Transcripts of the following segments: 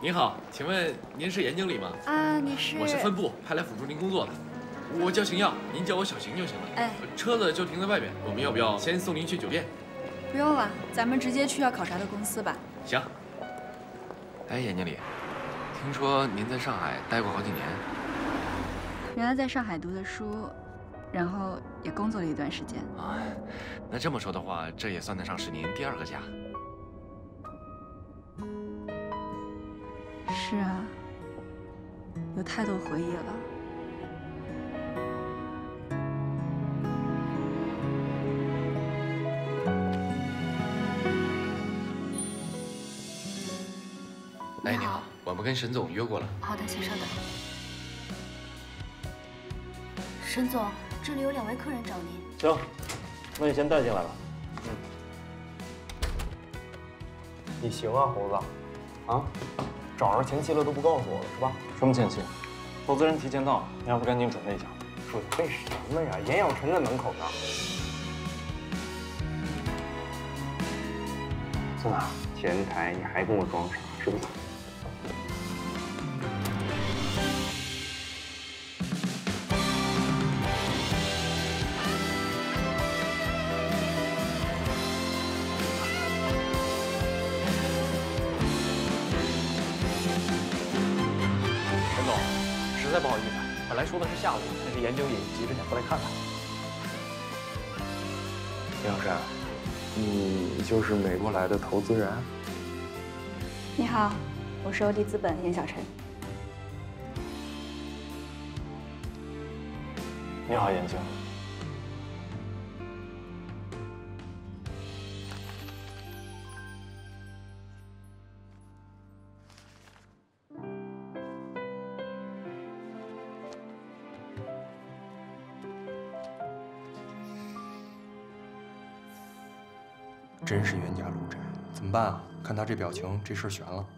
您好，请问您是严经理吗？ 啊，你是？ 我是分部派来辅助您工作的。我叫邢耀，您叫我小邢就行了。 哎， 车子就停在外边，我们要不要先送您去酒店？ 不用了，咱们直接去要考察的公司吧。 行。哎，严经理，听说您在上海待过好几年。 原来在上海读的书，然后也工作了一段时间。 啊，那这么说的话，这也算得上是您第2个家。 是啊，有太多回忆了。 哎，你好，我们跟沈总约过了。 好的，请稍等。沈总，这里有2位客人找您。 行，那你先带进来吧。你行啊，猴子。啊？找着前妻了都不告诉我了是吧？什么前妻？投资人提前到，你还不赶紧准备一下？准备什么呀？严养晨在门口呢。在哪？前台，你还跟我装傻是不是？实在不好意思，本来说的是下午，但是严经理急着想过来看看。杨山，你就是美国来的投资人？ 你好，我是欧迪资本严小晨。 你好，严经理。 真是冤家路窄，怎么办啊？看他这表情，这事儿悬了。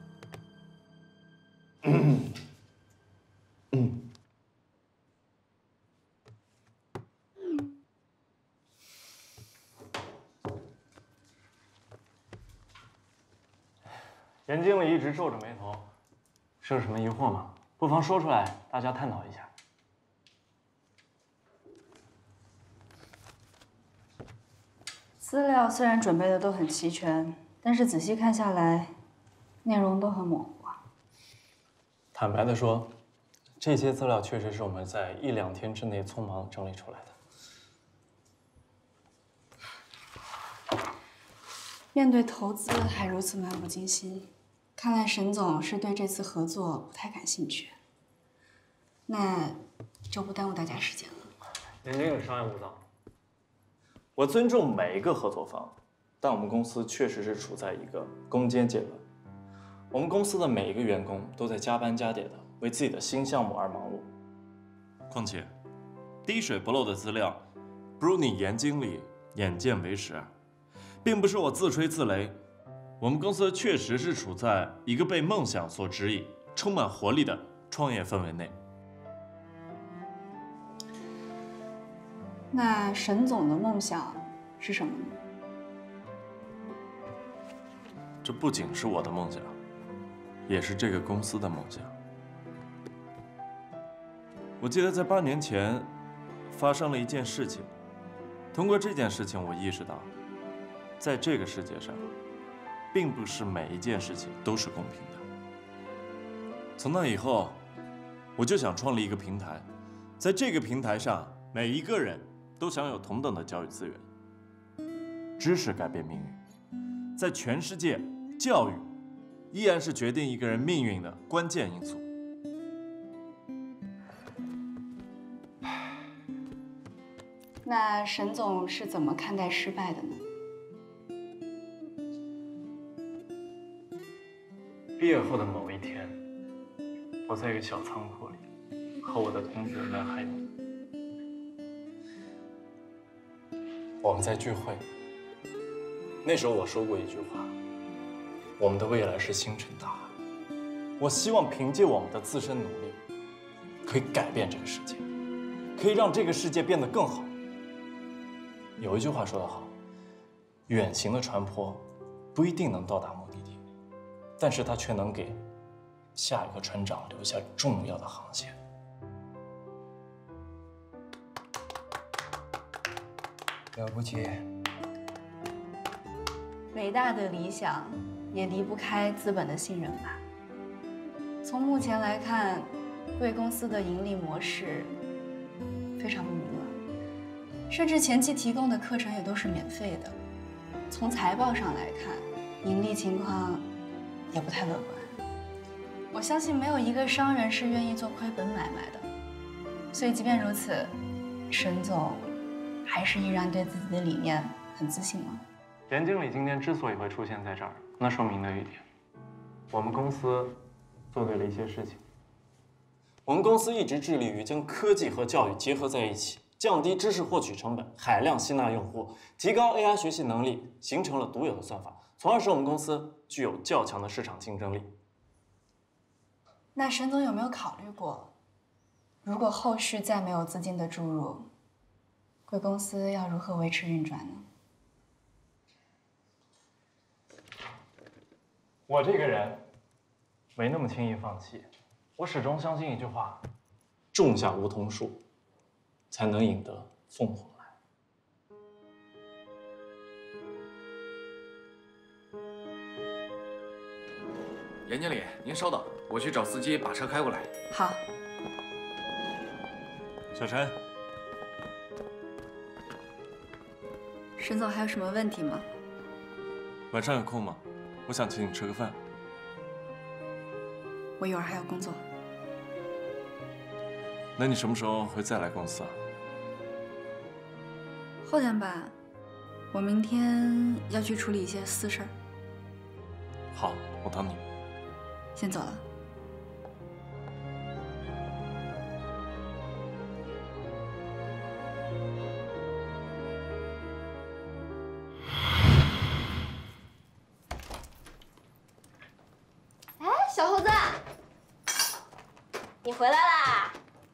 严经理一直皱着眉头，是有什么疑惑吗？不妨说出来，大家探讨一下。 资料虽然准备的都很齐全，但是仔细看下来，内容都很模糊啊。 坦白的说，这些资料确实是我们在1、2天之内匆忙整理出来的。 面对投资还如此漫不经心，看来沈总是对这次合作不太感兴趣。那就不耽误大家时间了。 严经理稍安勿躁。我尊重每一个合作方，但我们公司确实是处在一个攻坚阶段。我们公司的每一个员工都在加班加点的为自己的新项目而忙碌。况且，滴水不漏的资料，不如你严经理眼见为实，并不是我自吹自擂。我们公司确实是处在一个被梦想所指引、充满活力的创业氛围内。 那沈总的梦想是什么呢？ 这不仅是我的梦想，也是这个公司的梦想。我记得在8年前发生了一件事情，通过这件事情，我意识到，在这个世界上，并不是每一件事情都是公平的。从那以后，我就想创立一个平台，在这个平台上，每一个人都享有同等的教育资源。知识改变命运，在全世界，教育依然是决定一个人命运的关键因素。 那沈总是怎么看待失败的呢？ 毕业后的某一天，我在一个小仓库里，和我的同学们还有我们在聚会。那时候我说过一句话：我们的未来是星辰大海。我希望凭借我们的自身努力，可以改变这个世界，可以让这个世界变得更好。有一句话说得好，远行的船舶不一定能到达目的地，但是它却能给下一个船长留下重要的航线。 了不起。 伟大的理想也离不开资本的信任吧。从目前来看，贵公司的盈利模式非常不明朗，甚至前期提供的课程也都是免费的。从财报上来看，盈利情况也不太乐观。我相信没有一个商人是愿意做亏本买卖的。所以即便如此，沈总还是依然对自己的理念很自信吗？ 严经理今天之所以会出现在这儿，那说明了一点，我们公司做对了一些事情。我们公司一直致力于将科技和教育结合在一起，降低知识获取成本，海量吸纳用户，提高 AI 学习能力，形成了独有的算法，从而使我们公司具有较强的市场竞争力。 那沈总有没有考虑过，如果后续再没有资金的注入，贵公司要如何维持运转呢？ 我这个人没那么轻易放弃，我始终相信一句话：种下梧桐树，才能引得凤凰来。 严经理，您稍等，我去找司机把车开过来。 好。 小陈， 沈总还有什么问题吗？ 晚上有空吗？我想请你吃个饭。 我一会儿还要工作。 那你什么时候会再来公司啊？ 后天吧，我明天要去处理一些私事儿。 好，我等你。 先走了。 小猴子，你回来啦！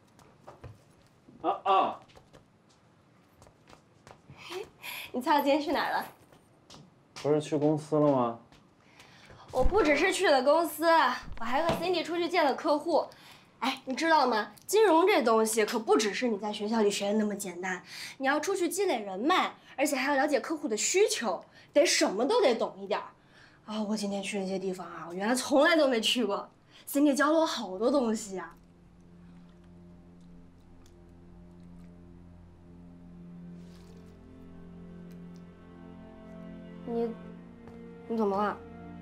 你猜我今天去哪儿了？ 不是去公司了吗？ 我不只是去了公司，我还和 Cindy 出去见了客户。哎，你知道吗？金融这东西可不只是你在学校里学的那么简单，你要出去积累人脉，而且还要了解客户的需求，得什么都得懂一点儿。啊，我今天去那些地方啊，我原来从来都没去过。Cindy 教了我好多东西啊。你怎么了？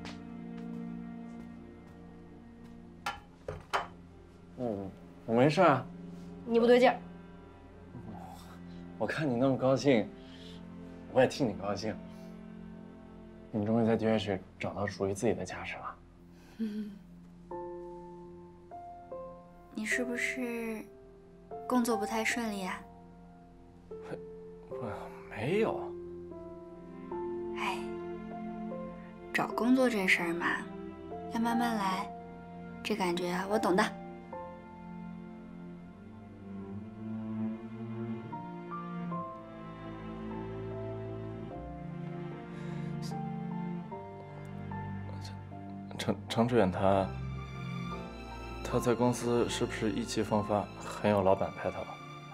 我没事啊。 你不对劲儿。 我看你那么高兴，我也替你高兴。你终于在 DH 找到属于自己的价值了。 你是不是工作不太顺利啊？ 没有。 哎，找工作这事儿嘛，要慢慢来，这感觉我懂的。 程志远他在公司是不是意气风发，很有老板派头？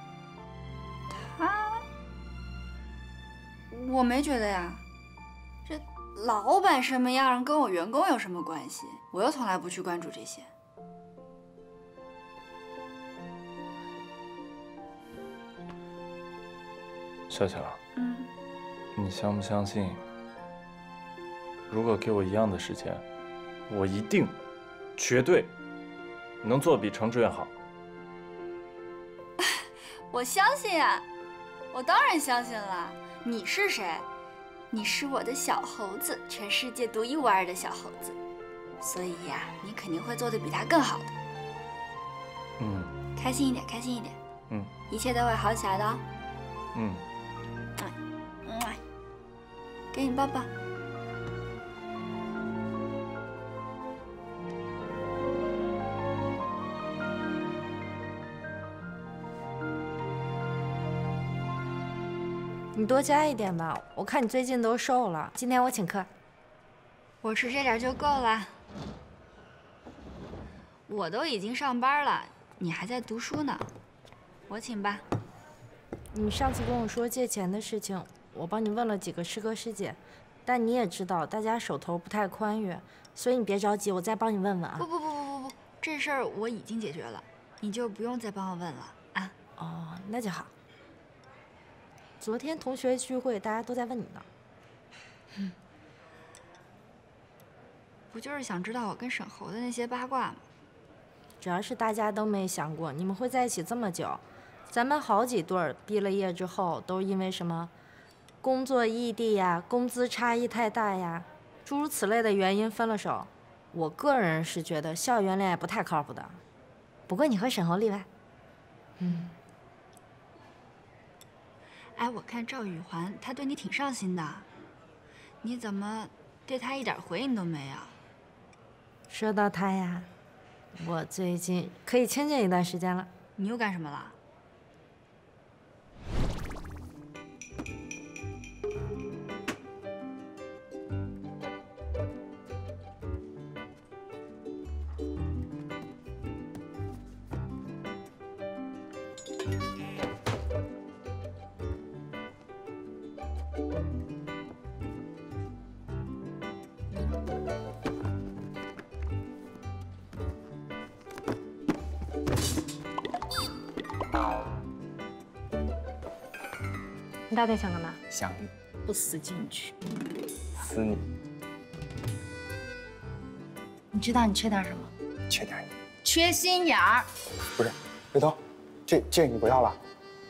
我没觉得呀，这老板什么样跟我员工有什么关系？我又从来不去关注这些。 笑笑，你相不相信？如果给我一样的时间，我一定、绝对能做比程志远好。 我相信呀，我当然相信了。你是谁？你是我的小猴子，全世界独一无二的小猴子。所以呀，你肯定会做得比他更好的。开心一点，开心一点。一切都会好起来的哦。给你抱抱。 你多加一点吧，我看你最近都瘦了。今天我请客。 我吃这点就够了。 我都已经上班了，你还在读书呢，我请吧。 你上次跟我说借钱的事情，我帮你问了几个师哥师姐，但你也知道大家手头不太宽裕，所以你别着急，我再帮你问问啊。 不，这事儿我已经解决了，你就不用再帮我问了啊。 哦，那就好。昨天同学聚会，大家都在问你呢。 不就是想知道我跟沈侯的那些八卦吗？ 主要是大家都没想过你们会在一起这么久。咱们好几对儿毕了业之后，都因为什么工作异地呀、工资差异太大呀，诸如此类的原因分了手。我个人是觉得校园恋爱不太靠谱的，不过你和沈侯例外。 哎，我看赵宇环他对你挺上心的，你怎么对他一点回应都没有？ 说到他呀，我最近可以清静一段时间了。 你又干什么了？ 你到底想干嘛？ 想你， 不思进取。 思你， 你知道你缺点什么？ 缺点你。 缺心眼儿。 不是，刘涛，这你不要了。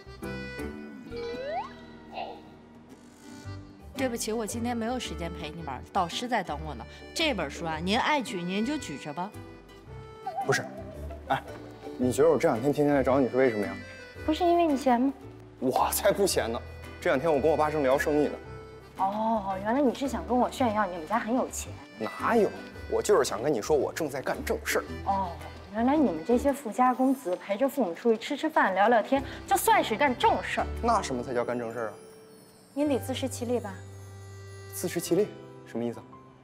对不起，我今天没有时间陪你玩，导师在等我呢。这本书啊，您爱举您就举着吧。 不是，哎，你觉得我这两天天天来找你是为什么呀？ 不是因为你闲吗？ 我才不闲呢！这两天我跟我爸正聊生意呢。 哦，原来你是想跟我炫耀你们家很有钱。 哪有？我就是想跟你说，我正在干正事儿。 哦，原来你们这些富家公子陪着父母出去吃饭、聊聊天，就算是干正事儿。 那什么才叫干正事儿啊？ 您得自食其力吧？ 自食其力，什么意思？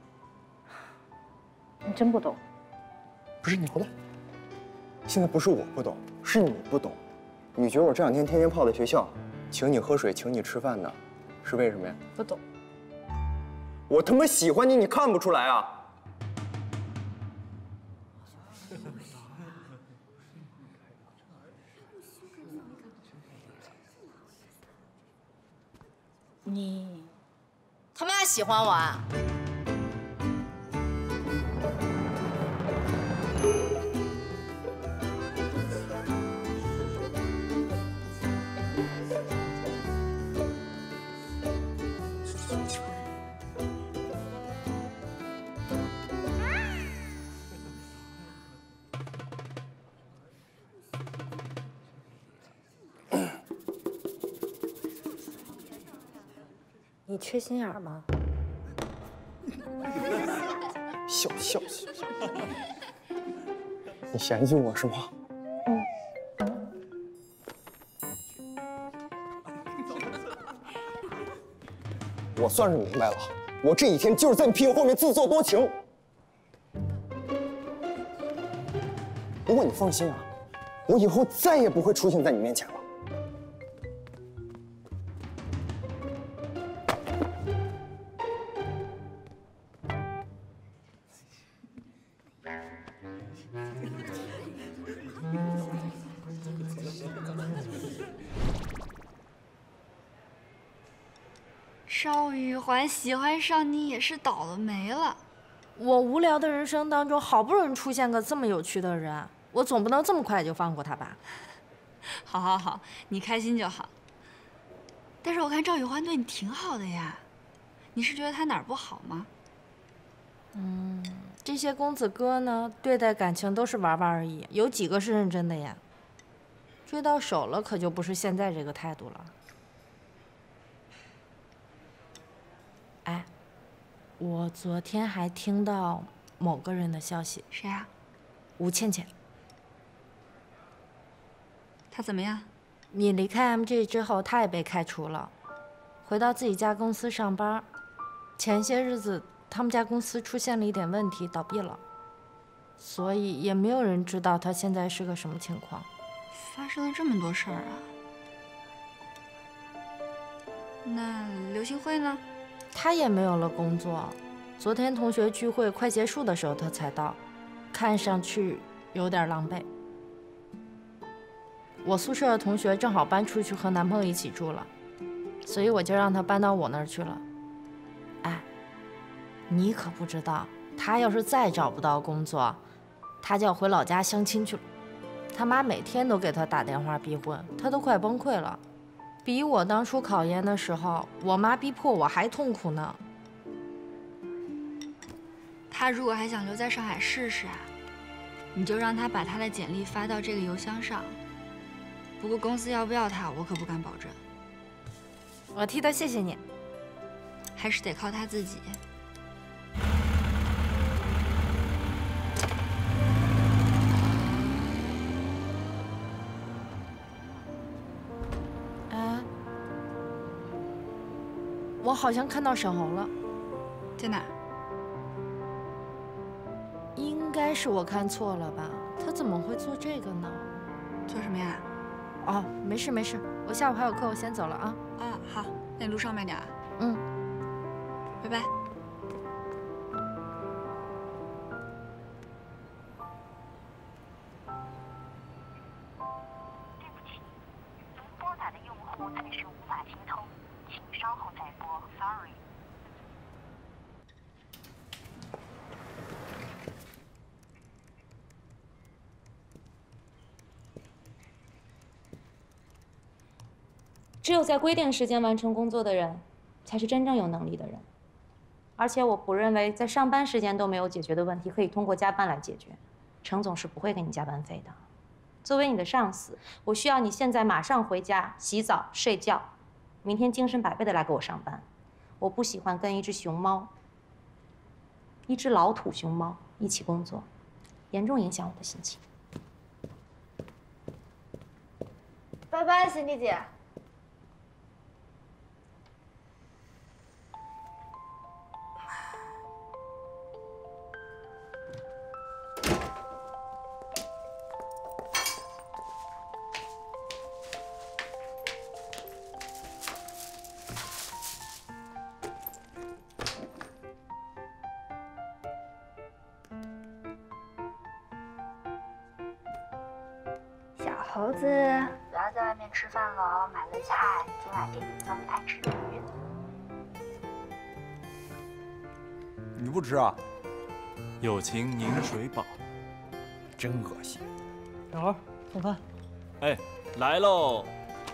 你真不懂。 不是你回来。现在不是我不懂，是你不懂。你觉得我这两天天天泡在学校，请你喝水，请你吃饭呢，是为什么呀？ 不懂。 我他妈喜欢你，你看不出来啊？ 你他妈喜欢我啊？你缺心眼儿吗？ 笑。你嫌弃我是吗？我算是明白了，我这几天就是在你屁股后面自作多情。不过你放心啊，我以后再也不会出现在你面前了。 邵雨环喜欢上你也是倒了霉了。 我无聊的人生当中，好不容易出现个这么有趣的人，我总不能这么快就放过他吧？ 好，你开心就好。但是我看赵雨欢对你挺好的呀，你是觉得他哪儿不好吗？ 这些公子哥呢，对待感情都是玩玩而已，有几个是认真的呀？追到手了，可就不是现在这个态度了。哎，我昨天还听到某个人的消息。 谁啊？ 吴倩倩。 他怎么样？ 你离开 MG 之后，他也被开除了，回到自己家公司上班。前些日子，他们家公司出现了一点问题，倒闭了。 所以也没有人知道他现在是个什么情况。 发生了这么多事儿啊！那刘星辉呢？ 他也没有了工作。昨天同学聚会快结束的时候他才到，看上去有点狼狈。我宿舍的同学正好搬出去和男朋友一起住了，所以我就让他搬到我那儿去了。哎，你可不知道，他要是再找不到工作，他就要回老家相亲去了。他妈每天都给他打电话逼婚，他都快崩溃了，比我当初考研的时候，我妈逼迫我还痛苦呢。 他如果还想留在上海试试啊，你就让他把他的简历发到这个邮箱上。不过公司要不要他，我可不敢保证。 我替他谢谢你。 还是得靠他自己。 哎，我好像看到沈侯了， 在哪儿？ 应该是我看错了吧？他怎么会做这个呢？ 做什么呀？ 哦，没事没事，我下午还有课，我先走了啊。 啊，好，那你路上慢点啊。 嗯， 拜拜。 对不起，您拨打的用户暂时无法接通，请稍后再拨。Sorry。 只有在规定时间完成工作的人，才是真正有能力的人。而且我不认为在上班时间都没有解决的问题，可以通过加班来解决。程总是不会给你加班费的。作为你的上司，我需要你现在马上回家洗澡睡觉，明天精神百倍的来给我上班。我不喜欢跟一只熊猫，一只老土熊猫一起工作，严重影响我的心情。 拜拜，辛迪姐。 小猴子，不要在外面吃饭了哦，买了菜，今晚给你做爱吃鱼。 你不吃啊？ 友情饮水饱， 真恶心。 小猴，送饭。 哎，来喽！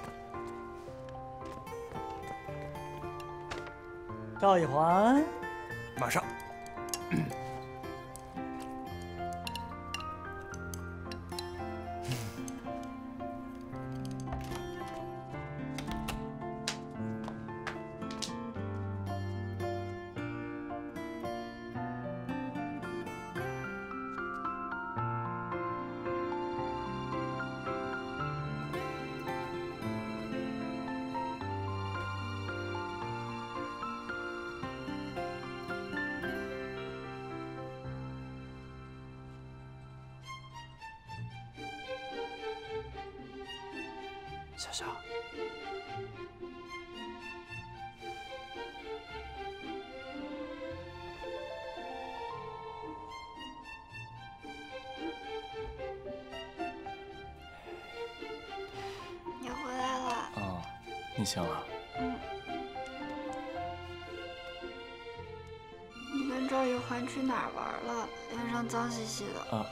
赵一环， 马上。 小小， 你回来了。 啊，你醒了？ 你跟赵一环去哪儿玩了？脸上脏兮兮的。 啊，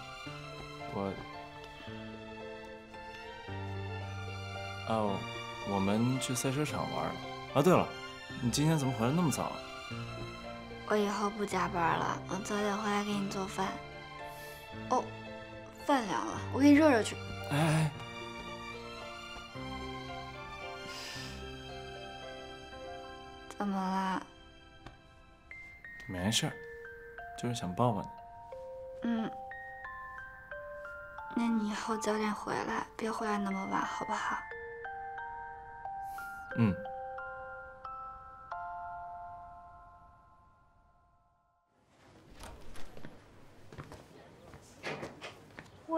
我们去赛车场玩了。啊，对了，你今天怎么回来那么早？ 我以后不加班了，我早点回来给你做饭。哦，饭凉了，我给你热热去。 哎， 怎么啦？ 没事儿，就是想抱抱你。 嗯，那你以后早点回来，别回来那么晚，好不好？ 嗯。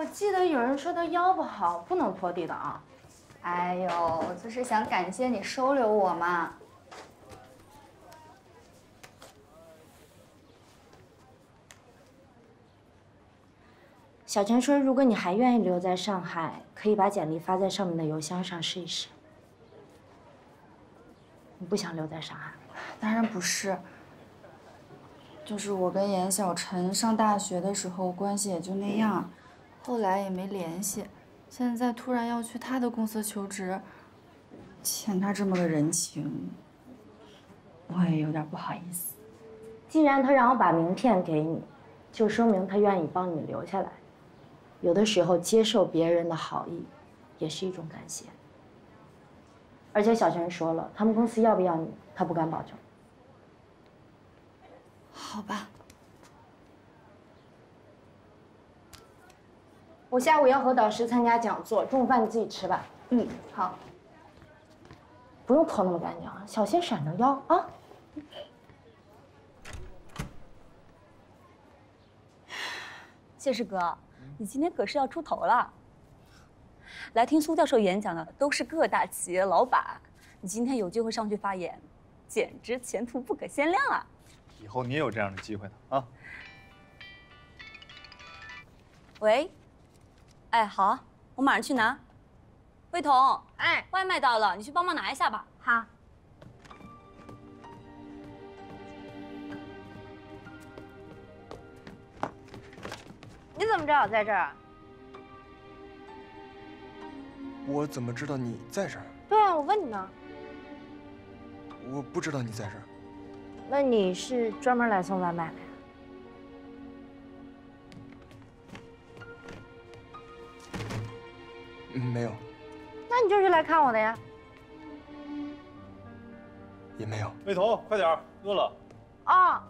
记得有人说他腰不好，不能拖地的啊。 哎呦，就是想感谢你收留我嘛。 小陈说，如果你还愿意留在上海，可以把简历发在上面的邮箱上试一试。你不想留在上海？ 当然不是。就是我跟严小晨上大学的时候关系也就那样，后来也没联系。现在突然要去他的公司求职，欠他这么个人情，我也有点不好意思。 既然他让我把名片给你，就说明他愿意帮你留下来。有的时候接受别人的好意，也是一种感谢。而且小陈说了，他们公司要不要你，他不敢保证。 好吧。 我下午要和导师参加讲座，中午饭你自己吃吧。 嗯，好。 不用拖那么干净啊，小心闪着腰啊。 谢师哥，你今天可是要出头了。来听苏教授演讲的都是各大企业老板，你今天有机会上去发言，简直前途不可限量啊！ 以后你也有这样的机会的啊。 喂，哎，好，我马上去拿。魏彤，哎，外卖到了，你去帮忙拿一下吧。 好。你怎么知道我在这儿？ 我怎么知道你在这儿？ 对啊，我问你呢。 我不知道你在这儿。 那你是专门来送外卖的呀？ 没有。 那你就是来看我的呀？ 也没有。 魏彤，快点儿，饿了。 哦。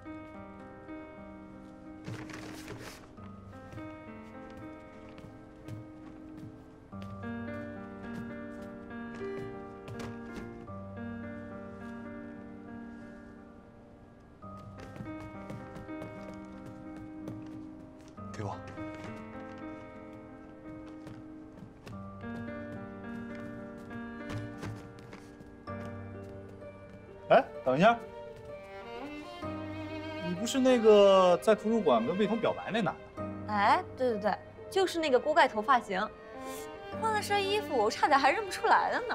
给我。 哎，等一下，你不是那个在图书馆跟魏彤表白那男的？ 哎，对对对，就是那个锅盖头发型，换了身衣服，我差点还认不出来了呢。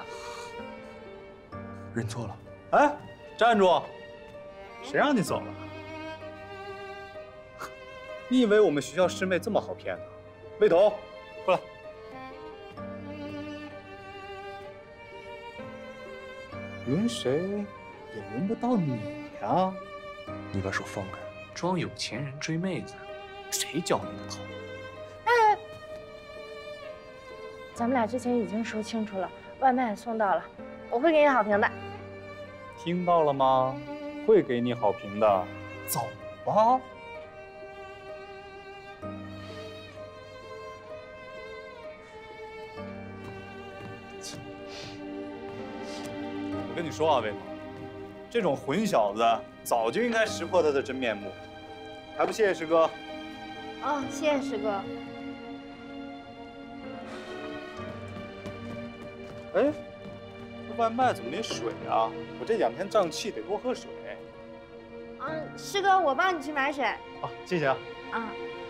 认错了。 哎，站住！谁让你走了？你以为我们学校师妹这么好骗呢？魏彤，过来。轮谁也轮不到你呀！ 你把手放开！ 装有钱人追妹子， 谁教你的套？ 哎，咱们俩之前已经说清楚了，外卖也送到了，我会给你好评的。 听到了吗？会给你好评的。走吧。我跟你说啊，魏彤，这种混小子早就应该识破他的真面目，还不谢谢师哥？ 哦，谢谢师哥。 哎，这外卖怎么连水啊？我这2天胀气，得多喝水。 嗯，师哥，我帮你去买水。 啊，谢谢啊。 啊。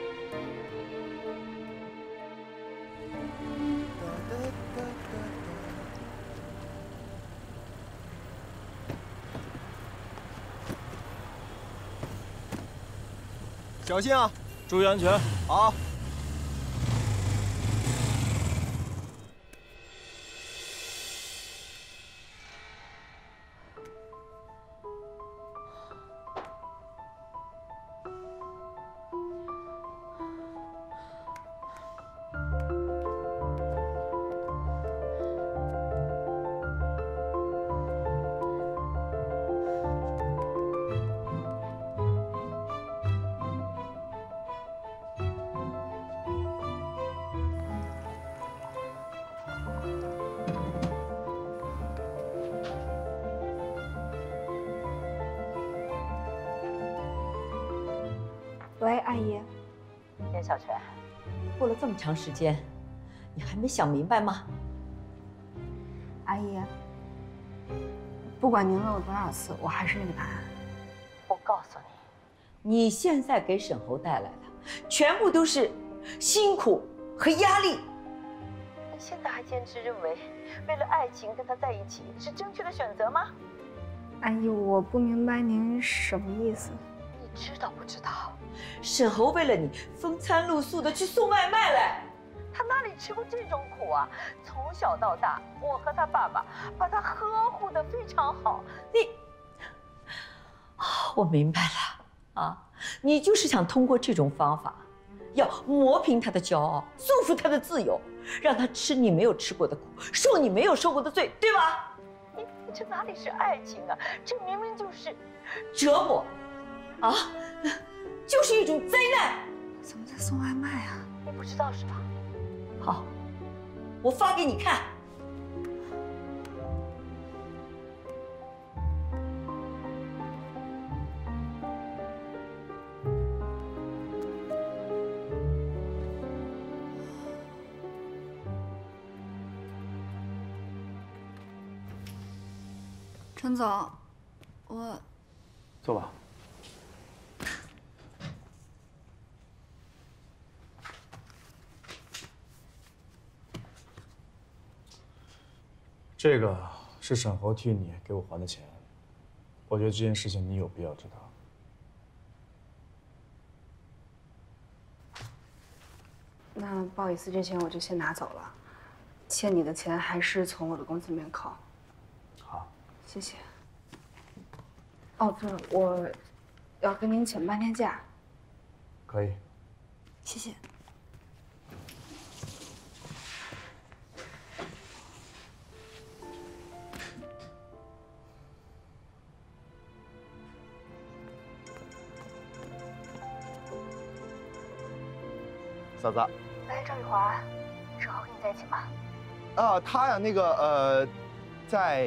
小心啊！ 注意安全。 好。 喂，阿姨。 严小晨， 过了这么长时间，你还没想明白吗？ 阿姨，不管您问我多少次，我还是那个答案。 我告诉你，你现在给沈侯带来的，全部都是辛苦和压力。你现在还坚持认为，为了爱情跟他在一起是正确的选择吗？ 阿姨，我不明白您什么意思。 你知道不知道？沈侯为了你风餐露宿的去送外卖来，他哪里吃过这种苦啊？从小到大，我和他爸爸把他呵护的非常好。我明白了啊，你就是想通过这种方法，要磨平他的骄傲，束缚他的自由，让他吃你没有吃过的苦，受你没有受过的罪，对吧？你这哪里是爱情啊？这明明就是折磨，啊，就是一种灾难。 怎么在送外卖啊？ 你不知道是吧？好，我发给你看。 陈总，我坐吧。这个是沈侯替你给我还的钱，我觉得这件事情你有必要知道。 那不好意思，这钱我就先拿走了，欠你的钱还是从我的工资里面扣。 好， 谢谢。哦，对了，我要跟您请半天假。 可以。 谢谢。 嫂子。 哎，赵雨华，沈侯跟你在一起吗？ 啊，他呀，在，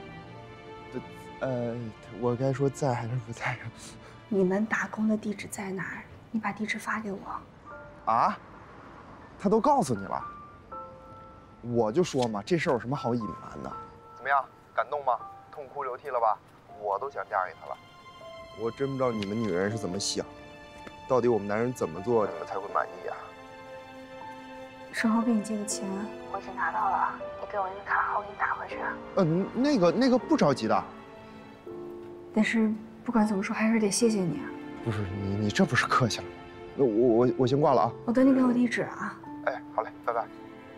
我该说在还是不在呀？ 你们打工的地址在哪儿？你把地址发给我。 啊？他都告诉你了？我就说嘛，这事儿有什么好隐瞒的？怎么样，感动吗？痛哭流涕了吧？我都想嫁给他了。我真不知道你们女人是怎么想，到底我们男人怎么做你们才会满意啊？ 沈侯给你借的钱我已经拿到了，你给我那个卡号，我给你打回去。 那个不着急的。 但是不管怎么说，还是得谢谢你啊。 不是你这不是客气了？那我先挂了啊。 我等你给我地址啊。 哎，好嘞，拜拜。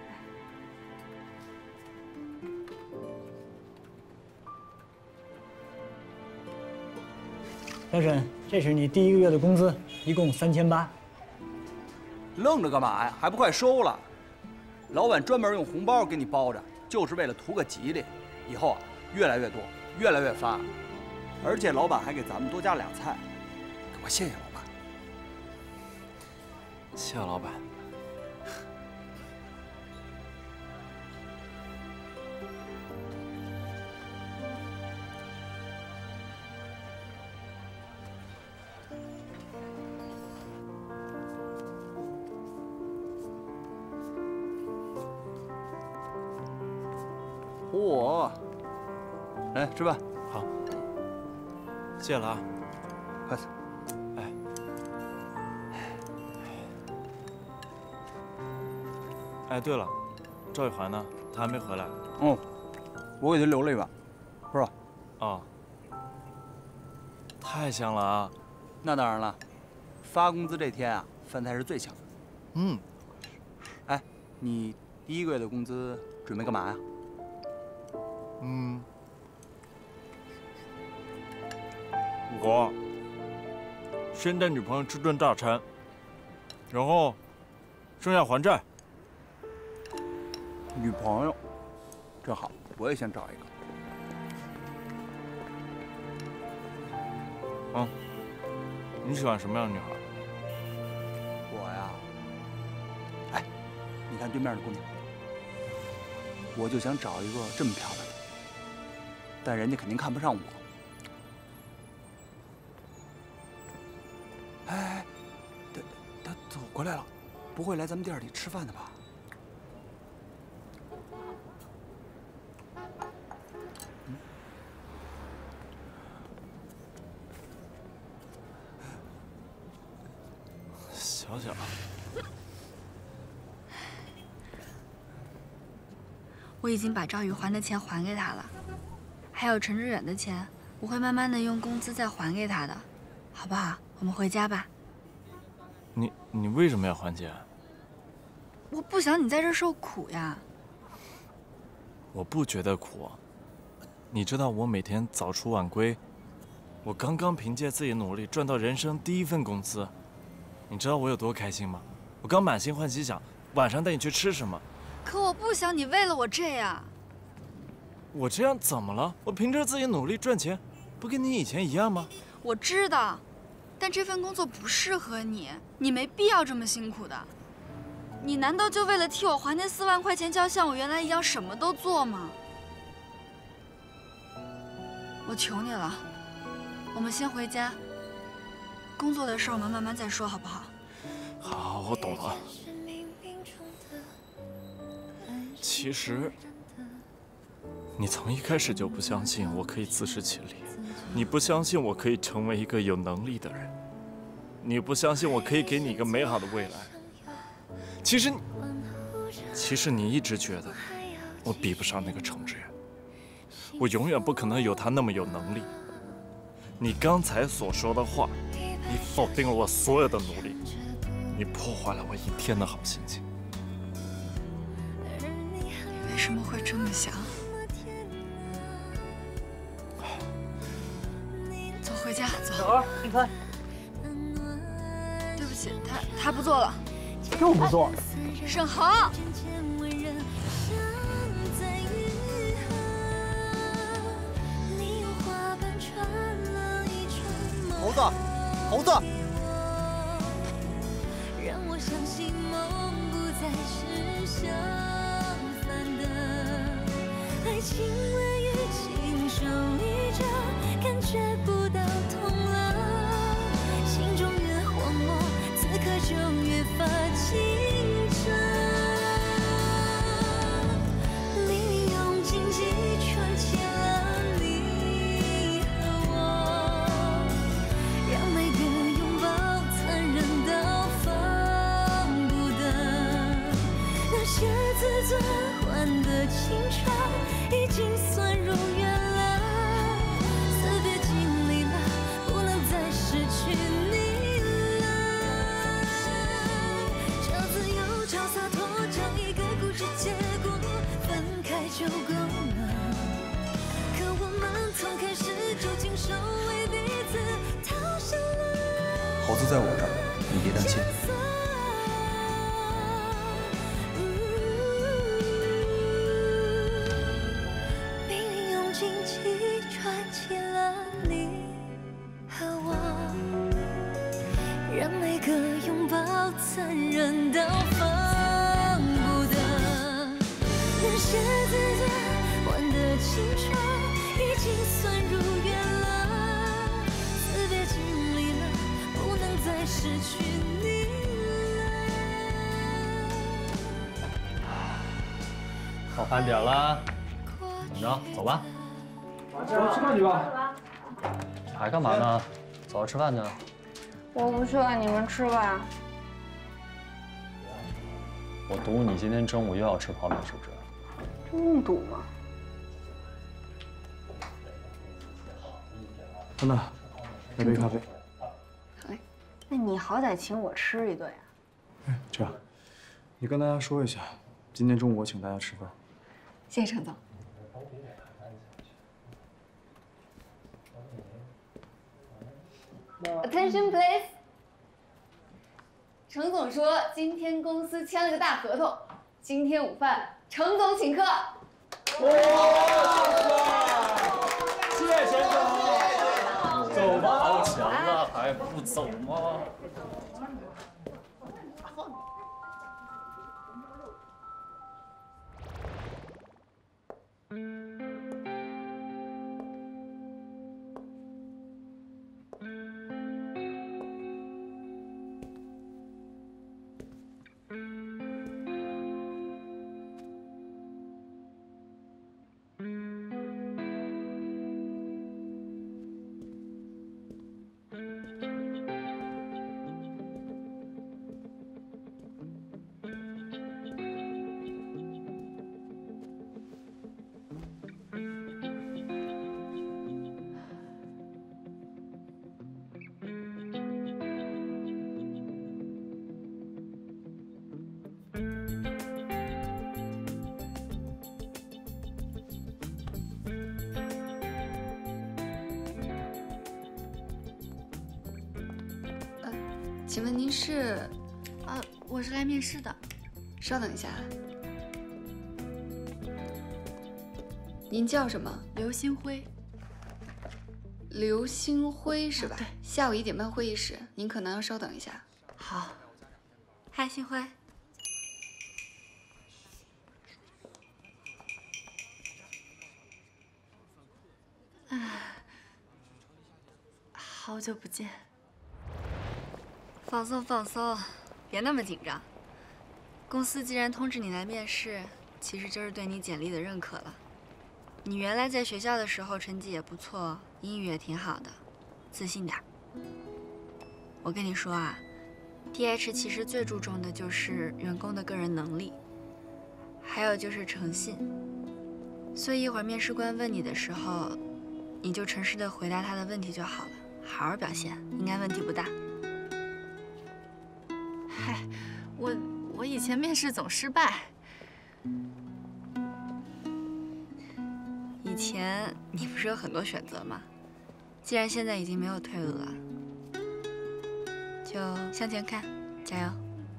小沈，这是你第1个月的工资，一共3800。 愣着干嘛呀？还不快收了！老板专门用红包给你包着，就是为了图个吉利。以后啊，越来越多，越来越发。而且老板还给咱们多加2菜，给我谢谢老板。 谢谢老板。 嚯！来吃饭。 好，谢了啊。 快走。 哎。哎，对了，赵雨涵呢？他还没回来。 哦，我给他留了一碗，是吧？ 哦。太香了啊！ 那当然了，发工资这天啊，饭菜是最香的。 嗯。 哎，你第1个月的工资准备干嘛呀？ 我先带女朋友吃顿大餐，然后剩下还债。 女朋友，真好，我也想找一个。 啊，你喜欢什么样的女孩？ 我呀，哎，你看对面的姑娘，我就想找一个这么漂亮的，但人家肯定看不上我。哎，他走过来了， 不会来咱们店里吃饭的吧？ 小小， 我已经把赵宇还的钱还给他了，还有陈志远的钱，我会慢慢的用工资再还给他的，好不好？我们回家吧。 你为什么要还钱？ 我不想你在这受苦呀。 我不觉得苦。你知道我每天早出晚归，我刚刚凭借自己努力赚到人生第1份工资，你知道我有多开心吗？我刚满心欢喜想晚上带你去吃什么。 可我不想你为了我这样。 我这样怎么了？我凭着自己努力赚钱，不跟你以前一样吗？ 我知道，但这份工作不适合你，你没必要这么辛苦的。你难道就为了替我还那4万块钱，就要像我原来一样什么都做吗？我求你了，我们先回家。工作的事我们慢慢再说，好不好？ 好，我懂了。其实，你从一开始就不相信我可以自食其力，你不相信我可以成为一个有能力的人，你不相信我可以给你一个美好的未来。其实你一直觉得我比不上那个程志远，我永远不可能有他那么有能力。你刚才所说的话，你否定了我所有的努力，你破坏了我一天的好心情。 你为什么会这么想？走，回家，走。 小二，你看， 对不起，他不做了。 又不做。 沈恒。 猴子，猴子。 让我相信梦不再是相反的，爱情为于亲手一着，感觉不到痛了，心中越荒漠，此刻就越发清澈。黎明用荆棘串起了你和我，让每个拥抱残忍到放不得，那些自尊换的青春已经算如愿了，死别经历了，不能再失去你了。这自由，这洒脱，这一个固执结果，分开就够了。可我们从开始就经手为彼此掏心了。 猴子在我这儿，你别担心。 命运用荆棘串起了你和我，让每个拥抱残忍到放不得，那些自尊换的青春已经算如愿了，死别经历了，不能再失去你到饭点了，怎么着？走吧。 走，吃饭去吧。 还干嘛呢？走着吃饭去。 我不去了，你们吃吧。 我赌你今天中午又要吃泡面，是不是？ 这用赌吗？ 安娜，来杯咖啡。 哎，那你好歹请我吃一顿呀。 哎，这样，你跟大家说一下，今天中午我请大家吃饭。 谢谢程总。Attention please。程总说今天公司签了个大合同，今天午饭程总请客。 哇，谢谢程总。 走吧，好强了，还不走吗？ 请问您是？我是来面试的。稍等一下。您叫什么？刘星辉。刘星辉是吧？对。下午1点半会议室，您可能要稍等一下。好。嗨，星辉。好久不见。放松放松，别那么紧张。公司既然通知你来面试，其实就是对你简历的认可了。你原来在学校的时候成绩也不错，英语也挺好的，自信点。我跟你说啊，PH 其实最注重的就是员工的个人能力，还有就是诚信。所以一会儿面试官问你的时候，你就诚实的回答他的问题就好了，好好表现，应该问题不大。嗨，我以前面试总失败。以前你不是有很多选择吗？既然现在已经没有退路了，就向前看，加油！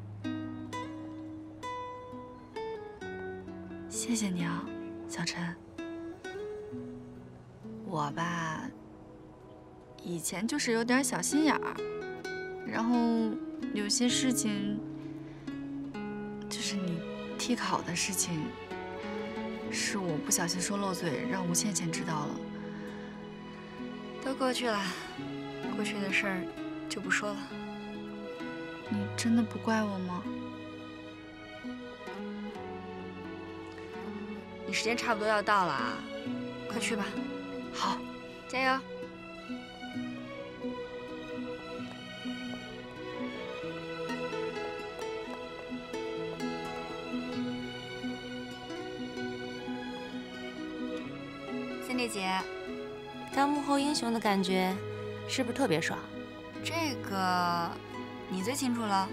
谢谢你啊，小陈。我吧，以前就是有点小心眼儿，然后有些事情，就是你替考的事情，是我不小心说漏嘴，让吴倩倩知道了。都过去了，过去的事儿就不说了。你真的不怪我吗？你时间差不多要到了啊，快去吧。好，加油！森丽姐， 当幕后英雄的感觉是不是特别爽？ 这个你最清楚了。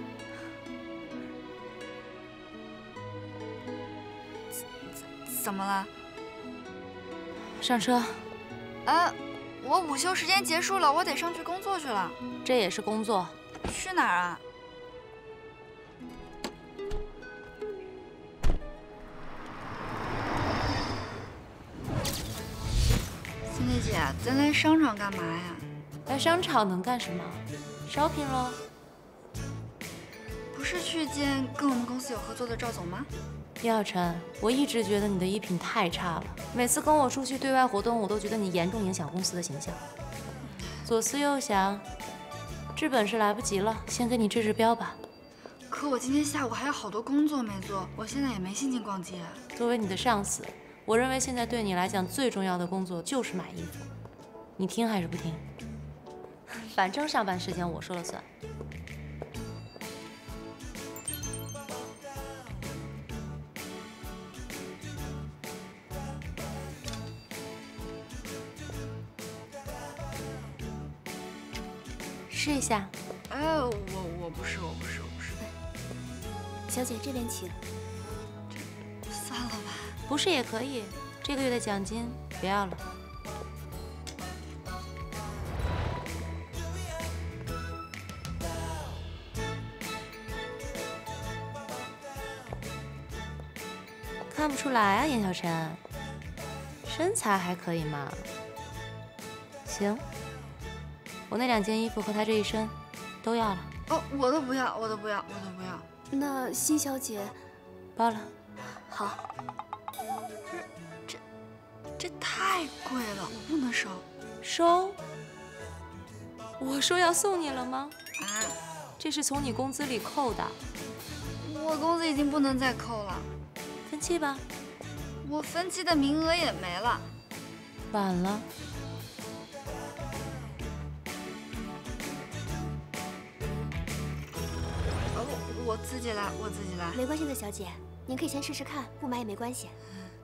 怎么了？ 上车。 我午休时间结束了，我得上去工作去了。 这也是工作。 去哪儿啊？森丽姐，咱来商场干嘛呀？ 来商场能干什么？shopping喽。 不是去见跟我们公司有合作的赵总吗？ 叶小晨，我一直觉得你的衣品太差了，每次跟我出去对外活动，我都觉得你严重影响公司的形象。左思右想，治本是来不及了，先给你治标吧。 可我今天下午还有好多工作没做，我现在也没心情逛街。 作为你的上司，我认为现在对你来讲最重要的工作就是买衣服，你听还是不听？反正上班时间我说了算。试一下。 我不是。 小姐这边请。 算了吧。 不是也可以，这个月的奖金不要了。看不出来啊，严小晨，身材还可以嘛。行。我那2件衣服和他这一身，都要了。 我都不要。 那辛小姐， 包了。 好。 这太贵了，我不能收。 收？我说要送你了吗？这是从你工资里扣的。 我工资已经不能再扣了。 分期吧。 我分期的名额也没了。 晚了。 我自己来。 没关系的，小姐，您可以先试试看，不买也没关系。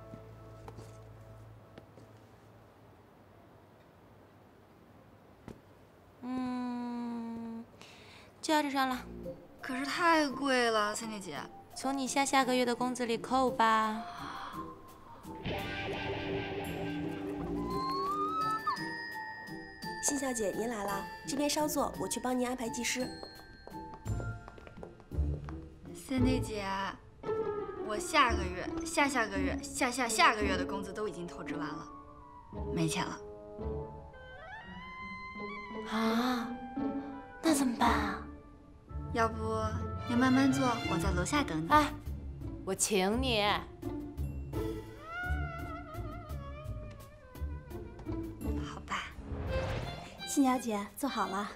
就要这双了。 可是太贵了，森丽姐。 从你下个月的工资里扣吧。 辛小姐，您来了，这边稍坐，我去帮您安排技师。 Cindy 姐，我下个月、下下个月、下下下个月的工资都已经透支完了，没钱了。 啊，那怎么办啊？ 要不你慢慢做，我在楼下等你。 哎，我请你。 好吧。 欣小姐，坐好了。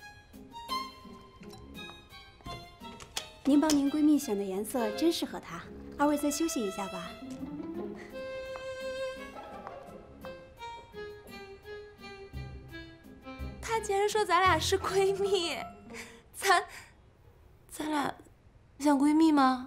您帮您闺蜜选的颜色真适合她，二位再休息一下吧。 她竟然说咱俩是闺蜜，咱俩像闺蜜吗？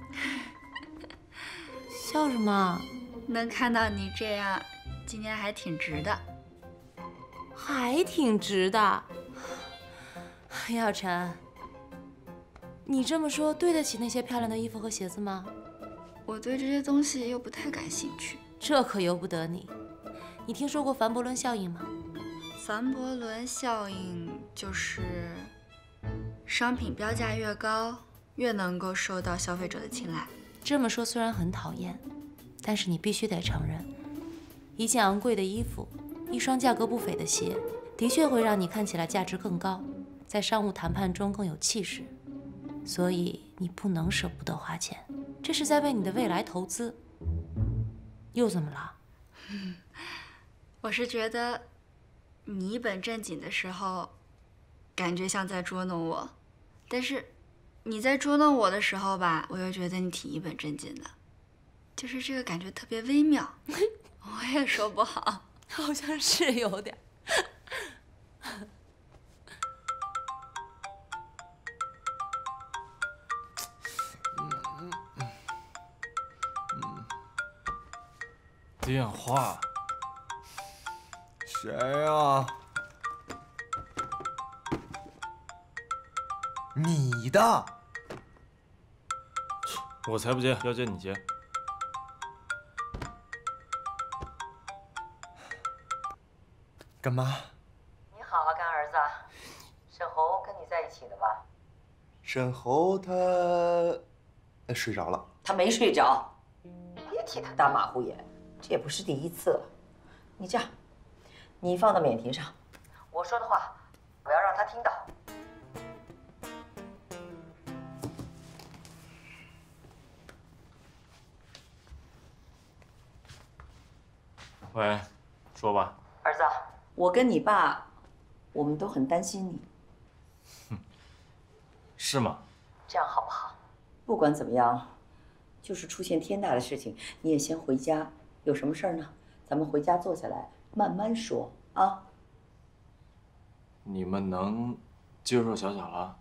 笑什么？ 能看到你这样，今天还挺值的。 还挺值的。耀晨，你这么说对得起那些漂亮的衣服和鞋子吗？ 我对这些东西又不太感兴趣。 这可由不得你。你听说过凡伯伦效应吗？ 凡伯伦效应就是商品标价越高，越能够受到消费者的青睐。 这么说虽然很讨厌，但是你必须得承认，一件昂贵的衣服，一双价格不菲的鞋，的确会让你看起来价值更高，在商务谈判中更有气势。所以你不能舍不得花钱，这是在为你的未来投资。又怎么了？ 我是觉得你一本正经的时候，感觉像在捉弄我，但是你在捉弄我的时候吧，我又觉得你挺一本正经的，就是这个感觉特别微妙，我也说不好， 好像是有点。 电话。 谁呀？你的？ 我才不接，要接你接。 干嘛？ 你好啊，干儿子。沈侯跟你在一起的吧？ 沈侯他睡着了。 他没睡着，别替他大马虎眼，这也不是第一次了。你这样，你放到免提上，我说的话我要让他听到。 喂，说吧。 儿子，我跟你爸，我们都很担心你。 是吗？ 这样好不好？不管怎么样，就是出现天大的事情，你也先回家。有什么事儿呢？咱们回家坐下来慢慢说啊。 你们能接受小小了？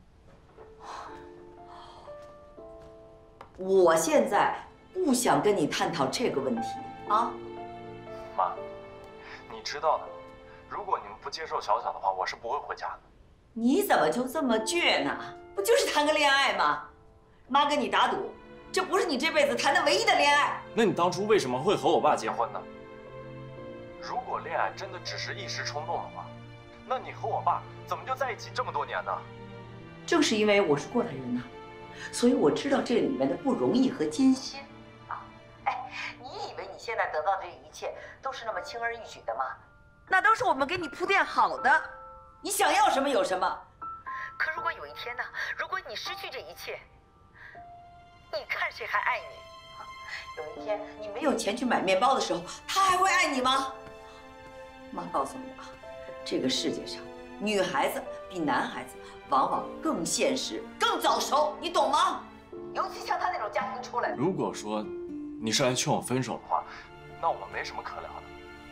我现在不想跟你探讨这个问题啊。 妈，你知道的，如果你们不接受小小的话，我是不会回家的。 你怎么就这么倔呢？不就是谈个恋爱吗？妈跟你打赌，这不是你这辈子谈的唯一的恋爱。 那你当初为什么会和我爸结婚呢？如果恋爱真的只是一时冲动的话，那你和我爸怎么就在一起这么多年呢？ 正是因为我是过来人呐，所以我知道这里面的不容易和艰辛啊。哎，你以为你现在得到这一切都是那么轻而易举的吗？那都是我们给你铺垫好的，你想要什么有什么。可如果有一天呢，如果你失去这一切，你看谁还爱你？有一天你没有钱去买面包的时候，他还会爱你吗？妈告诉你啊，这个世界上女孩子比男孩子往往更现实、更早熟，你懂吗？尤其像他那种家庭出来的。 如果说你是来劝我分手的话，那我们没什么可聊的。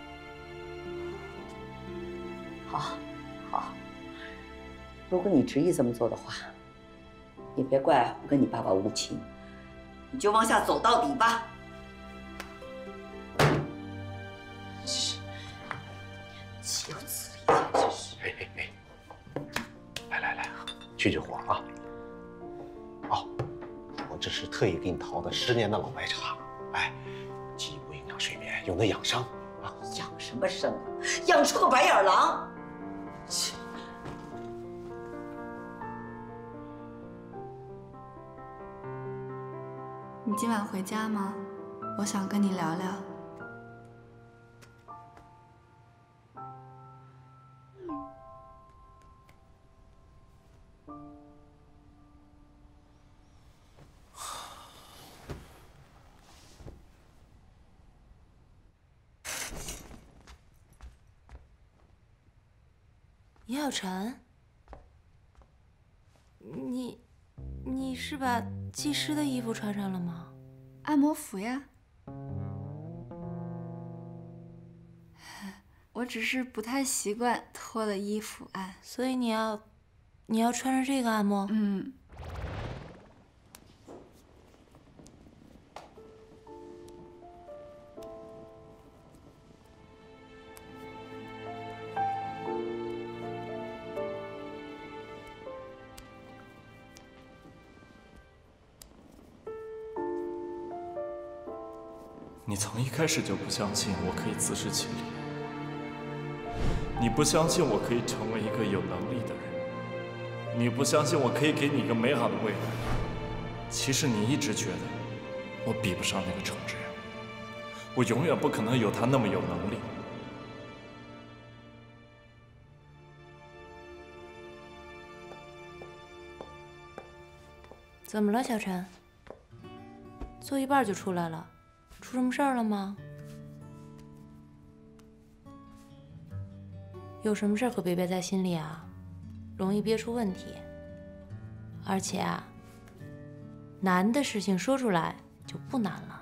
好，好。如果你执意这么做的话，也别怪我跟你爸爸无情，你就往下走到底吧。岂有此理，简直是！ 来，去火啊！哦，我这是特意给你淘的10年的老白茶，哎，既不影响睡眠，又能养生啊！ 养什么生啊？养出个白眼狼！切！ 你今晚回家吗？我想跟你聊聊。 叶小晨，你是把技师的衣服穿上了吗？ 按摩服呀。我只是不太习惯脱了衣服按。 所以你要穿上这个按摩？ 嗯。 你从一开始就不相信我可以自食其力，你不相信我可以成为一个有能力的人，你不相信我可以给你一个美好的未来。其实你一直觉得我比不上那个程之人，我永远不可能有他那么有能力。 怎么了，小陈？做一半就出来了，出什么事儿了吗？有什么事儿可别憋在心里啊，容易憋出问题。而且啊，难的事情说出来就不难了。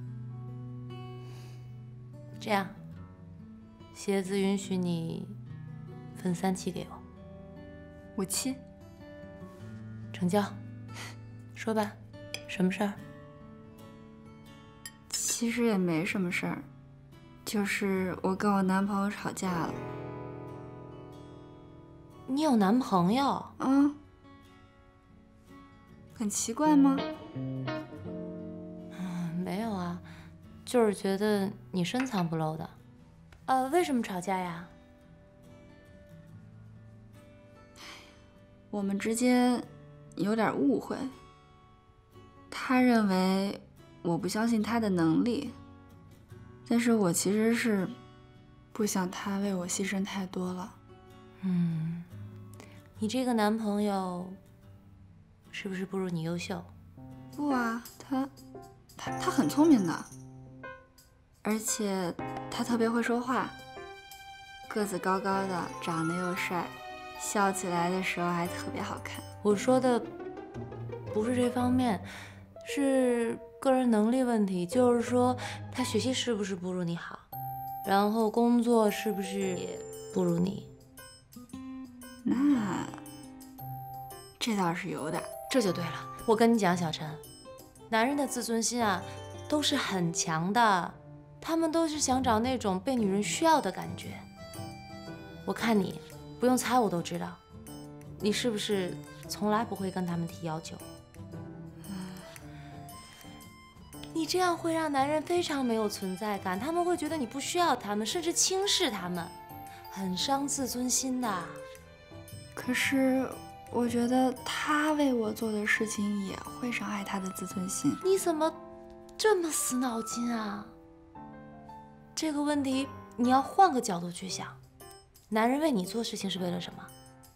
这样，鞋子允许你分3期给我。5期。成交。说吧，什么事儿？ 其实也没什么事儿，就是我跟我男朋友吵架了。 你有男朋友？ 嗯。很奇怪吗？ 没有啊，就是觉得你深藏不露的。为什么吵架呀？ 我们之间有点误会。他认为我不相信他的能力，但是我其实是不想他为我牺牲太多了。 你这个男朋友是不是不如你优秀？ 不啊，他很聪明的，而且他特别会说话，个子高高的，长得又帅，笑起来的时候还特别好看。 我说的不是这方面，是个人能力问题，就是说他学习是不是不如你好，然后工作是不是也不如你？ 那这倒是有点。 这就对了，我跟你讲，小陈，男人的自尊心啊都是很强的，他们都是想找那种被女人需要的感觉。我看你不用猜我都知道，你是不是从来不会跟他们提要求？你这样会让男人非常没有存在感，他们会觉得你不需要他们，甚至轻视他们，很伤自尊心的。 可是我觉得他为我做的事情也会伤害他的自尊心。 你怎么这么死脑筋啊？这个问题你要换个角度去想，男人为你做事情是为了什么？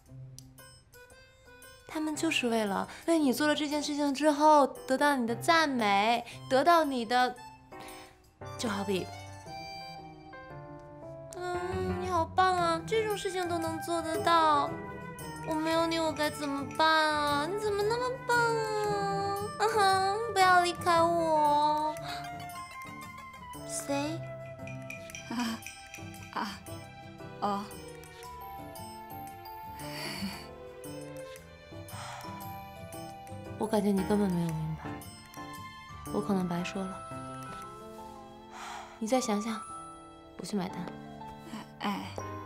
他们就是为了为你做了这件事情之后得到你的赞美，得到你的，就好比，你好棒啊，这种事情都能做得到，我没有你我该怎么办啊？你怎么那么棒啊？不要离开我。谁？ 哦。 我感觉你根本没有明白，我可能白说了。你再想想，我去买单。 哎。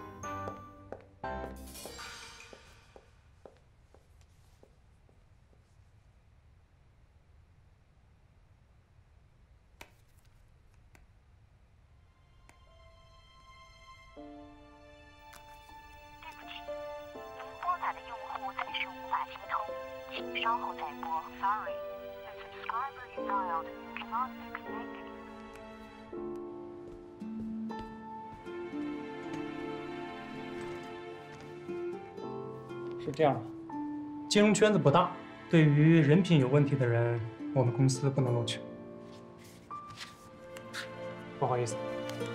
拨打的用户暂时无法接通，请稍后再拨。Sorry, the subscriber you dialed called cannot be connected. 是这样的，金融圈子不大，对于人品有问题的人，我们公司不能录取。不好意思。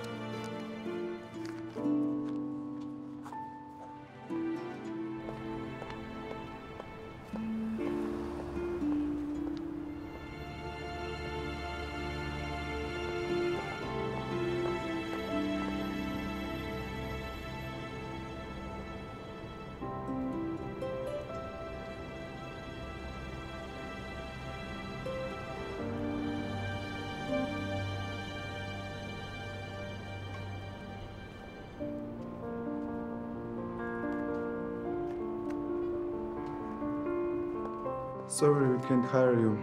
Sorry, we can't hire you.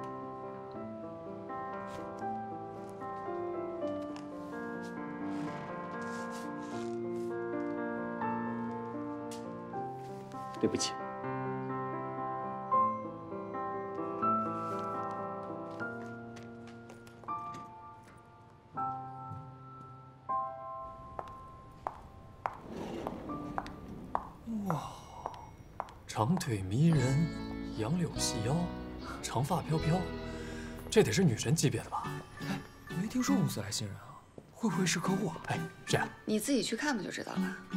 “对不起。” 哇，长腿迷人，杨柳细腰，长发飘飘，这得是女神级别的吧？哎，没听说公司来新人啊，会不会是客户啊？哎，谁啊？ 你自己去看不就知道了。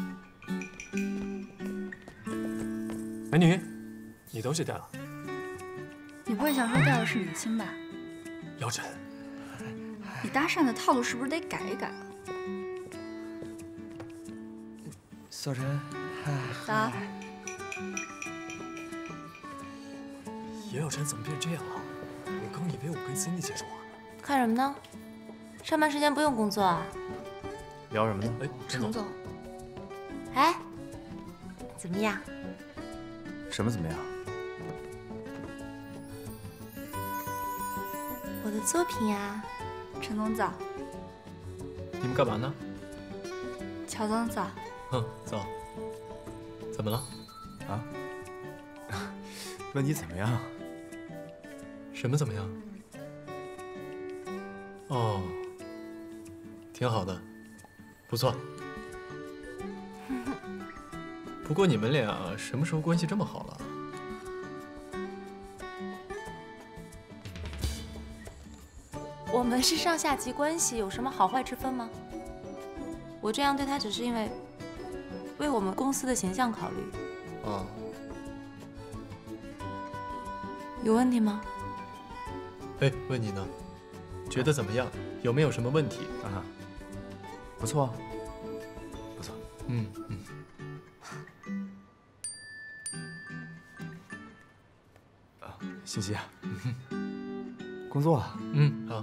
美女，你东西带了。 你不会想说带的是明星吧？ 姚晨， 你搭讪的套路是不是得改一改啊？ 小陈， 早。 严小晨怎么变这样了？我刚以为我跟 Cindy 接触啊。 看什么呢？上班时间不用工作啊？ 聊什么呢？ 哎， 程总， 哎，怎么样？ 什么怎么样？ 我的作品呀。 陈总早。 你们干嘛呢？ 乔总早。 早。怎么了？ 啊？问你怎么样？ 什么怎么样？哦，挺好的，不错。不过你们俩什么时候关系这么好了？ 我们是上下级关系，有什么好坏之分吗？我这样对他只是因为为我们公司的形象考虑。 哦。 有问题吗？ 哎，问你呢，觉得怎么样？有没有什么问题啊？ 不错，不错。 嗯。 啊，欣欣，工作了。 好。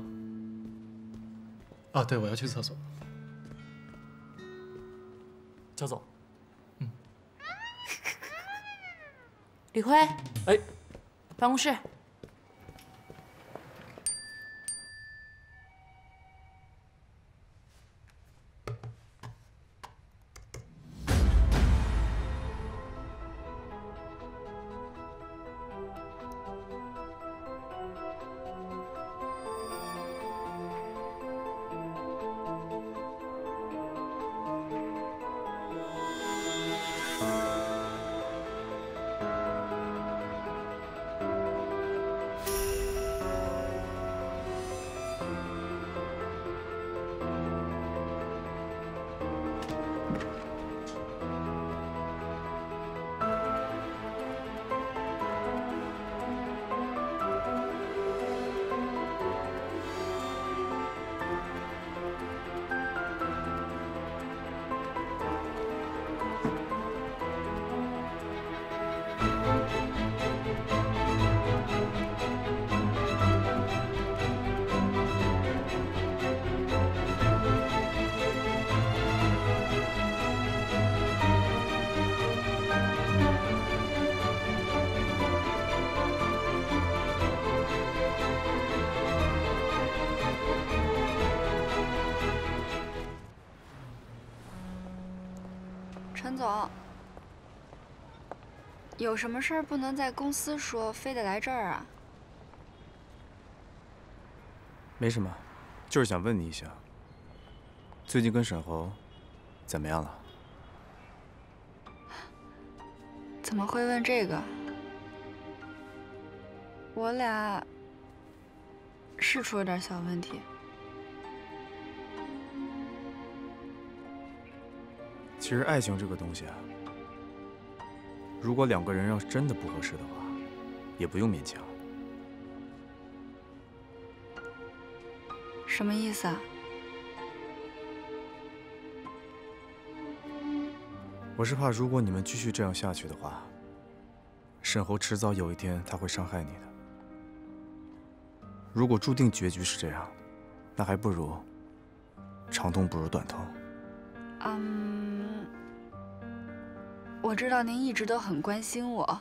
啊，对，我要去厕所。焦总。 李辉。 哎。 办公室。 陈总，有什么事儿不能在公司说，非得来这儿啊？ 没什么，就是想问你一下，最近跟沈侯怎么样了？ 怎么会问这个？我俩是出了点小问题。 其实爱情这个东西啊，如果两个人要是真的不合适的话，也不用勉强。 什么意思啊？ 我是怕，如果你们继续这样下去的话，沈侯迟早有一天他会伤害你的。如果注定结局是这样，那还不如长痛不如短痛。 我知道您一直都很关心我。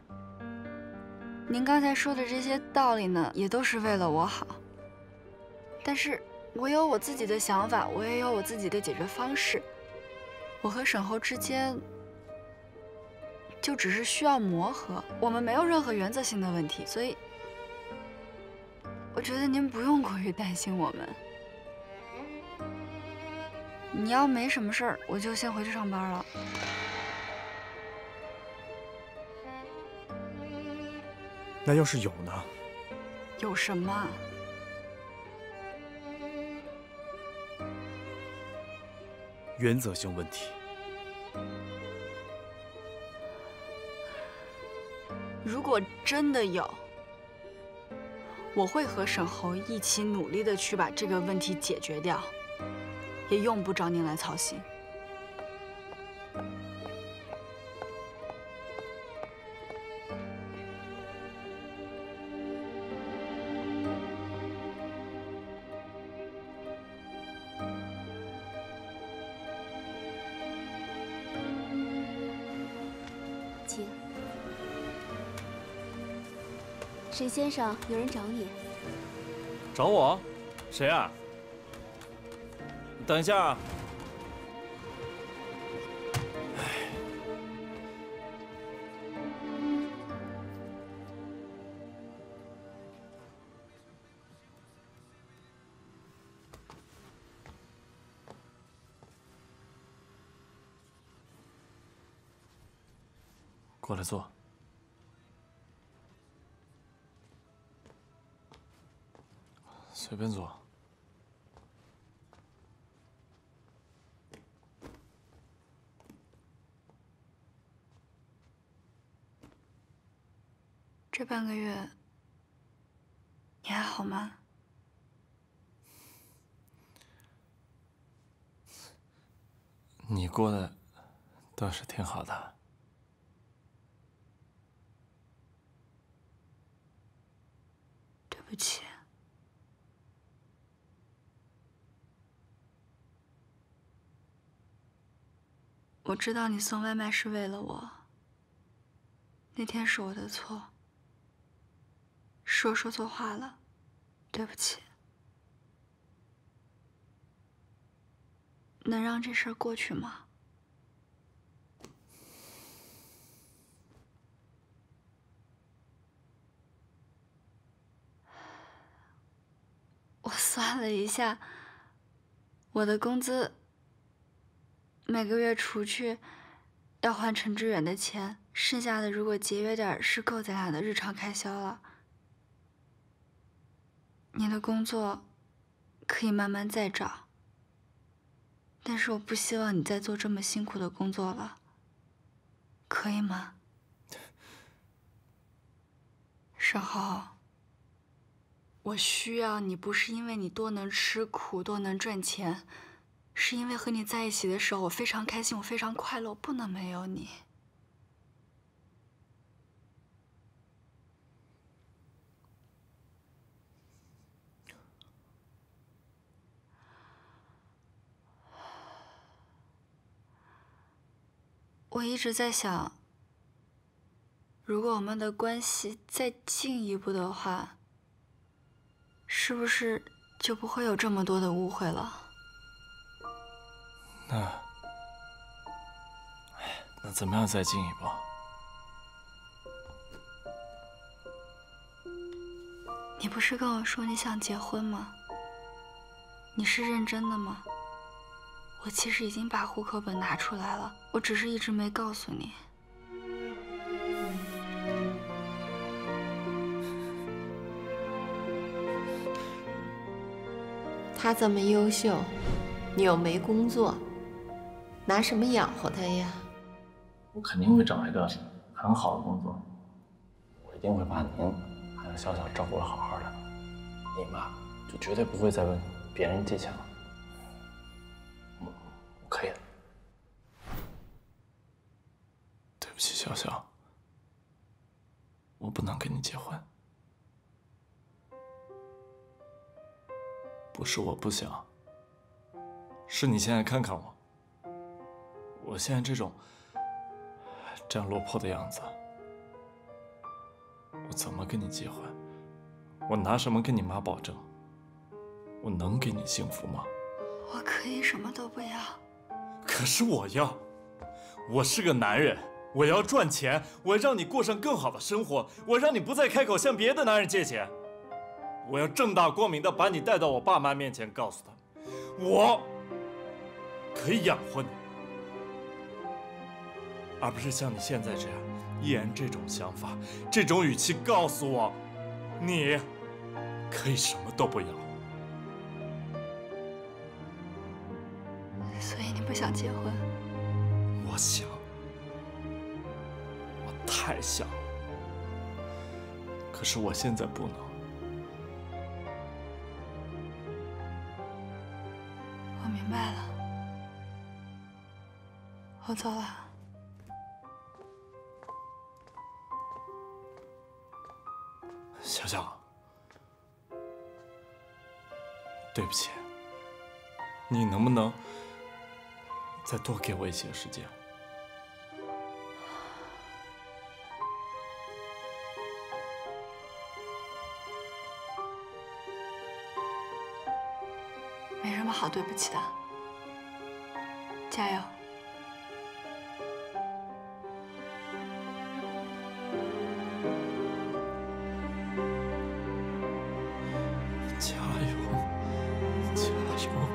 您刚才说的这些道理呢，也都是为了我好。但是我有我自己的想法，我也有我自己的解决方式。我和沈侯之间就只是需要磨合，我们没有任何原则性的问题，所以我觉得您不用过于担心我们。你要没什么事儿，我就先回去上班了。 那要是有呢？ 有什么？ 原则性问题。 如果真的有，我会和沈侯一起努力的去把这个问题解决掉，也用不着您来操心。 请。沈先生，有人找你。 找我？谁啊？等一下啊！过来坐。随便坐。 这半个月，你还好吗？ 你过得倒是挺好的。 对不起。我知道你送外卖是为了我，那天是我的错，是我说错话了，对不起。能让这事儿过去吗？我算了一下，我的工资每个月除去要还陈志远的钱，剩下的如果节约点是够咱俩的日常开销了。你的工作可以慢慢再找，但是我不希望你再做这么辛苦的工作了，可以吗？沈侯，我需要你不是因为你多能吃苦多能赚钱，是因为和你在一起的时候我非常开心，我非常快乐，我不能没有你。我一直在想，如果我们的关系再进一步的话，是不是就不会有这么多的误会了？ 那怎么样再进一步？ 你不是跟我说你想结婚吗？ 你是认真的吗？我其实已经把户口本拿出来了，我只是一直没告诉你。 他这么优秀，你又没工作，拿什么养活他呀？ 我肯定会找一个很好的工作，我一定会把您还有小小照顾得好好的，你妈就绝对不会再问别人借钱了。我可以的。 对不起，小小，我不能跟你结婚。不是我不想，是你现在看看我，我现在这样落魄的样子，我怎么跟你结婚？我拿什么跟你妈保证？我能给你幸福吗？ 我可以什么都不要。 可是我要，我是个男人，我要赚钱，我要让你过上更好的生活，我让你不再开口向别的男人借钱。我要正大光明的把你带到我爸妈面前，告诉他们，我可以养活你，而不是像你现在这样，依然这种想法、这种语气告诉我，你可以什么都不要。 所以你不想结婚？ 我想，我太想了，可是我现在不能。 我明白了，我走了。 小小，对不起，你能不能再多给我一些时间？ 没什么好对不起的，加油！ 加油！加油！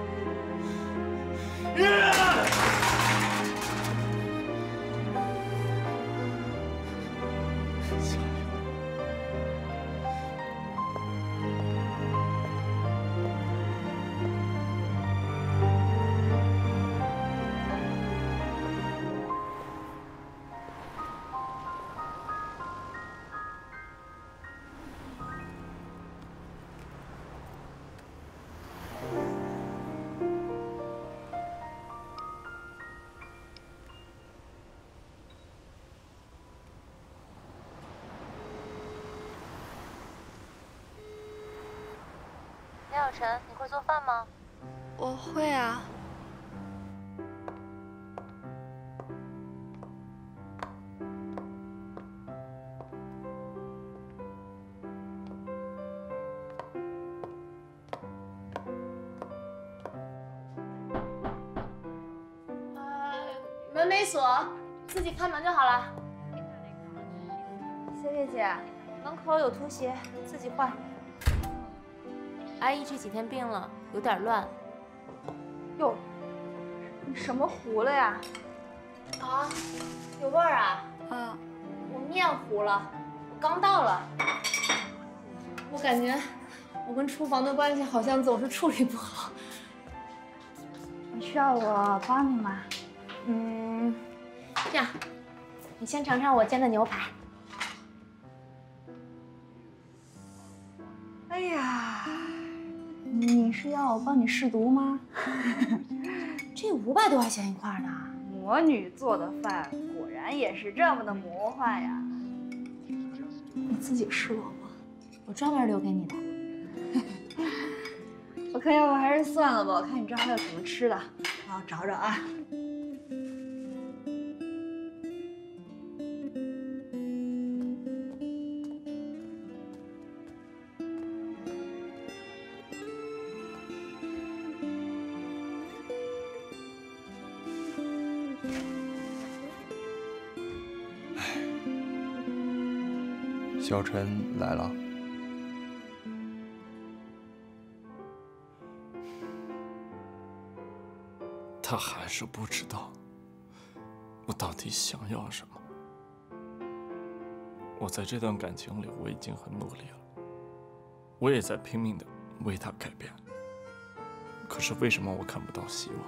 梁小晨，你会做饭吗？ 我会啊。 门没锁，自己开门就好了。 谢谢姐。 门口有拖鞋，自己换。阿姨这几天病了，有点乱。 哟，你什么糊了呀？ 啊，有味儿啊？ 嗯， 我面糊了，我刚到了。我感觉我跟厨房的关系好像总是处理不好。 你需要我帮你吗？ 这样，你先尝尝我煎的牛排。 哎呀，你是要我帮你试毒吗？ 这500多块钱一块呢。 魔女做的饭果然也是这么的魔幻呀！你自己试过吗？ 我专门留给你的。 我看要不还是算了吧，我看你这还有什么吃的，让我找找啊。 小陈来了。 他还是不知道我到底想要什么。我在这段感情里，我已经很努力了，我也在拼命的为他改变。可是为什么我看不到希望？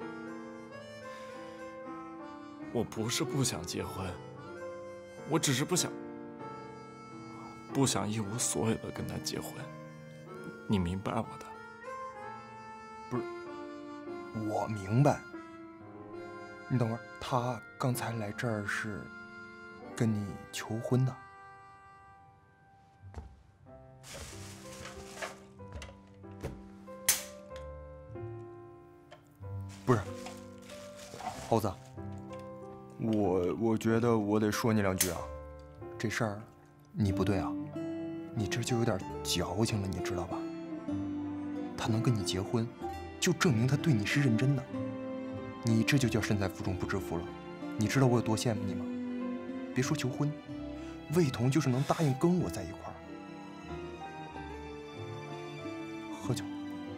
我不是不想结婚，我只是不想一无所有的跟他结婚。你明白我的？ 不是，我明白。你等会儿，他刚才来这儿是跟你求婚的。不是，猴子，我觉得我得说你两句啊，这事儿你不对啊，你这就有点矫情了，你知道吧？他能跟你结婚，就证明他对你是认真的，你这就叫身在福中不知福了。你知道我有多羡慕你吗？别说求婚，魏彤就是能答应跟我在一块儿。喝酒。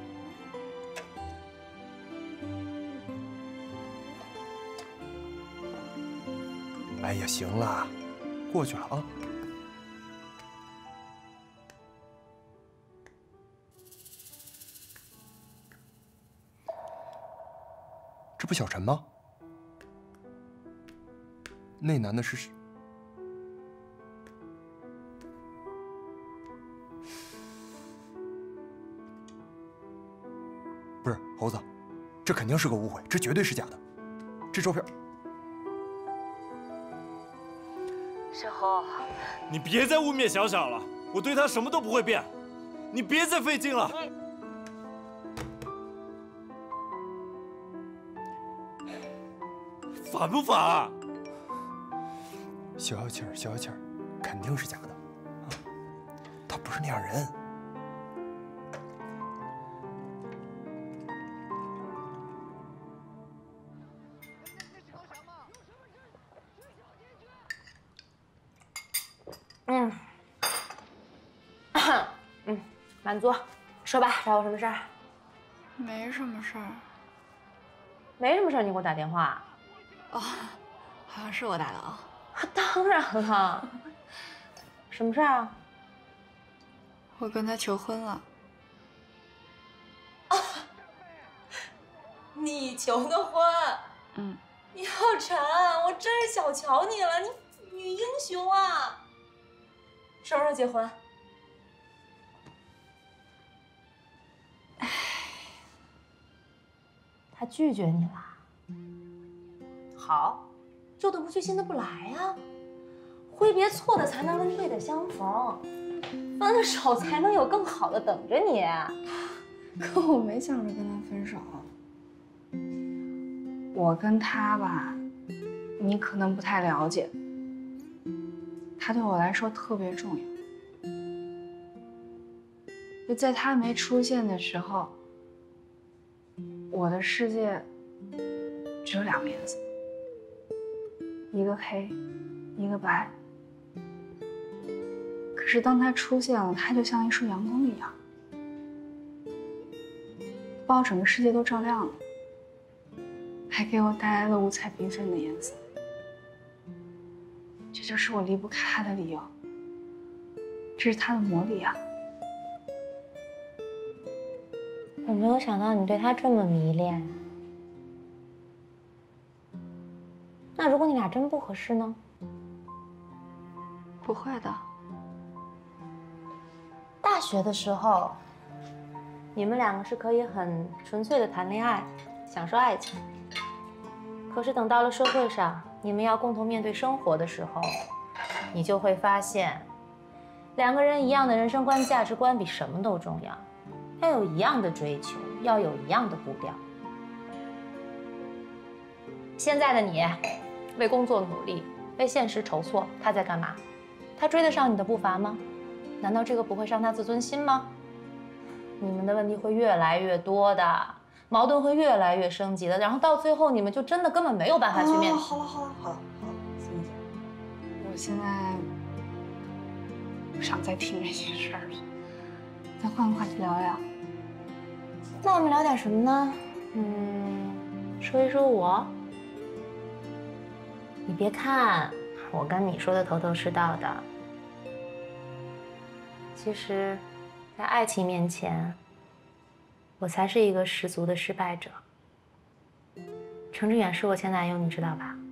哎呀，行了，过去了啊。这不小陈吗？那男的是？不是猴子，这肯定是个误会，这绝对是假的。这照片。 小侯， 你别再污蔑小小了，我对他什么都不会变，你别再费劲了。烦不烦啊？ 消消气儿，消消气儿，肯定是假的，啊，他不是那样人。 满足，说吧，找我什么事儿？ 没什么事儿。 没什么事儿，你给我打电话？ 哦，好像是我打的啊。 当然了。什么事儿啊？ 我跟他求婚了。 你求的婚？ 嗯。 姚晨，我真是小瞧你了，你女英雄啊！什么时候结婚？他拒绝你了。好，旧的不去，新的不来呀。挥别错的才能跟对的相逢，分了手才能有更好的等着你。 可我没想着跟他分手。我跟他吧，你可能不太了解，他对我来说特别重要。就在他没出现的时候，我的世界只有2个颜色，一个黑，一个白。可是当他出现了，他就像一束阳光一样，把我整个世界都照亮了，还给我带来了五彩缤纷的颜色。这就是我离不开他的理由，这是他的魔力啊！ 我没有想到你对他这么迷恋。那如果你俩真不合适呢？ 不会的。 大学的时候，你们2个是可以很纯粹的谈恋爱，享受爱情。可是等到了社会上，你们要共同面对生活的时候，你就会发现，2个人一样的人生观、价值观比什么都重要。要有一样的追求，要有一样的步调。现在的你，为工作努力，为现实筹措，他在干嘛？他追得上你的步伐吗？难道这个不会伤他自尊心吗？你们的问题会越来越多的，矛盾会越来越升级的，然后到最后你们就真的根本没有办法去面对。 好了，思敏姐，我现在不想再听这些事儿了，咱换个话题聊聊。 那我们聊点什么呢？ 说说一说我。你别看我跟你说的头头是道的，其实，在爱情面前，我才是一个十足的失败者。程志远是我前男友，你知道吧？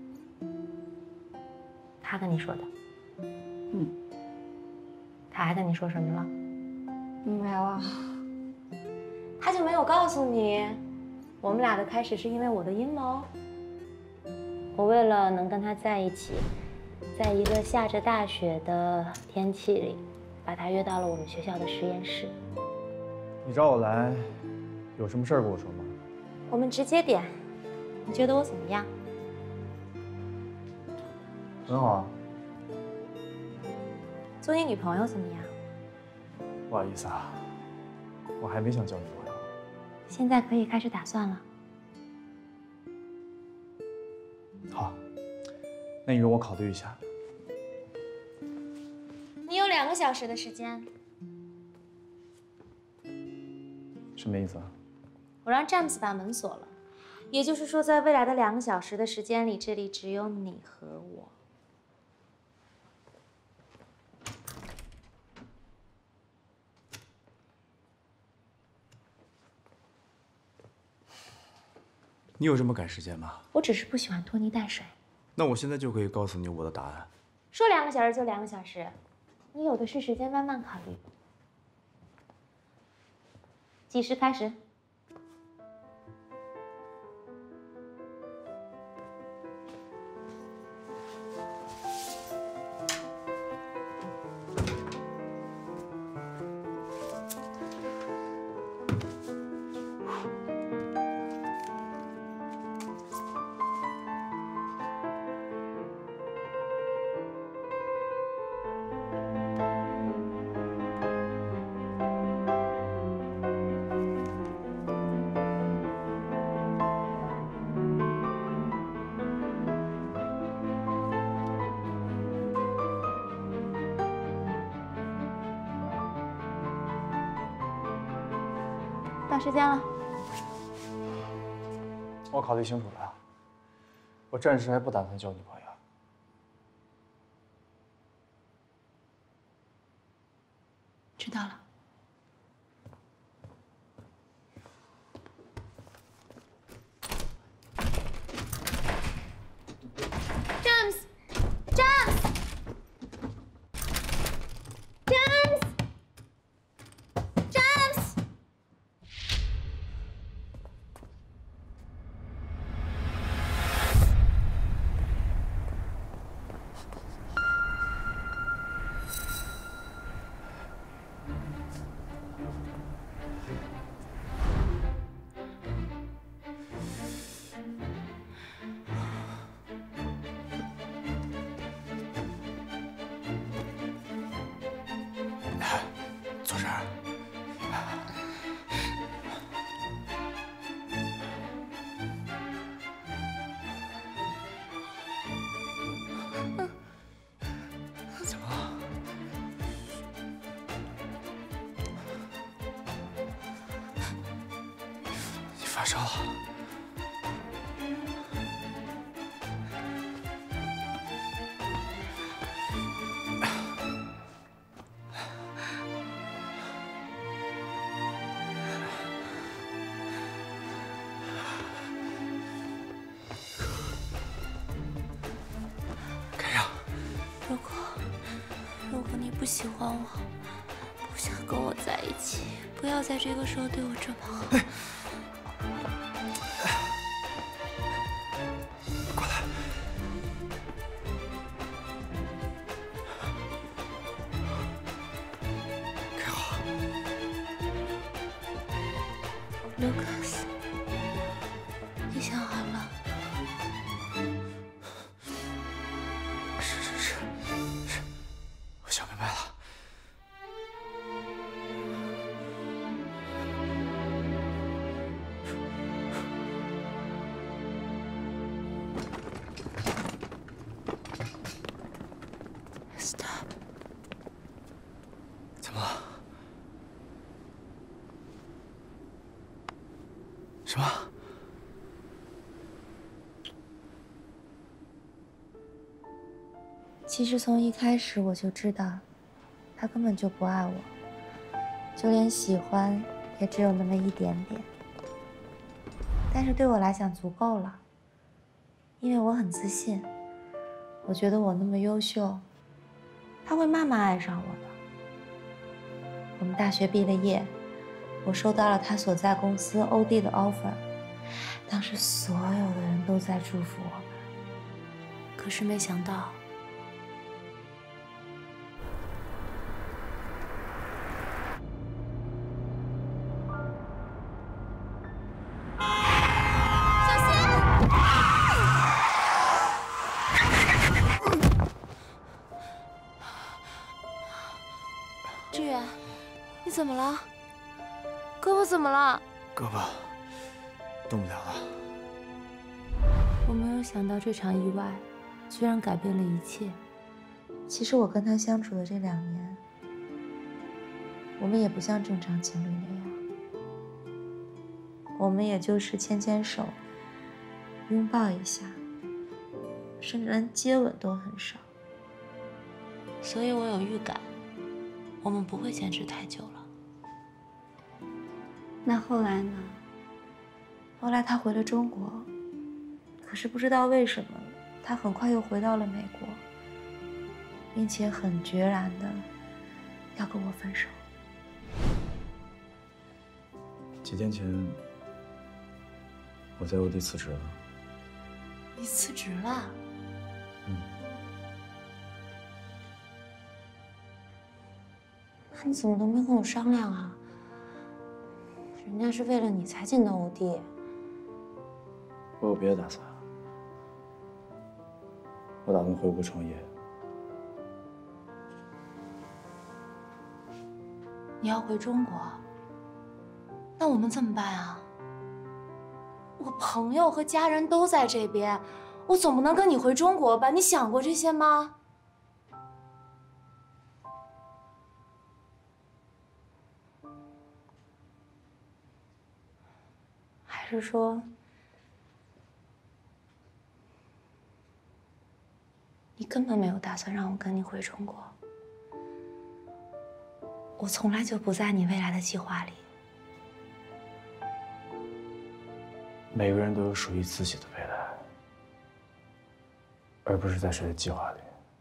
他跟你说的。 嗯。 他还跟你说什么了？ 没了。 他就没有告诉你，我们俩的开始是因为我的阴谋。我为了能跟他在一起，在一个下着大雪的天气里，把他约到了我们学校的实验室。 你找我来，有什么事儿跟我说吗？ 我们直接点，你觉得我怎么样？ 很好啊。 做你女朋友怎么样？ 不好意思啊，我还没想交女朋友。 现在可以开始打算了。 好，那你容我考虑一下。 你有2个小时的时间。 什么意思啊？ 我让詹姆斯把门锁了，也就是说，在未来的2个小时的时间里，这里只有你和我。 你有这么赶时间吗？ 我只是不喜欢拖泥带水。 那我现在就可以告诉你我的答案。 说2个小时就2个小时，你有的是时间慢慢考虑。计时开始。到时间了。 我考虑清楚了，我暂时还不打算交女朋友。 知道了。詹姆斯，詹姆斯，詹姆斯，詹姆斯。 坐这儿。怎么了？你发烧了？ 如果你不喜欢我，不想跟我在一起，不要在这个时候对我这么好。 过来。给我。 Lucas，你想好了？ 是，我想明白了。 Stop。 怎么了？什么？ 其实从一开始我就知道，他根本就不爱我，就连喜欢也只有那么一点点。但是对我来讲足够了，因为我很自信，我觉得我那么优秀，他会慢慢爱上我的。我们大学毕了业，我收到了他所在公司OD的 offer， 当时所有的人都在祝福我们，可是没想到。志远，你怎么了？胳膊怎么了？ 胳膊动不了了。 我没有想到这场意外，居然改变了一切。其实我跟他相处的这2年，我们也不像正常情侣那样，我们也就是牵牵手，拥抱一下，甚至连接吻都很少。所以我有预感，我们不会坚持太久了。 那后来呢？ 后来他回了中国，可是不知道为什么，他很快又回到了美国，并且很决然的要跟我分手。 几天前，我在OD辞职了。 你辞职了？那你怎么都没跟我商量啊？人家是为了你才进的OD。 我有别的打算，我打算回国创业。 你要回中国？那我们怎么办啊？我朋友和家人都在这边，我总不能跟你回中国吧？你想过这些吗？还是说，你根本没有打算让我跟你回中国？我从来就不在你未来的计划里。 每个人都有属于自己的未来，而不是在谁的计划里。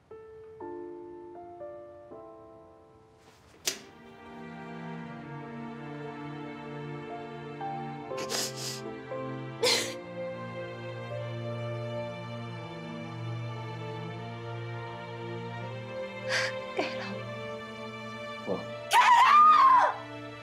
给了。 不。 给了！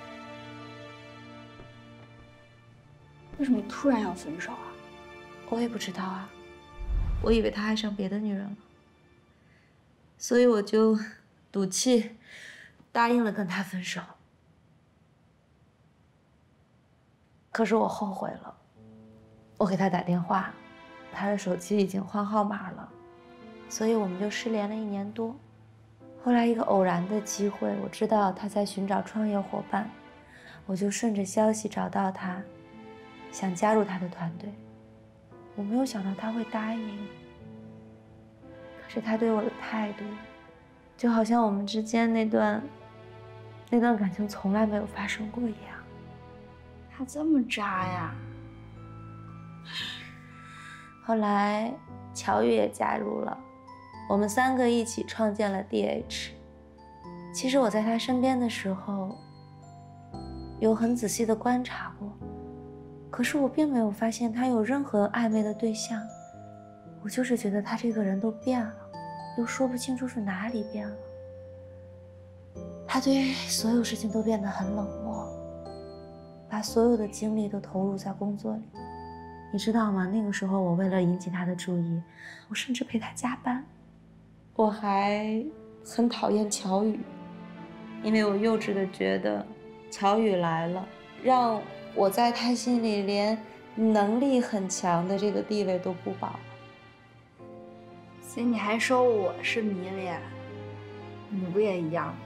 为什么突然要分手啊？ 我也不知道啊，我以为他爱上别的女人了，所以我就赌气答应了跟他分手。可是我后悔了，我给他打电话，他的手机已经换号码了，所以我们就失联了1年多。后来一个偶然的机会，我知道他在寻找创业伙伴，我就顺着消息找到他，想加入他的团队。我没有想到他会答应，可是他对我的态度，就好像我们之间那段感情从来没有发生过一样。 他这么渣呀？ 后来乔宇也加入了，我们3个一起创建了 DH。其实我在他身边的时候，有很仔细的观察过，可是我并没有发现他有任何暧昧的对象。我就是觉得他这个人都变了，又说不清楚是哪里变了。他对于所有事情都变得很冷漠，把所有的精力都投入在工作里。你知道吗？那个时候我为了引起他的注意，我甚至陪他加班。我还很讨厌乔宇，因为我幼稚的觉得乔宇来了，让我在他心里连能力很强的这个地位都不保。 所以你还说我是迷恋，你不也一样吗？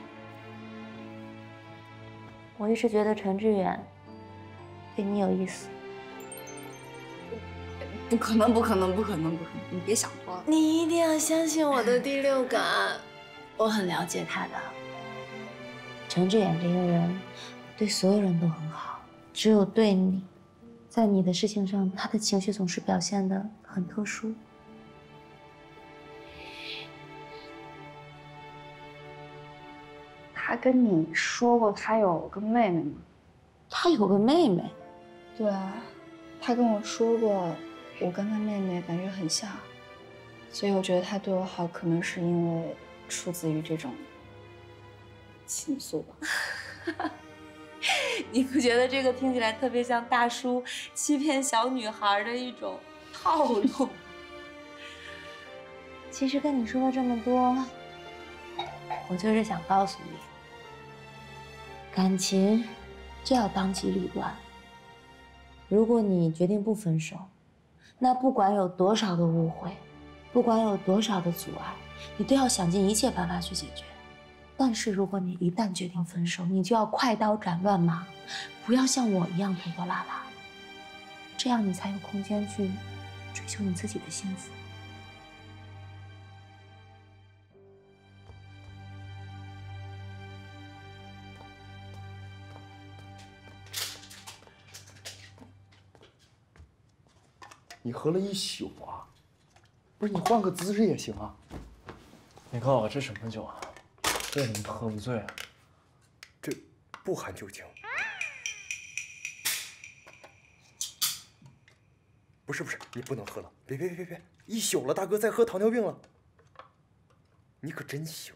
我一直觉得陈志远对你有意思。 不可能，不可能，不可能，不可能！你别想多了。 你一定要相信我的第六感，我很了解他的。 程志远这个人对所有人都很好，只有对你，在你的事情上，他的情绪总是表现得很特殊。 他跟你说过他有个妹妹吗？ 他有个妹妹？ 对啊，他跟我说过，我跟他妹妹感觉很像，所以我觉得他对我好，可能是因为出自于这种情愫吧。 你不觉得这个听起来特别像大叔欺骗小女孩的一种套路？ 其实跟你说了这么多，我就是想告诉你，感情就要当机立断。如果你决定不分手，那不管有多少的误会，不管有多少的阻碍，你都要想尽一切办法去解决。但是如果你一旦决定分手，你就要快刀斩乱麻，不要像我一样拖拖拉拉，这样你才有空间去追求你自己的幸福。 你喝了一宿啊？不是，你换个姿势也行啊。 你告诉我这什么酒啊？为什么喝不醉啊？ 这不含酒精。不是，你不能喝了！别！一宿了，大哥再喝糖尿病了。你可真行。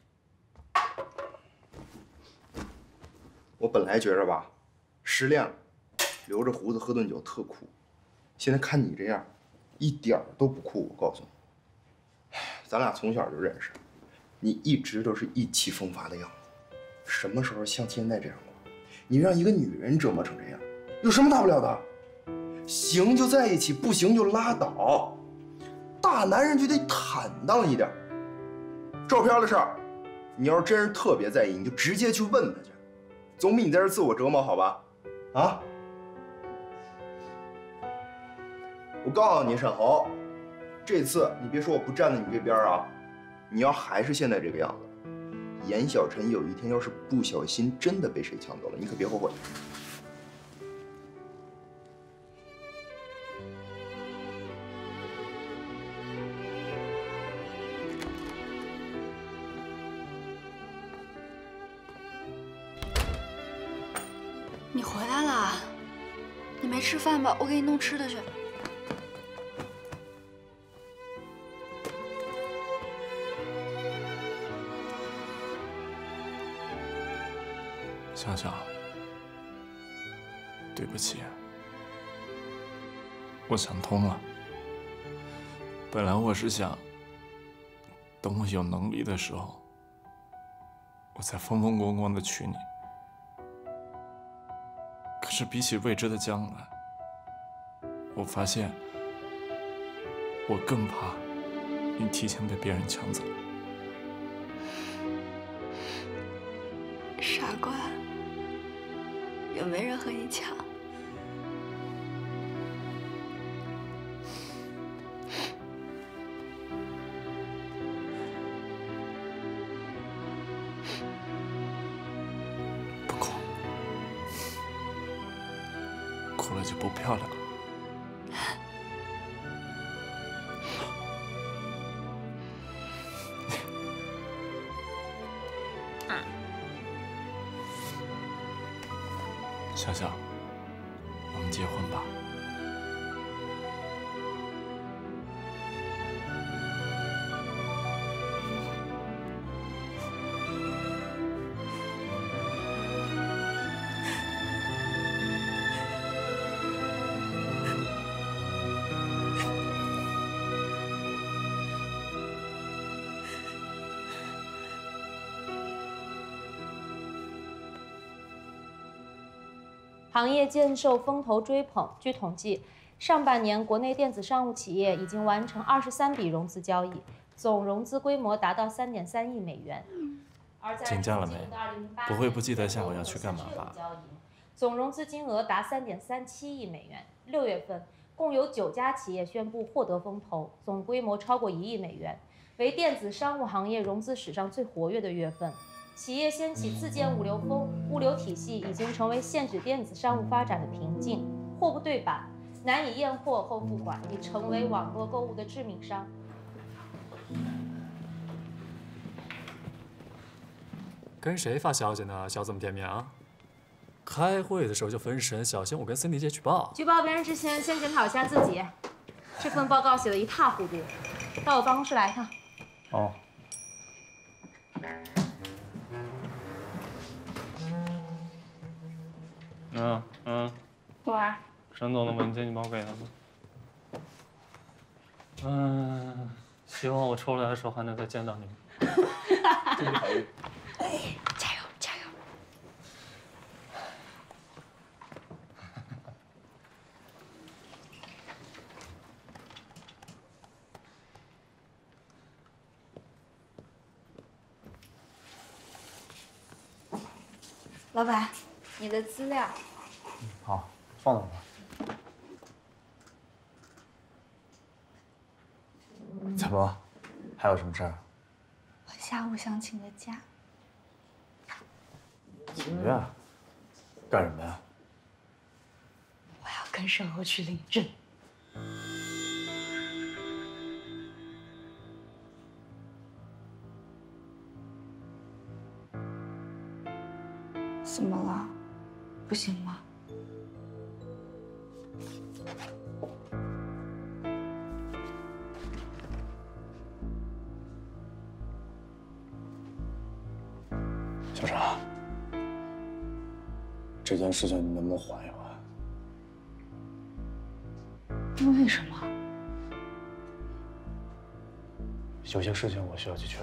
我本来觉着吧，失恋了，留着胡子喝顿酒特酷。现在看你这样，一点儿都不酷。我告诉你，咱俩从小就认识，你一直都是意气风发的样子。什么时候像现在这样了？你让一个女人折磨成这样，有什么大不了的？行就在一起，不行就拉倒。大男人就得坦荡一点。照片的事儿，你要是真是特别在意，你就直接去问他去，总比你在这自我折磨好吧？啊？我告诉你，沈侯，这次你别说我不站在你这边啊，你要还是现在这个样子，严小晨有一天要是不小心真的被谁抢走了，你可别后悔。 你回来了，你没吃饭吧？我给你弄吃的去。 香香，对不起，我想通了。本来我是想，等我有能力的时候，我再风风光光的娶你。可是比起未知的将来，我发现我更怕你提前被别人抢走。 傻瓜，有没人和你抢？ 不哭，哭了就不漂亮了。香香，我们结婚吧。 行业渐受风头追捧。据统计，上半年国内电子商务企业已经完成23笔融资交易，总融资规模达到3.3亿美元。 请假了没？不会不记得下午要去干嘛吧？ 总融资金额达3.37亿美元。6月份， 共有9家企业宣布获得风投，总规模超过1亿美元，为电子商务行业融资史上最活跃的月份。企业掀起自建物流风，物流体系已经成为限制电子商务发展的瓶颈，货不对版，难以验货后付款，已成为网络购物的致命伤。 跟谁发消息呢？小这么点名？开会的时候就分神，小心我跟Cindy姐举报。 举报别人之前，先检讨一下自己。这份报告写得一塌糊涂，到我办公室来一趟。 哦。 喂。 沈总的文件你帮我给他们。希望我抽出来的时候还能再见到你们。 祝你好运。 加油加油！老板，你的资料。 好，放那吧。怎么？还有什么事儿？ 我下午想请个假。 请假？干什么呀？ 我要跟沈欧去领证。怎么了？不行吗？ 小常，这件事情你能不能缓一缓？ 为什么？ 有些事情我需要去确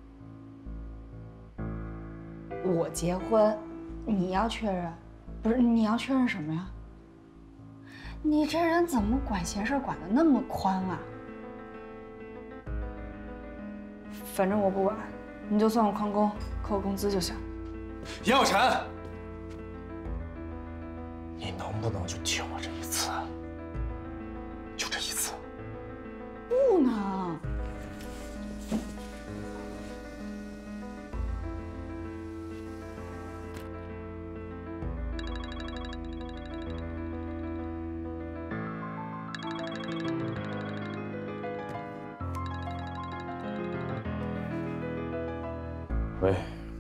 认。 我结婚，你要确认？不是，你要确认什么呀？你这人怎么管闲事管得那么宽啊？反正我不管，你就算我旷工，扣工资就行。 杨有辰，你能不能就听我这一次？就这一次。 不能。 喂。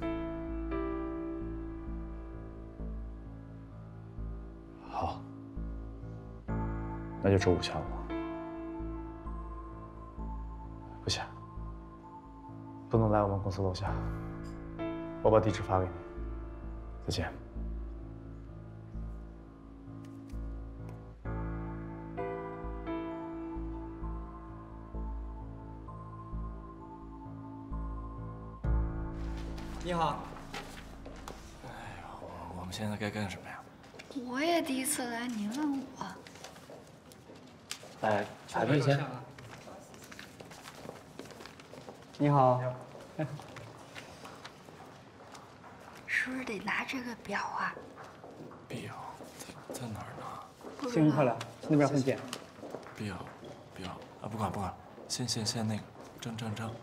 好，那就周5下午。不行，不能来我们公司楼下。我把地址发给你。再见。 你好。 哎呀，我们现在该干什么呀？ 我也第一次来，你问我。 来，排队先。 你好。 是不是得拿这个表啊？ 表在哪儿呢？ 幸运快来，那边很简。 表啊，不管，先那个正。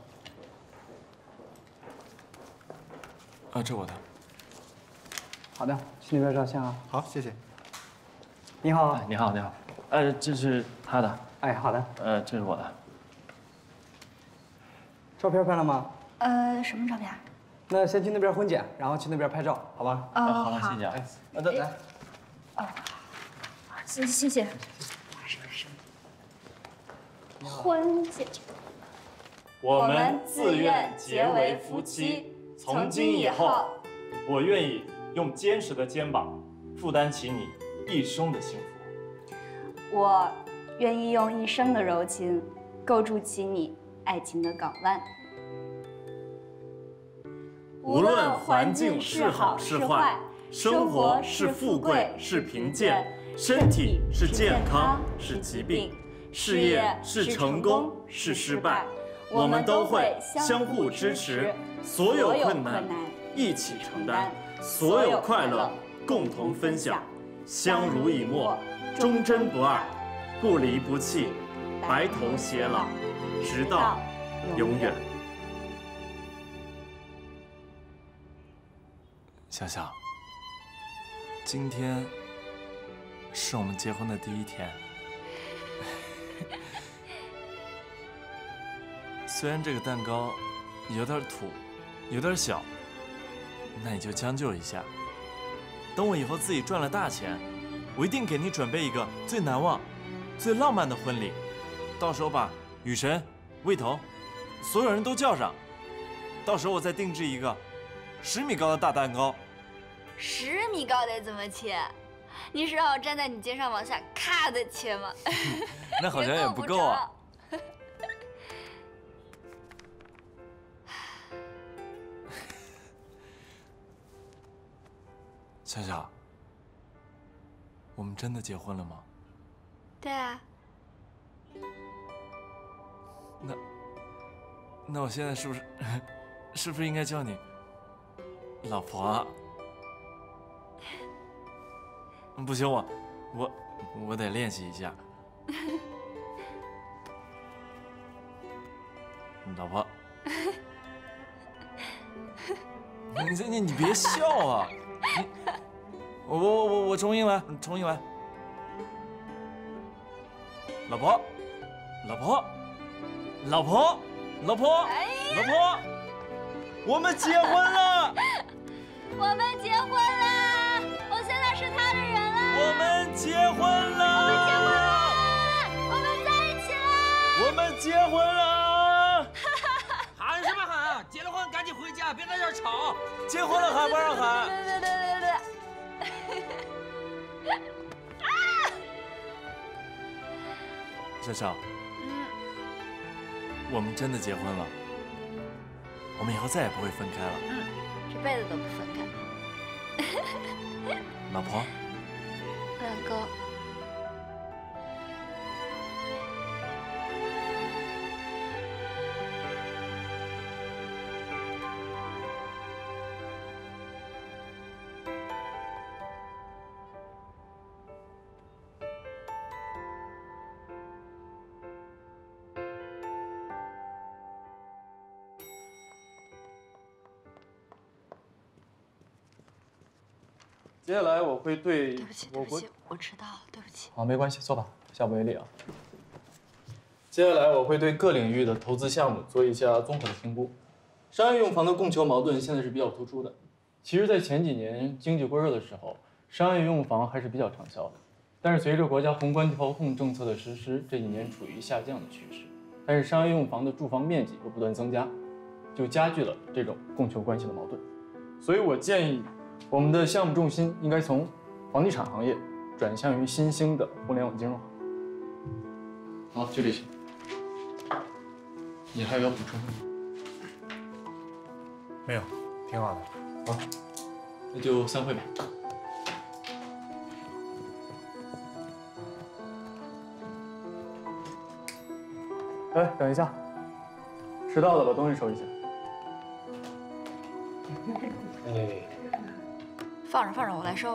啊，这我的。 好的，去那边照相啊。好，谢谢。你好。 你好。这是他的。 哎，好的。 这是我的。 照片拍了吗？ 什么照片？ 那先去那边婚检，然后去那边拍照，好吧？ 好了，谢谢啊。 来。 谢谢。婚检。 我们自愿结为夫妻，从今以后，我愿意用坚实的肩膀负担起你一生的幸福。 我愿意用一生的柔情构筑起你爱情的港湾。 无论环境是好是坏，生活是富贵是贫贱，身体是健康是疾病，事业是成功是失败，我们都会相互支持，所有困难一起承担，所有快乐共同分享，相濡以沫，忠贞不二， 不离不弃，白头偕老，直到永远。小小，今天是我们结婚的第1天。虽然这个蛋糕有点土，有点小，那你就将就一下。等我以后自己赚了大钱，我一定给你准备一个最难忘、最浪漫的婚礼。到时候把雨神、魏彤，所有人都叫上。到时候我再定制一个10米高的大蛋糕。 10米高得怎么切？你是让我站在你肩上往下咔的切吗？ 那好像也不够啊。小小，我们真的结婚了吗？ 对啊。 那我现在是不是应该叫你老婆啊？不行，我得练习一下。老婆，你别笑啊！我重新来。老婆，我们结婚了！ 我们结婚了！我现在是他的人了！ 我们结婚了！ 我们在一起了！ 我们结婚了！ 喊什么喊啊？结了婚赶紧回家，别在这儿吵！ 结婚了喊不让喊？ 对。 小小，我们真的结婚了，我们以后再也不会分开了。 这辈子都不分开。 老婆， 老公。 接下来我会对对不起，我迟到了，对不起。 好，没关系，坐吧，下不为例啊。接下来我会对各领域的投资项目做一下综合的评估。商业用房的供求矛盾现在是比较突出的。其实，在前几年经济过热的时候，商业用房还是比较畅销的。但是随着国家宏观调控政策的实施，这几年处于下降的趋势。但是商业用房的住房面积又不断增加，就加剧了这种供求关系的矛盾。所以我建议，我们的项目重心应该从房地产行业转向于新兴的互联网金融行业。好，就这些。你还有要补充的吗？ 没有，挺好的。 好，那就散会吧。哎，等一下，迟到了，把东西收一下。哎。 放着，我来收。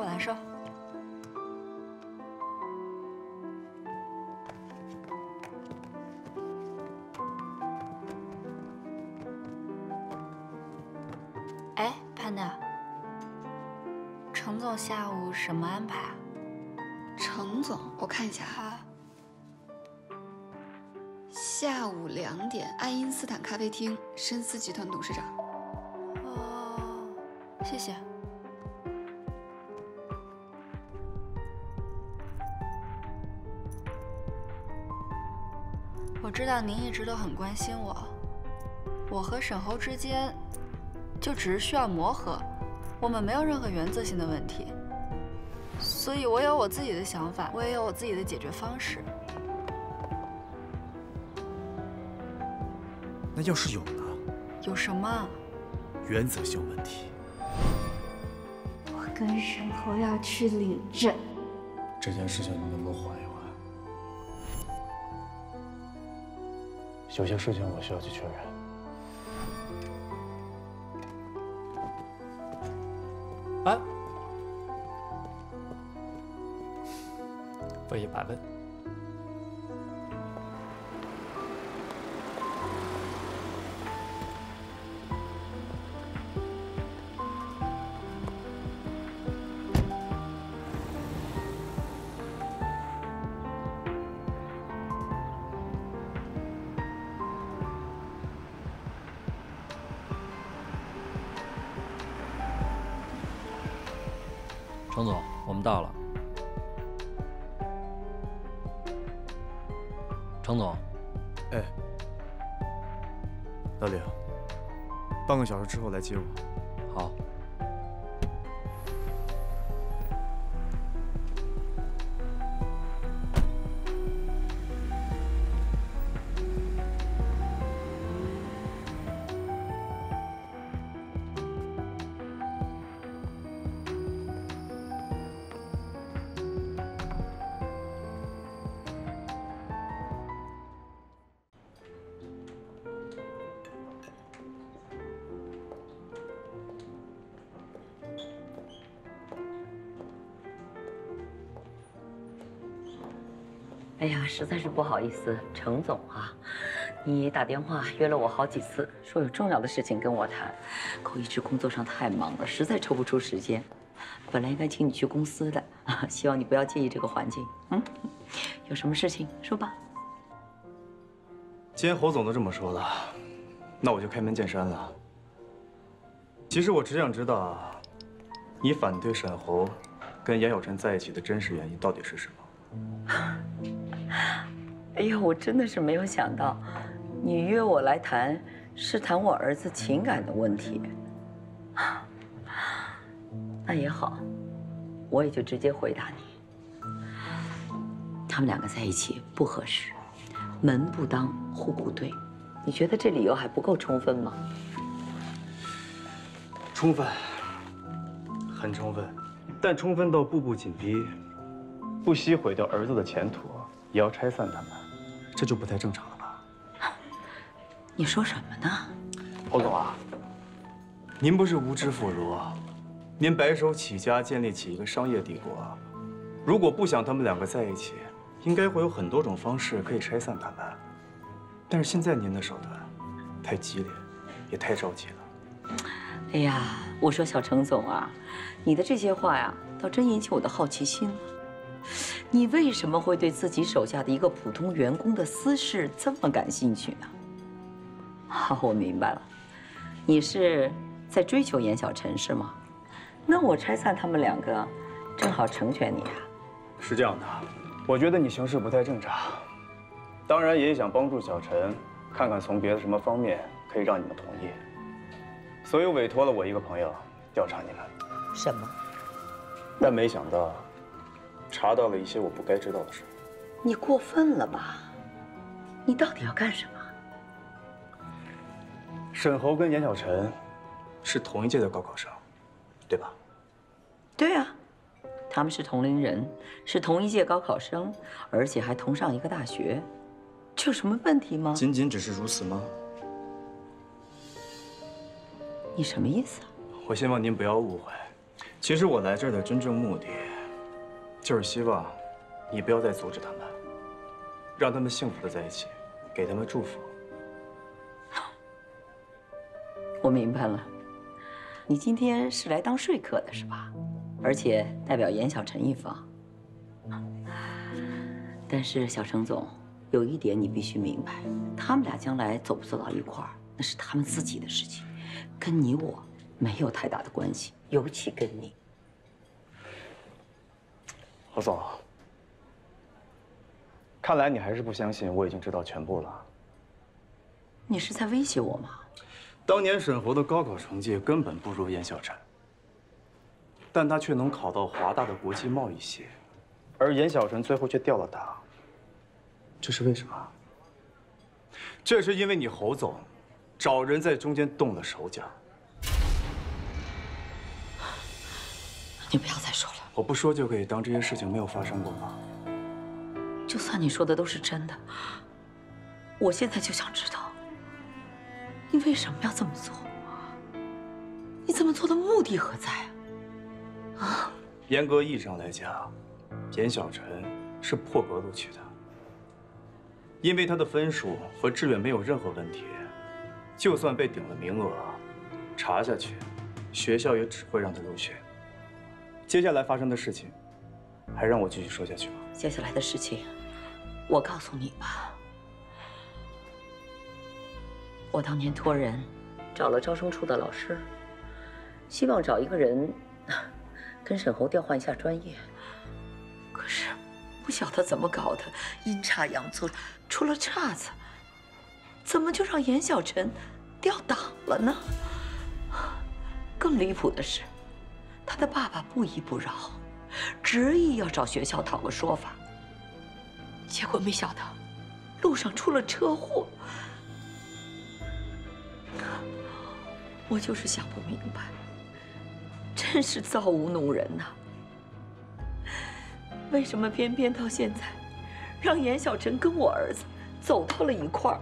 哎，潘娜，程总下午什么安排啊？ 程总，我看一下哈。下午2点，爱因斯坦咖啡厅，深思集团董事长。 哦，谢谢。我知道您一直都很关心我，我和沈侯之间就只是需要磨合，我们没有任何原则性的问题，所以我有我自己的想法，我也有我自己的解决方式。 那要是有呢？ 有什么？ 原则性问题。 我跟沈侯要去领证， 这件事情你能不能缓一缓？有些事情我需要去确认。 哎，问一百问， 程总，我们到了。程总， 哎，老李，半个小时之后来接我。 好。 哎呀，实在是不好意思，程总啊，你打电话约了我好几次，说有重要的事情跟我谈，可我一直工作上太忙了，实在抽不出时间。本来应该请你去公司的，希望你不要介意这个环境。有什么事情说吧。 既然侯总都这么说了，那我就开门见山了。其实我只想知道，你反对沈侯跟严小晨在一起的真实原因到底是什么？ 哎呦，我真的是没有想到，你约我来谈，是谈我儿子情感的问题。那也好，我也就直接回答你，他们两个在一起不合适，门不当户不对，你觉得这理由还不够充分吗？ 充分，很充分，但充分到步步紧逼，不惜毁掉儿子的前途，也要拆散他们，这就不太正常了吧？ 你说什么呢？ 侯总啊，您不是无知妇孺，您白手起家建立起一个商业帝国，如果不想他们两个在一起，应该会有很多种方式可以拆散他们。但是现在您的手段太激烈，也太着急了。 哎呀，我说小程总啊，你的这些话呀，倒真引起我的好奇心了。你为什么会对自己手下的一个普通员工的私事这么感兴趣呢？好，我明白了，你是在追求严小晨是吗？那我拆散他们两个，正好成全你啊。 是这样的，我觉得你行事不太正常，当然也想帮助小陈，看看从别的什么方面可以让你们同意，所以委托了我一个朋友调查你们。 什么？ 但没想到，查到了一些我不该知道的事。 你过分了吧？你到底要干什么？ 沈侯跟严小晨是同一届的高考生，对吧？ 对啊，他们是同龄人，是同一届高考生，而且还同上一个大学，这有什么问题吗？ 仅仅只是如此吗？ 你什么意思啊？ 我希望您不要误会，其实我来这儿的真正目的，就是希望你不要再阻止他们，让他们幸福的在一起，给他们祝福。 我明白了，你今天是来当说客的是吧？而且代表严小晨一方。但是小程总，有一点你必须明白，他们俩将来走不走到一块儿，那是他们自己的事情，跟你我没有太大的关系，尤其跟你。 何总，看来你还是不相信我已经知道全部了。 你是在威胁我吗？ 当年沈侯的高考成绩根本不如严小晨，但他却能考到华大的国际贸易系，而严小晨最后却掉了档。这是为什么？这是因为你侯总找人在中间动了手脚。 你不要再说了。 我不说就可以当这些事情没有发生过吗？ 就算你说的都是真的，我现在就想知道，你为什么要这么做？你这么做的目的何在啊？啊？ 严格意义上来讲，严小晨是破格录取的，因为他的分数和志愿没有任何问题，就算被顶了名额，查下去，学校也只会让他入学。接下来发生的事情，还让我继续说下去吗？ 接下来的事情，我告诉你吧。我当年托人找了招生处的老师，希望找一个人跟沈侯调换一下专业。可是不晓得怎么搞的，阴差阳错出了岔子，怎么就让严小晨调档了呢？更离谱的是，他的爸爸不依不饶，执意要找学校讨个说法。结果没想到，路上出了车祸。我就是想不明白，真是造物弄人呐！为什么偏偏到现在，让严小晨跟我儿子走到了一块儿？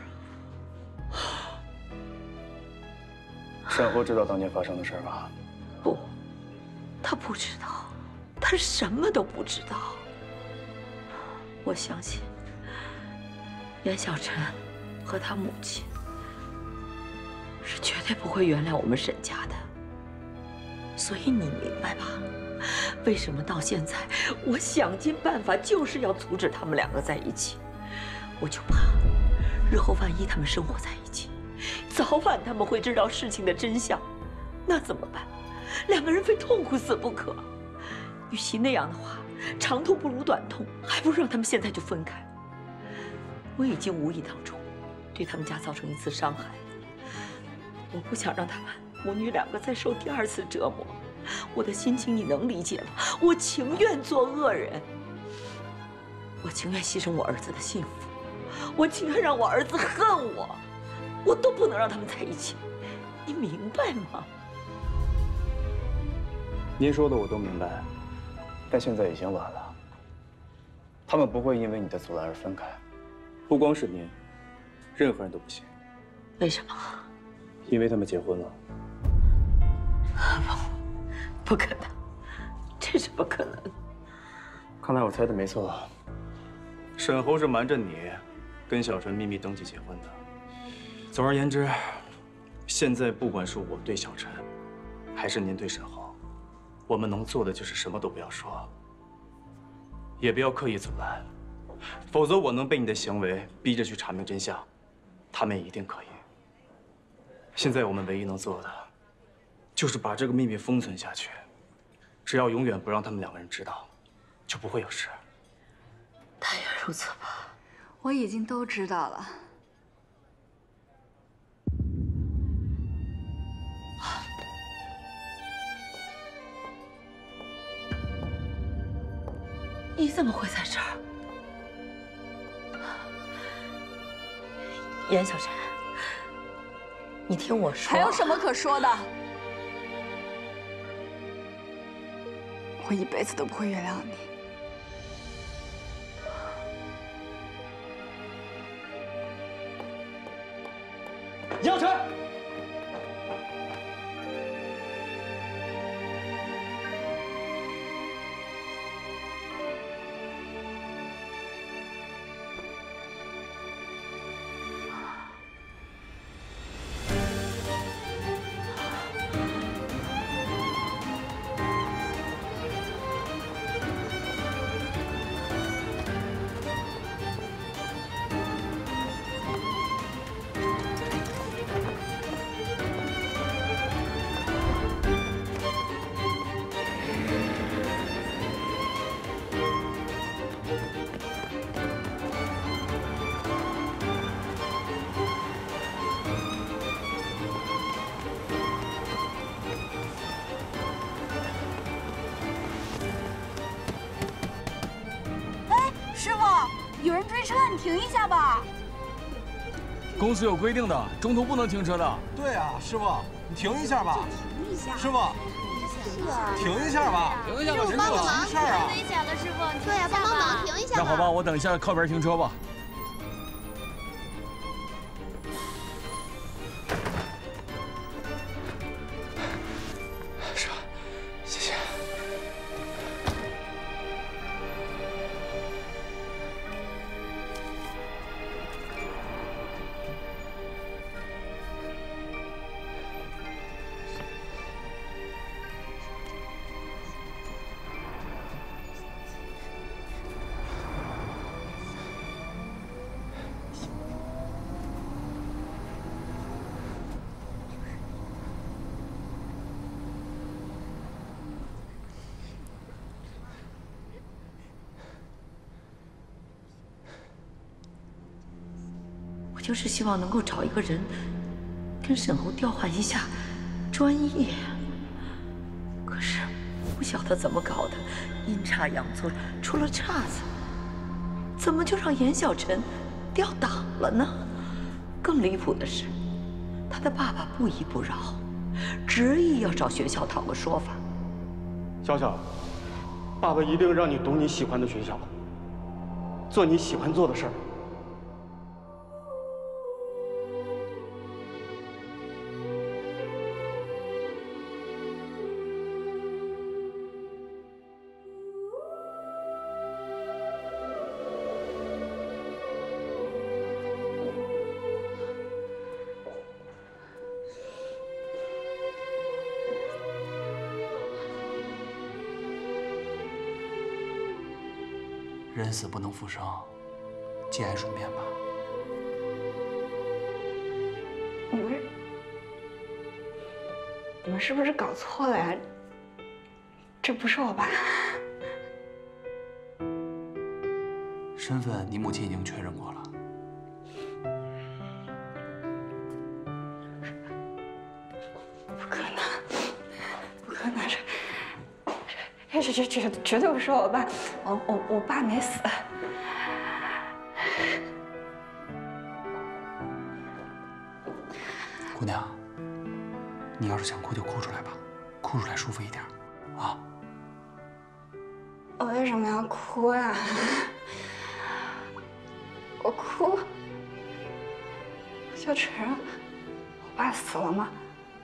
沈侯知道当年发生的事吗？ 不，他不知道，他什么都不知道。我相信严小晨和他母亲是绝对不会原谅我们沈家的。所以你明白吧？为什么到现在我想尽办法就是要阻止他们两个在一起？我就怕日后万一他们生活在一起，早晚他们会知道事情的真相，那怎么办？两个人非痛苦死不可。与其那样的话，长痛不如短痛，还不如让他们现在就分开。我已经无意当中对他们家造成一次伤害，我不想让他们母女两个再受第二次折磨。我的心情你能理解吗？我情愿做恶人，我情愿牺牲我儿子的幸福，我情愿让我儿子恨我，我都不能让他们在一起，你明白吗？ 您说的我都明白，但现在已经晚了。他们不会因为你的阻拦而分开，不光是您，任何人都不行。 为什么？ 因为他们结婚了。 不可能，这是不可能。 看来我猜的没错，沈侯是瞒着你，跟小纯秘密登记结婚的。总而言之，现在不管是我对小陈，还是您对沈侯，我们能做的就是什么都不要说，也不要刻意阻拦，否则我能被你的行为逼着去查明真相，他们也一定可以。现在我们唯一能做的，就是把这个秘密封存下去。只要永远不让他们两个人知道，就不会有事。 但愿如此吧。 我已经都知道了。 你怎么会在这儿？严小晨，你听我说。 还有什么可说的？我一辈子都不会原谅你。 杨晨， 师傅，有人追车，你停一下吧。 公司有规定的，中途不能停车的。 对啊，师傅，你停一下吧。 停一下。 师傅，停一下吧。 停一下吧，师傅。 帮个忙， 事儿啊。 太危险了，师傅。对呀，帮帮忙，停一下吧。 那好吧，我等一下靠边停车吧。 师傅，谢谢。 就是希望能够找一个人，跟沈侯调换一下专业。可是不晓得怎么搞的，阴差阳错出了岔子，怎么就让严小晨调档了呢？更离谱的是，他的爸爸不依不饶，执意要找学校讨个说法。 小小，爸爸一定让你读你喜欢的学校，做你喜欢做的事儿。 人死不能复生，节哀顺变吧。 你们是不是搞错了呀？这不是我爸。 身份你母亲已经确认过了。 不可能，不可能！这绝对不是我爸，我爸没死。 姑娘，你要是想哭就哭出来吧，哭出来舒服一点，啊。 我为什么要哭呀？我哭，就承认我爸死了吗？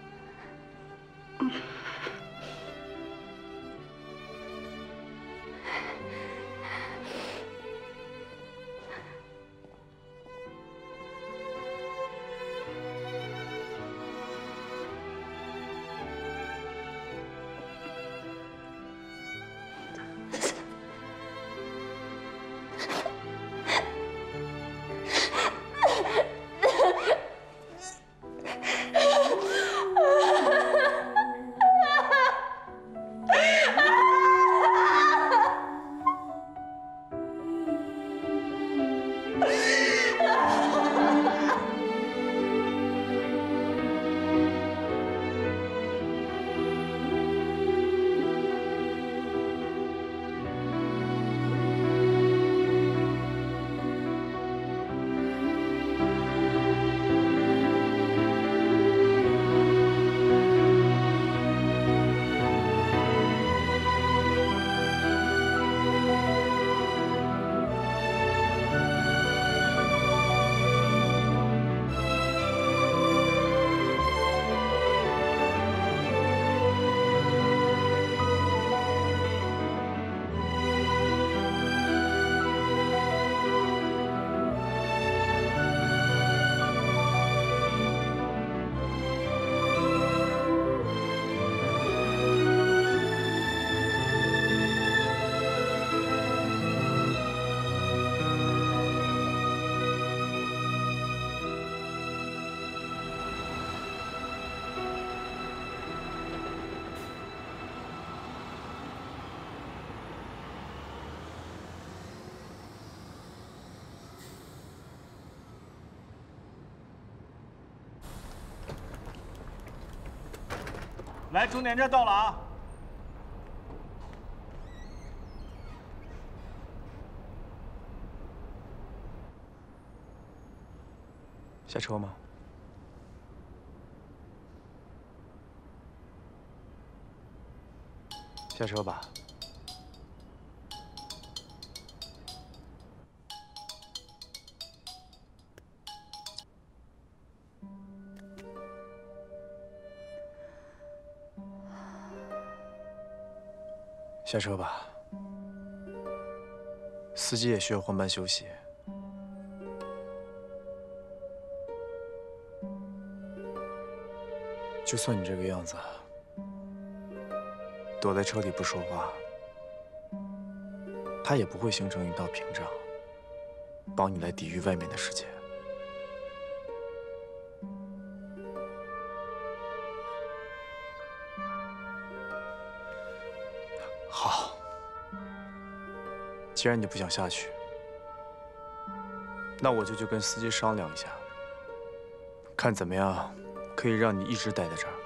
来，终点站到了啊！ 下车吗？下车吧。下车吧。司机也需要换班休息。就算你这个样子，躲在车里不说话，它也不会形成一道屏障，帮你来抵御外面的世界。好，既然你不想下去，那我就去跟司机商量一下。 看怎么样可以让你一直待在这儿。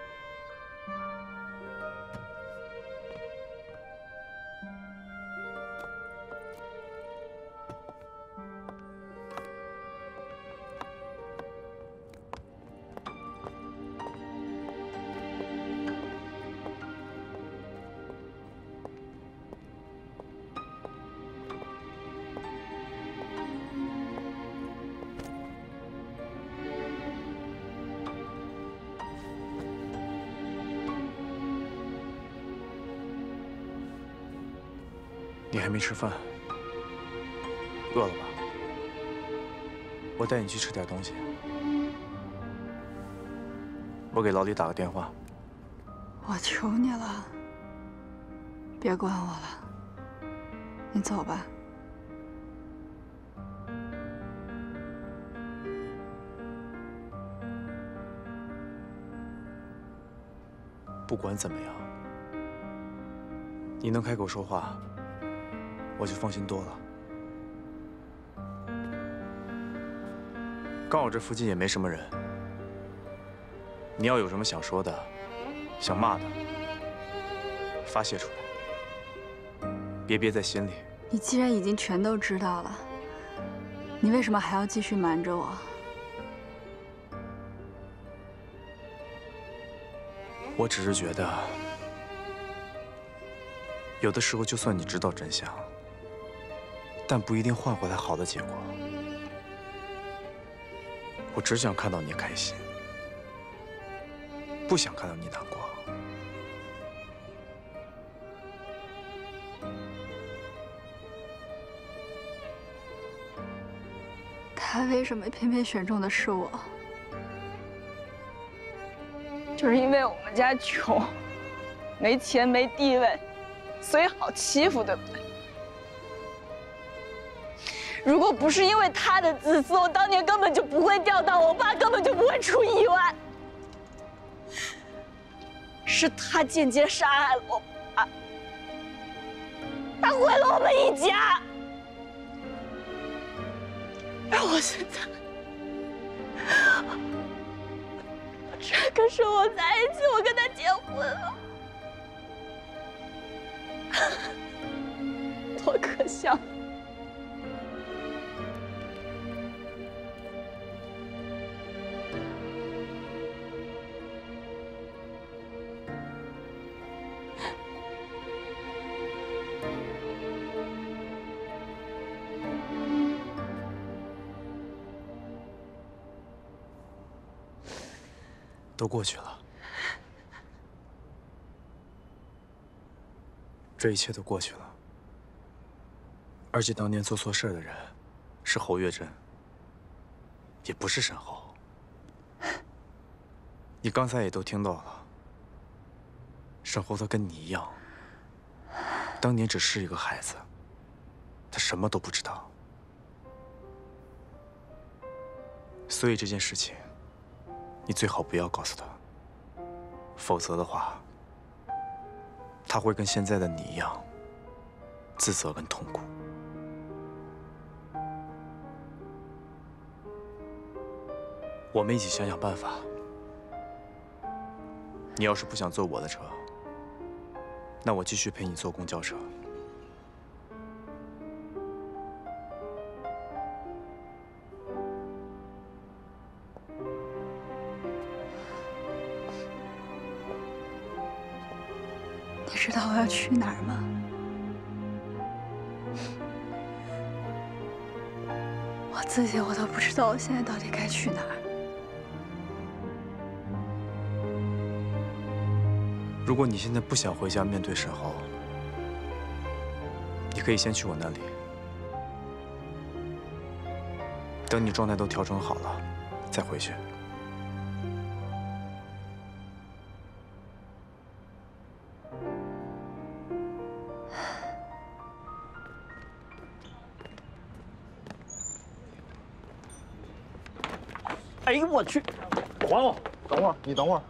你还没吃饭，饿了吧？我带你去吃点东西。我给老李打个电话。 我求你了，别管我了，你走吧。 不管怎么样，你能开口说话，我就放心多了。刚好这附近也没什么人，你要有什么想说的、想骂的，发泄出来，别憋在心里。 你既然已经全都知道了，你为什么还要继续瞒着我？ 我只是觉得，有的时候就算你知道真相，但不一定换回来好的结果。我只想看到你开心，不想看到你难过。 他为什么偏偏选中的是我？ 就是因为我们家穷，没钱没地位，所以好欺负，对不对？如果不是因为他的自私，我当年根本就不会钓到，我爸根本就不会出意外。是他间接杀害了我爸，他毁了我们一家。而我现在，这可是我在一起，我跟他结婚了，多可笑！ 都过去了，这一切都过去了。而且当年做错事的人是侯月珍，也不是沈侯。你刚才也都听到了，沈侯他跟你一样，当年只是一个孩子，他什么都不知道。所以这件事情，你最好不要告诉他，否则的话，他会跟现在的你一样，自责跟痛苦。我们一起想想办法。你要是不想坐我的车，那我继续陪你坐公交车。 你知道我要去哪儿吗？我自己都不知道我现在到底该去哪儿。 如果你现在不想回家面对沈侯，你可以先去我那里。等你状态都调整好了，再回去。 哎呦我去！还我！等会儿，你等会儿。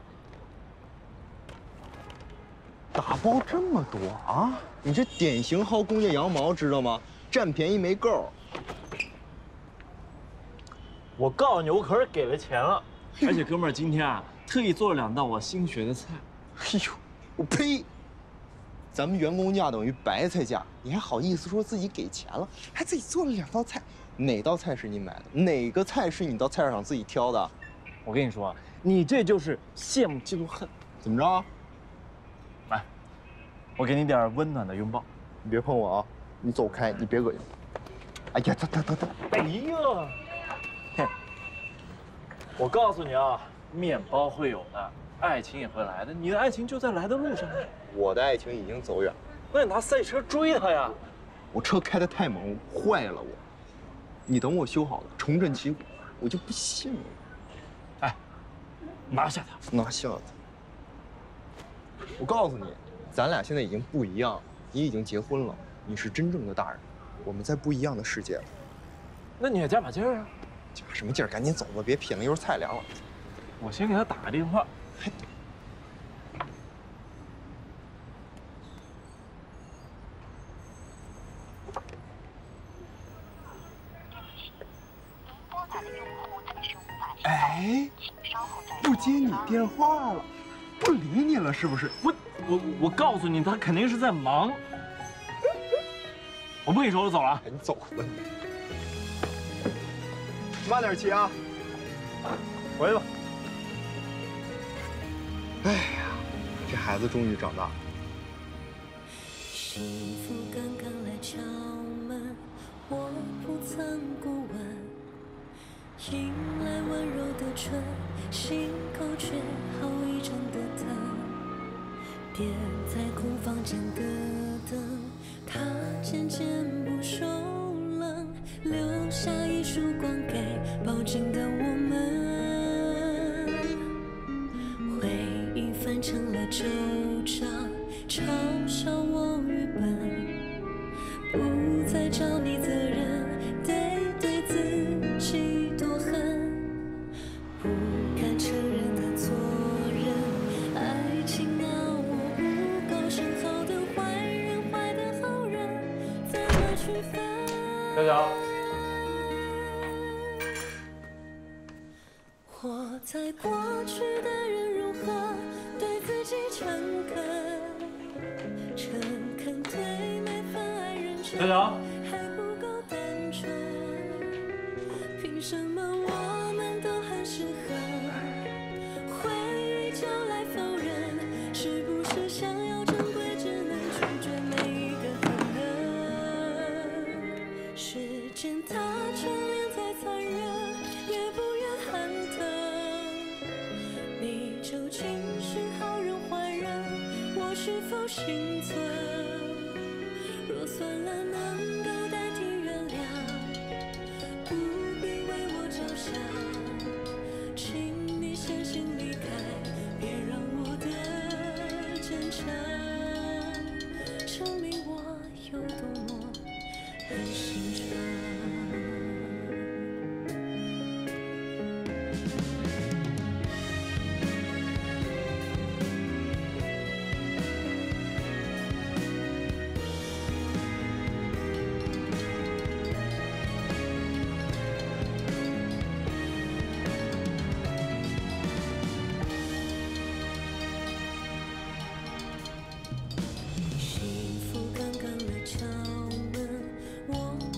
打包这么多啊！你这典型薅工业羊毛，知道吗？占便宜没够。 我告诉你，我可是给了钱了。 而且哥们儿今天啊，特意做了2道我新学的菜。 哎呦，我呸！咱们员工价等于白菜价，你还好意思说自己给钱了，还自己做了2道菜？哪道菜是你买的？哪个菜是你到菜市场自己挑的？ 我跟你说，你这就是羡慕嫉妒恨。 怎么着？ 来，我给你点温暖的拥抱。 你别碰我啊！你走开，你别恶心。哎呀，等。 哎呀，嘿，我告诉你啊，面包会有的，爱情也会来的。你的爱情就在来的路上。 我的爱情已经走远了。 那你拿赛车追他呀？ 我车开得太猛，坏了我。你等我修好了，重振旗鼓，我就不信了。 哎，拿下他！ 拿下他！我告诉你，咱俩现在已经不一样了。你已经结婚了，你是真正的大人，我们在不一样的世界了。 那你也加把劲儿啊！ 加什么劲儿？赶紧走吧，别撇了，一会儿菜凉了。 我先给他打个电话。 哎，不接你电话了，不理你了，是不是？ 我告诉你，他肯定是在忙。我不跟你说，我走了。 你走吧你。慢点骑啊！ 回去吧。 哎呀，这孩子终于长大了。 幸福刚刚来敲门，我不曾过问。迎来温柔的春，心口却好一阵的疼。点在空房间的灯，它渐渐不收冷，留下一束光给抱紧的我们。回忆翻成了旧账，嘲笑我愚笨，不再找你责任，得对自己多狠。不敢承认的错人，爱情啊，我不够深厚的坏人，坏的好人，怎么区分？ 小小， 活在过去的人如何对自己诚恳？诚恳对每份爱认真， 小小， 还不够单纯。凭什么我们都很适合？回忆就来否认，是不是想要珍贵，只能拒绝每一个可能？时间它眷恋再残忍，也不愿喊疼。你究竟是好人坏人？我是否幸存？若算了，能够代替原谅，不必为我着想。请你先行离开，别让我的坚强证明我有多么很心酸。幸福刚刚来敲门，我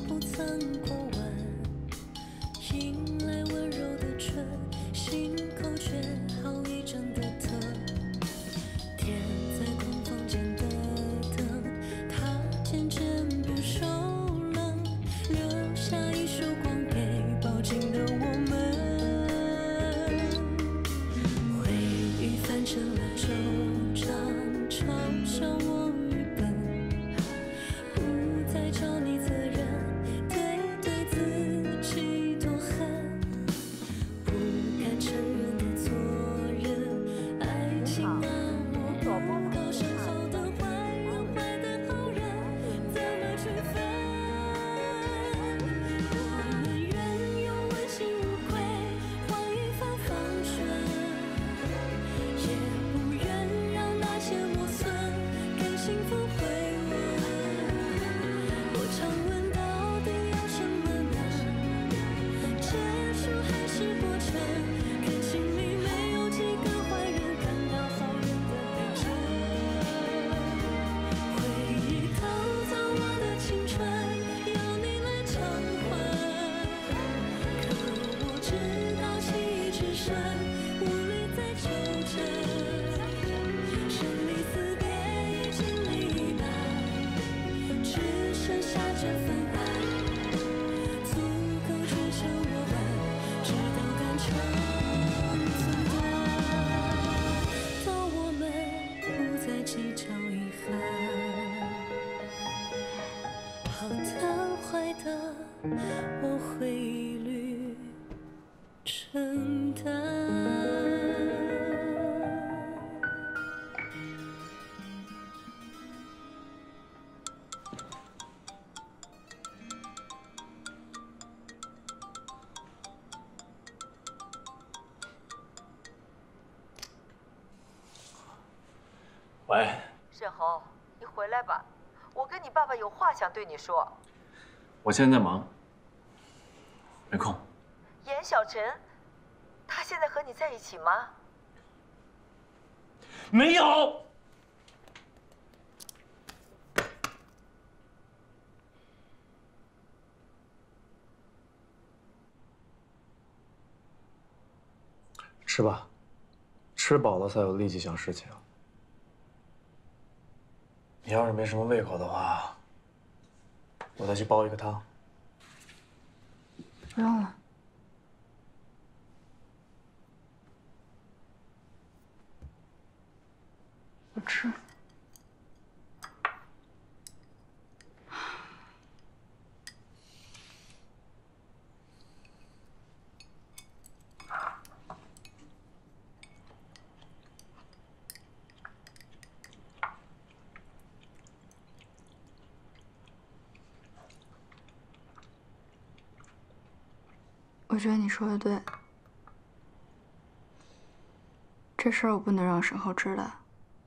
残坏的，我会一律承担。 喂， 沈侯，你回来吧，我跟你爸爸有话想对你说。 我现在在忙，没空。 严小晨，他现在和你在一起吗？ 没有。 吃吧，吃饱了才有力气想事情。你要是没什么胃口的话，我再去煲一个汤。 不用了。我吃。我觉得你说的对，这事儿我不能让沈浩知道。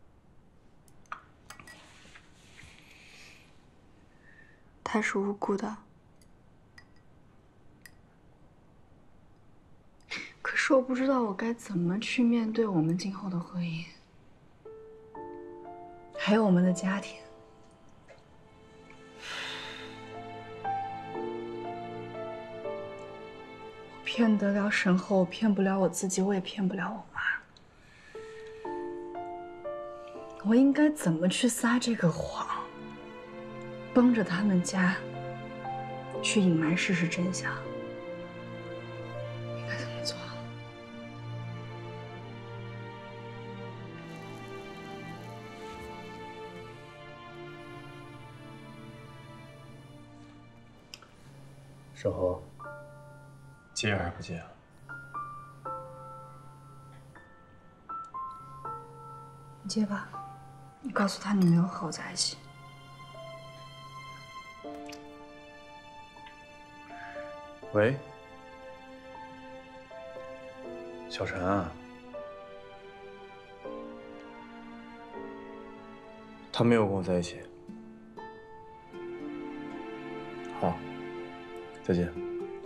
他是无辜的，可是我不知道我该怎么去面对我们今后的婚姻，还有我们的家庭。骗得了沈浩，我骗不了我自己，我也骗不了我妈。我应该怎么去撒这个谎，帮着他们家去隐瞒事实真相？应该怎么做？ 沈侯，接还是不接啊？ 你接吧，你告诉他你没有和我在一起。 喂，小陈啊，他没有跟我在一起。好，再见。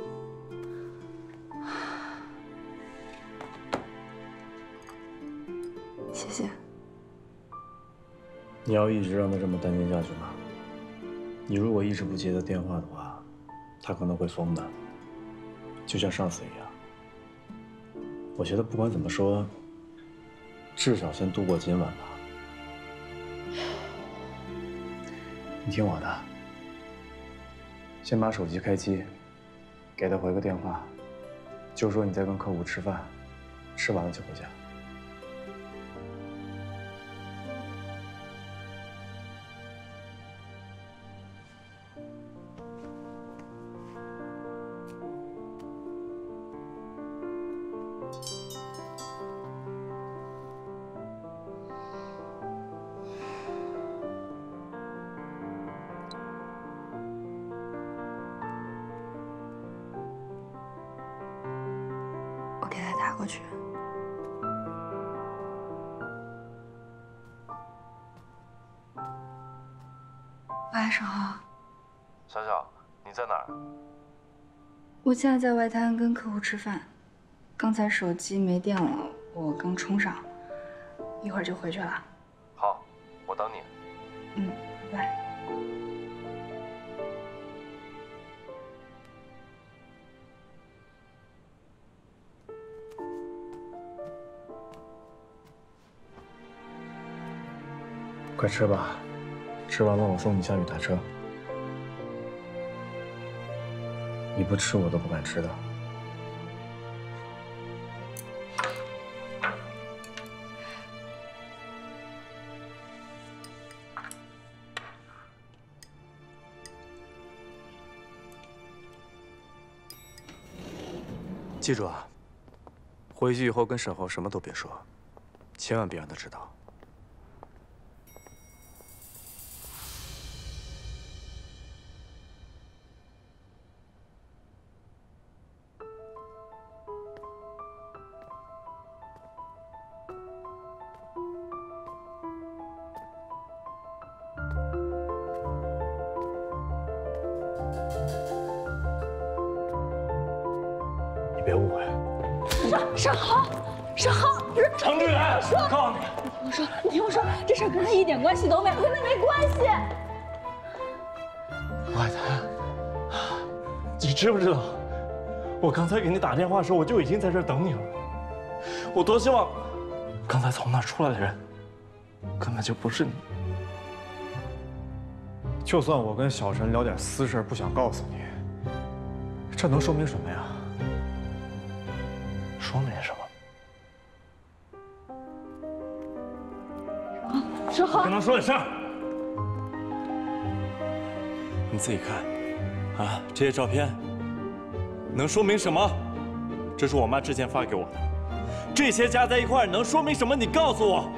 谢谢。 你要一直让他这么担心下去吗？你如果一直不接他电话的话，他可能会疯的，就像上次一样。我觉得不管怎么说，至少先度过今晚吧。你听我的，先把手机开机，给他回个电话，就说你在跟客户吃饭，吃完了就回家。 我给他打过去。喂，沈浩。 小小，你在哪儿？ 我现在在外滩跟客户吃饭，刚才手机没电了，我刚充上，一会儿就回去了。 好，我等你。 嗯，拜拜。 快吃吧，吃完了我送你下去打车。你不吃我都不敢吃的。 记住啊，回去以后跟沈后什么都别说，千万别让他知道。 你别误会， 沈豪，不是程志远， 说， 我告诉你， 你听我说，这事儿跟他一点关系都没有，跟他没关系。 外滩，你知不知道，我刚才给你打电话的时候，我就已经在这儿等你了。我多希望，刚才从那儿出来的人，根本就不是你。 就算我跟小陈聊点私事，不想告诉你，这能说明什么呀？ 说明什么？ 沈豪， 跟他说点事儿。 你自己看，啊，这些照片能说明什么？这是我妈之前发给我的，这些加在一块儿能说明什么？你告诉我。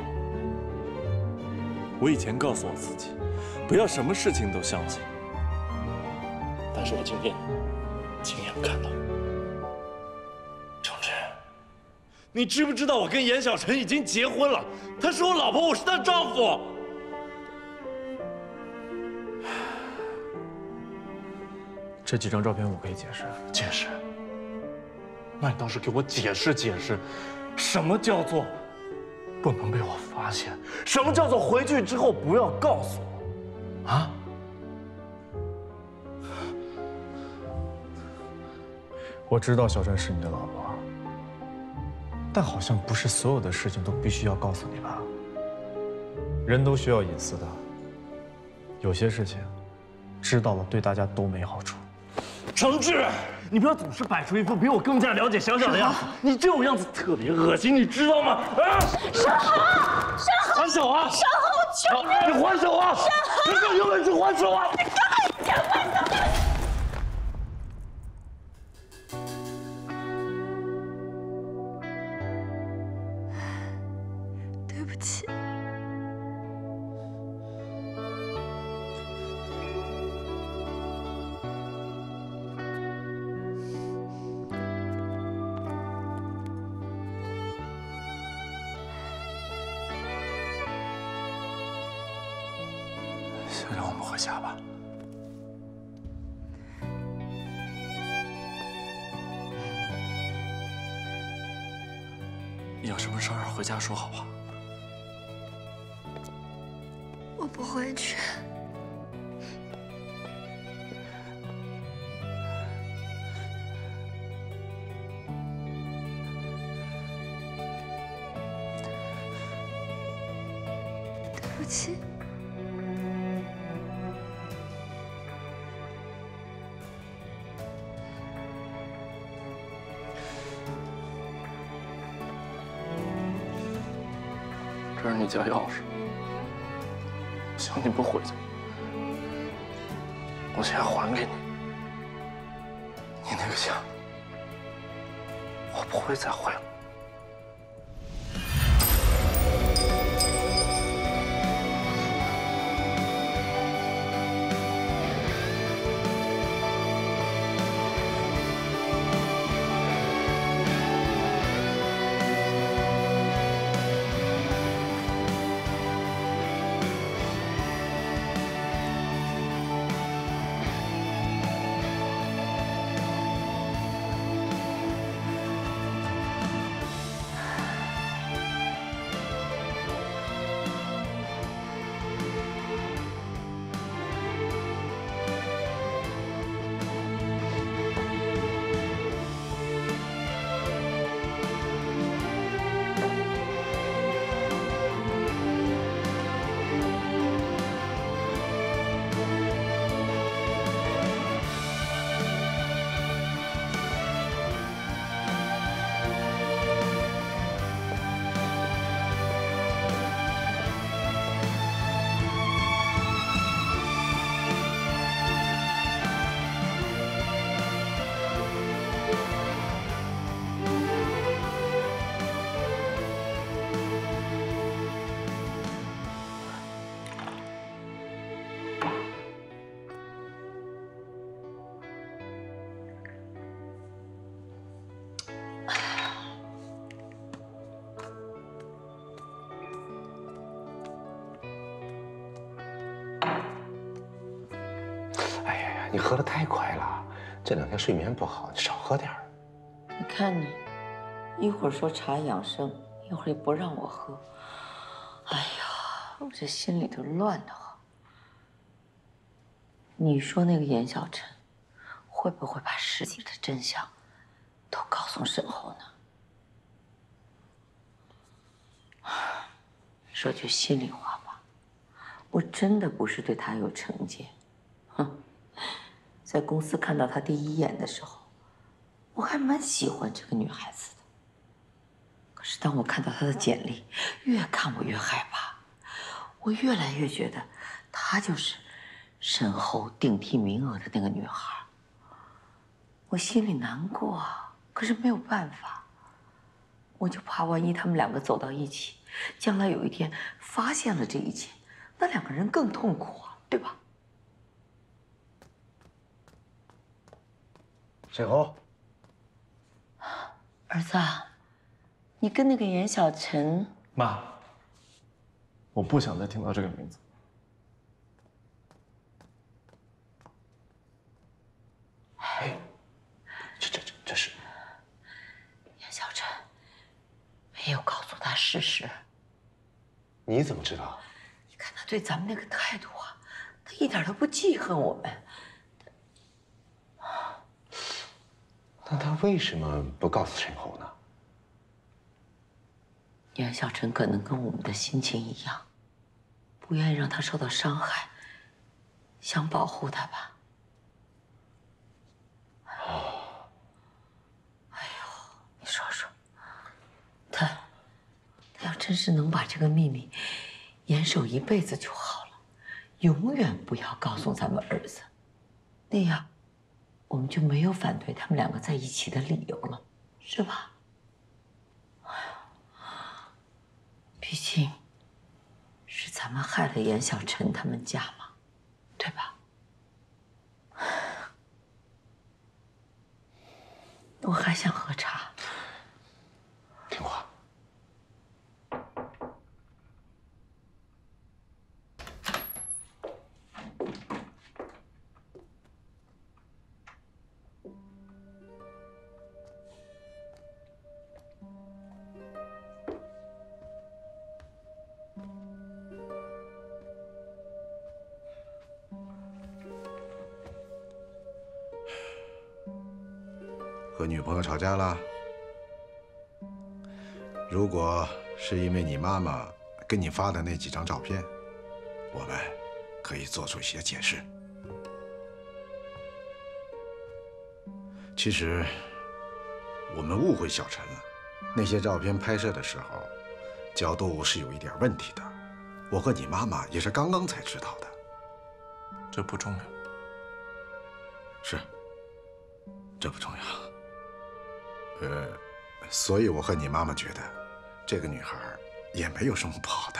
我以前告诉我自己，不要什么事情都相信，但是我今天亲眼看到， 程志， 你知不知道我跟严小晨已经结婚了？她是我老婆，我是她丈夫。 这几张照片我可以解释，解释。那你倒是给我解释解释，什么叫做不能被我发现？什么叫做回去之后不要告诉我？啊？我知道小陈是你的老婆，但好像不是所有的事情都必须要告诉你吧？人都需要隐私的，有些事情知道了对大家都没好处。程志，你不要总是摆出一副比我更加了解小小的样子，你这种样子特别恶心，你知道吗？啊！ 沈豪， 还手啊！ 沈豪，求你！ 你还手啊！你更有本事还手啊！ 你干嘛讲话？你干嘛？ 对不起。 先让我们回家吧。有什么事儿回家说好不好？ 我不回去。对不起。 这是你家钥匙，想你不回去，我现在还给你。你那个家，我不会再回了。 你喝得太快了，这2天睡眠不好，你少喝点儿。 你看你，一会儿说茶养生，一会儿也不让我喝。哎呀，我这心里头乱得慌。你说那个严小晨，会不会把事情的真相都告诉沈后呢？说句心里话吧，我真的不是对他有成见。哼，在公司看到他第1眼的时候，我还蛮喜欢这个女孩子的。可是当我看到她的简历，越看我越害怕，我越来越觉得她就是沈后顶替名额的那个女孩。我心里难过啊，可是没有办法。我就怕万一他们2个走到一起，将来有一天发现了这一切，那2个人更痛苦啊，对吧？ 沈侯， 儿子，你跟那个严小晨…… 妈，我不想再听到这个名字。 哎，这是严小晨没有告诉他事实。 你怎么知道？ 你看他对咱们那个态度啊，他一点都不记恨我们。 那他为什么不告诉沈侯呢？ 严小晨可能跟我们的心情一样，不愿意让他受到伤害，想保护他吧。哎呦，你说说，他要真是能把这个秘密严守一辈子就好了，永远不要告诉咱们儿子，那样我们就没有反对他们2个在一起的理由了，是吧？毕竟是咱们害了严小晨他们家嘛，对吧？我还想喝茶。 听话。和女朋友吵架了？如果是因为你妈妈给你发的那几张照片，我们可以做出一些解释。其实我们误会小陈了，那些照片拍摄的时候，角度是有一点问题的。我和你妈妈也是刚刚才知道的。 这不重要。 是，这不重要。所以我和你妈妈觉得，这个女孩也没有什么不好的。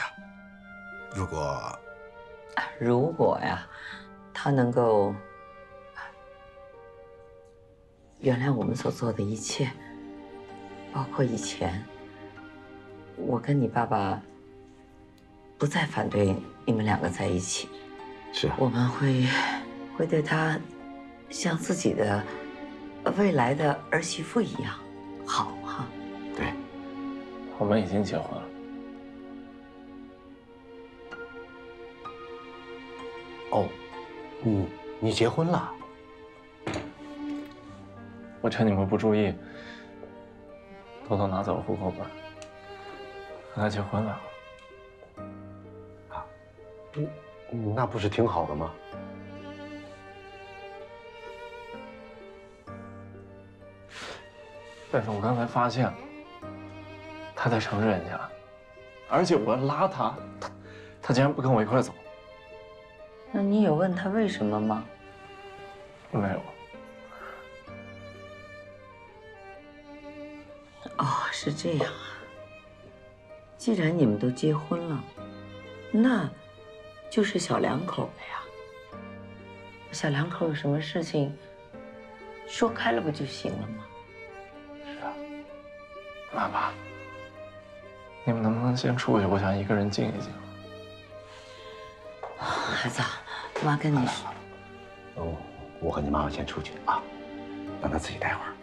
如果呀，她能够原谅我们所做的一切，包括以前我跟你爸爸不再反对你们2个在一起， 是我们会对她像自己的未来的儿媳妇一样好哈。 对， 我们已经结婚了。 哦，你结婚了？ 我趁你们不注意，偷偷拿走了户口本，和他结婚了。 那不是挺好的吗？ 但是我刚才发现了，他在承认人家，而且我拉他，他竟然不跟我一块走。 那你有问他为什么吗？ 没有。 哦，是这样啊。既然你们都结婚了，那就是小两口了呀。小两口有什么事情说开了不就行了吗？ 爸爸，你们能不能先出去？我想一个人静一静。 孩子，妈跟你说， 我和你妈妈先出去啊，让她自己待会儿。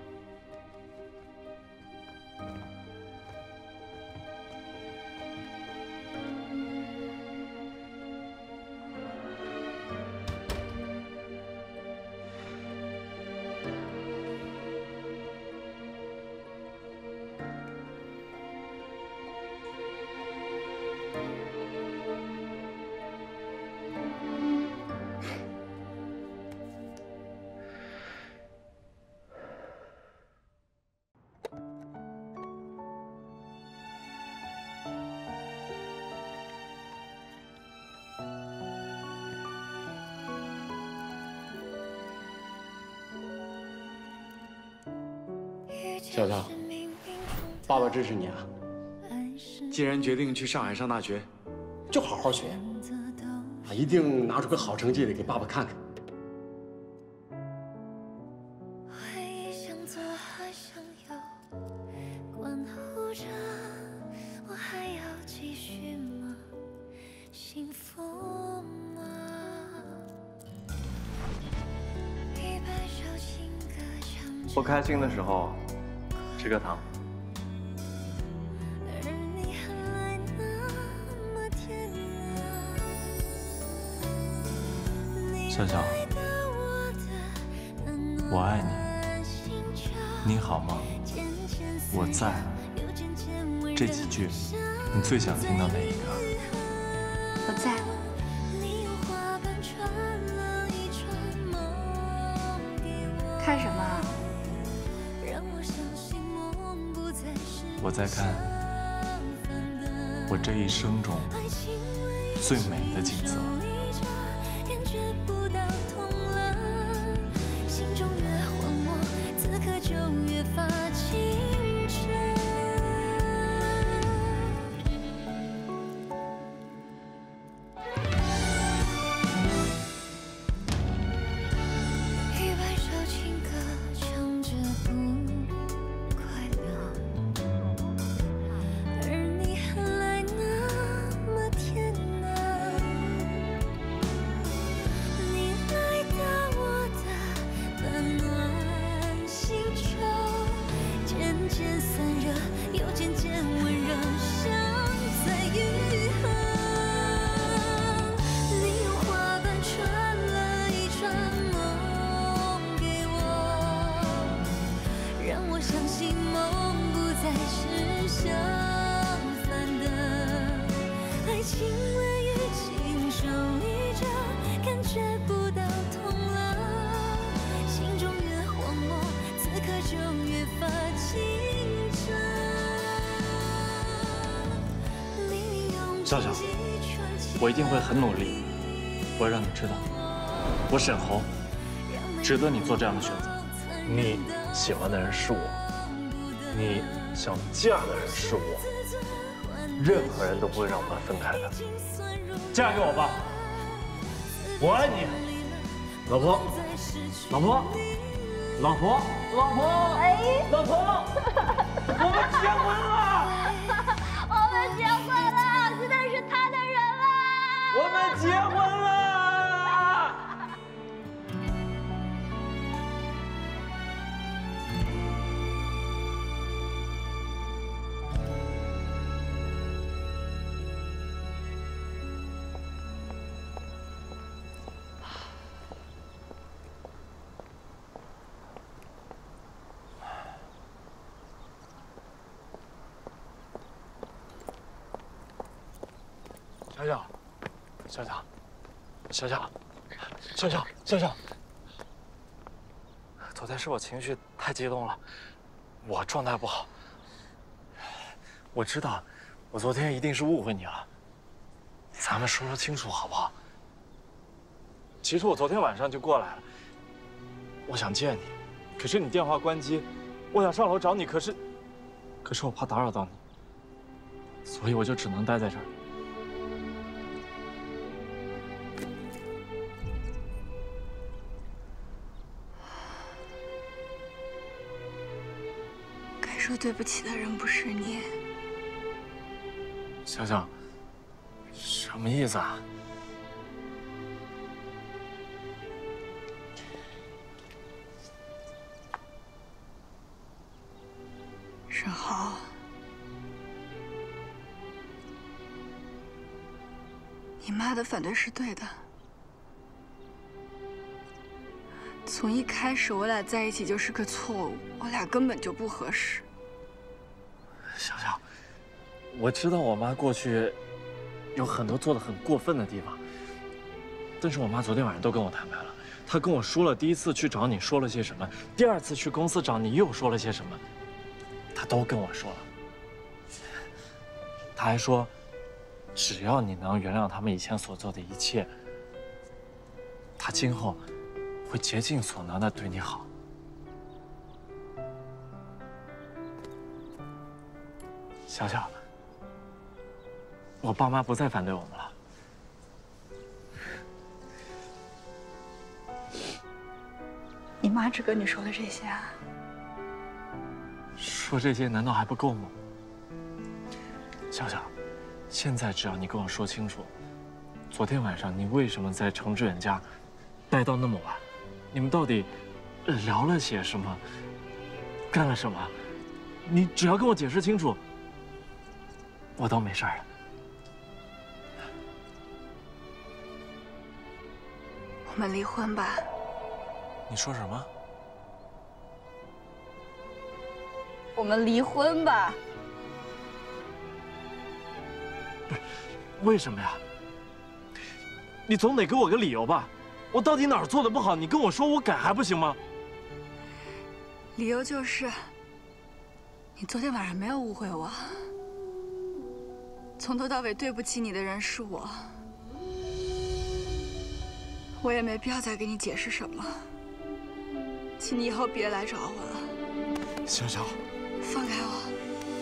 小乔，爸爸支持你啊！既然决定去上海上大学，就好好学啊，一定拿出个好成绩来给爸爸看看。 不开心的时候，吃个糖。笑笑，我爱你，你好吗？我在。这几句，你最想听到哪一个？ 我在。看什么？ 我在看我这一生中最美的景色。笑笑，我一定会很努力，我要让你知道，我沈侯值得你做这样的选择。 你喜欢的人是我，你想嫁的人是我，任何人都不会让我们分开的。嫁给我吧，我爱你，老婆，老婆，老婆，老婆， 哎， 老婆，我们结婚了。 我们结婚了，现在是他的人了。 我们结婚了。小小，小小，小小，小小，小小，昨天是我情绪太激动了，我状态不好。我知道，我昨天一定是误会你了，咱们说清楚好不好？其实我昨天晚上就过来了，我想见你，可是你电话关机，我想上楼找你，可是我怕打扰到你，所以我就只能待在这儿。 说对不起的人不是你。 小小，什么意思啊？ 沈浩，你妈的反对是对的。从一开始，我俩在一起就是个错误，我俩根本就不合适。 小小，我知道我妈过去有很多做的很过分的地方，但是我妈昨天晚上都跟我坦白了。她跟我说了第一次去找你说了些什么，第二次去公司找你又说了些什么，她都跟我说了。她还说，只要你能原谅他们以前所做的一切，她今后会竭尽所能的对你好。小小，我爸妈不再反对我们了。 你妈只跟你说了这些啊？ 说这些难道还不够吗？小小，现在只要你跟我说清楚，昨天晚上你为什么在程志远家待到那么晚？你们到底聊了些什么？干了什么？你只要跟我解释清楚，我都没事了。 我们离婚吧。 你说什么？ 我们离婚吧。 为什么呀？你总得给我个理由吧？我到底哪儿做的不好？你跟我说，我改还不行吗？ 理由就是，你昨天晚上没有误会我，从头到尾对不起你的人是我，我也没必要再给你解释什么。请你以后别来找我了。 小小， 放开我。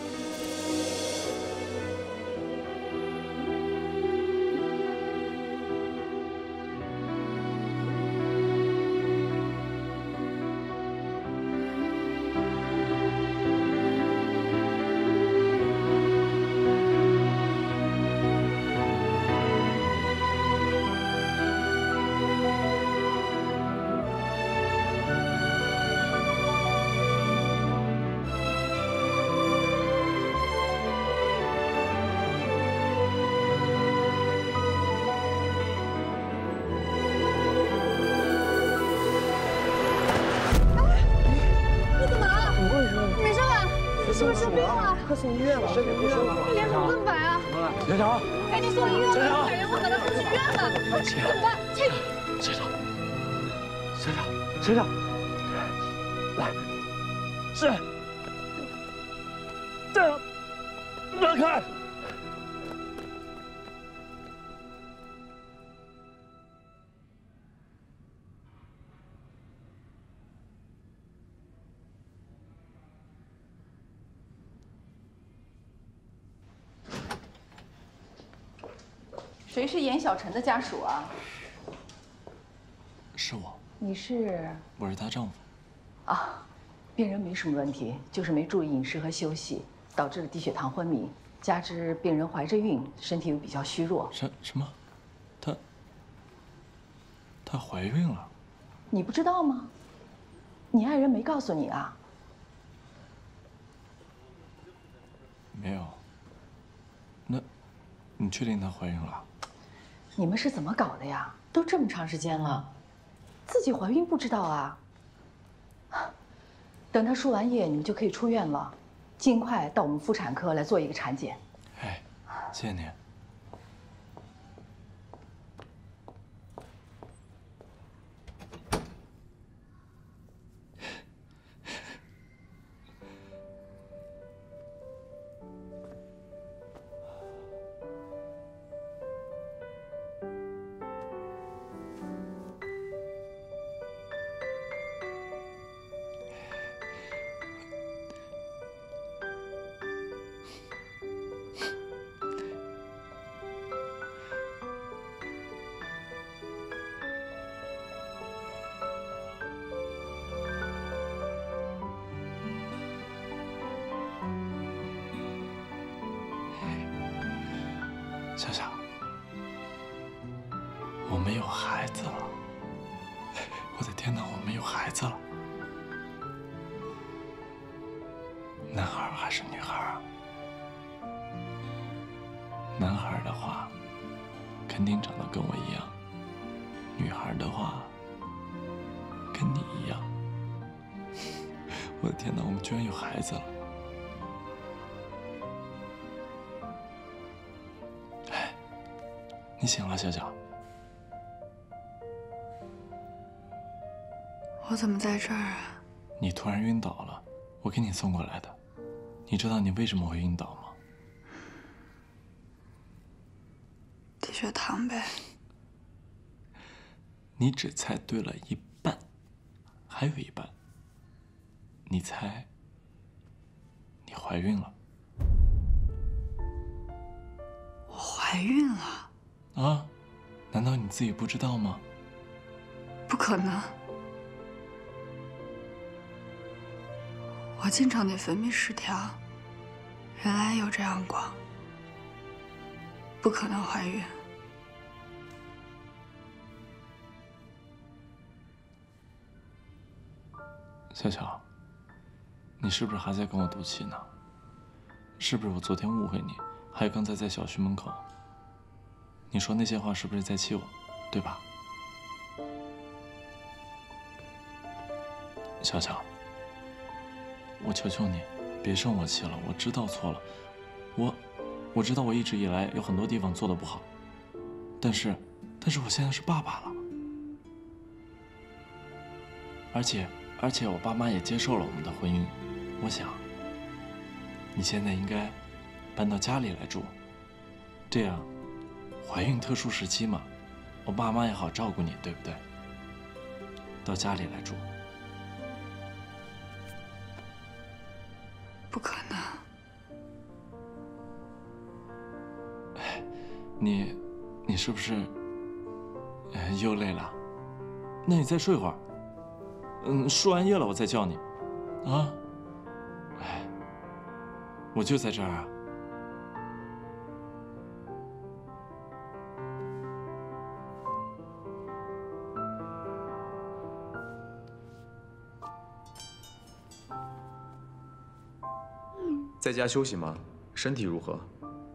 快送医院吧！身体不舒服， 脸怎么这么白啊？ 小小， 赶紧送医院吧！感觉我可能送去医院了。怎么办？这个。 小小，小小，小小，来，是，这样，让开。 谁是严小晨的家属啊？ 是我。 你是？ 我是她丈夫。 啊，病人没什么问题，就是没注意饮食和休息，导致了低血糖昏迷，加之病人怀着孕，身体又比较虚弱。 什么？她怀孕了？ 你不知道吗？你爱人没告诉你啊？ 没有。那，你确定她怀孕了？ 你们是怎么搞的呀？都这么长时间了，自己怀孕不知道啊？等她输完液，你们就可以出院了，尽快到我们妇产科来做一个产检。 哎，谢谢您。小小，我们有孩子了！我的天哪，我们有孩子了！ 男孩还是女孩啊？男孩的话，肯定长得跟我一样；女孩的话，跟你一样。我的天哪，我们居然有孩子了！哎，你醒了，小小。 我怎么在这儿啊？ 你突然晕倒了，我给你送过来的。你知道你为什么会晕倒吗？ 低血糖呗。 你只猜对了一半，还有一半。你猜，你怀孕了。 我怀孕了？ 啊？难道你自己不知道吗？ 不可能。我经常内分泌失调，原来有这样过。不可能怀孕。 小小，你是不是还在跟我赌气呢？是不是我昨天误会你？还有刚才在小区门口，你说那些话是不是在气我？对吧？小小，我求求你，别生我气了。我知道错了，我知道我一直以来有很多地方做得不好，但是我现在是爸爸了，而且我爸妈也接受了我们的婚姻。我想，你现在应该搬到家里来住，这样怀孕特殊时期嘛，我爸妈也好照顾你，对不对？到家里来住。 不可能。 你是不是又累了？那你再睡会儿。输完液了我再叫你。啊？哎，我就在这儿啊。 在家休息吗？身体如何？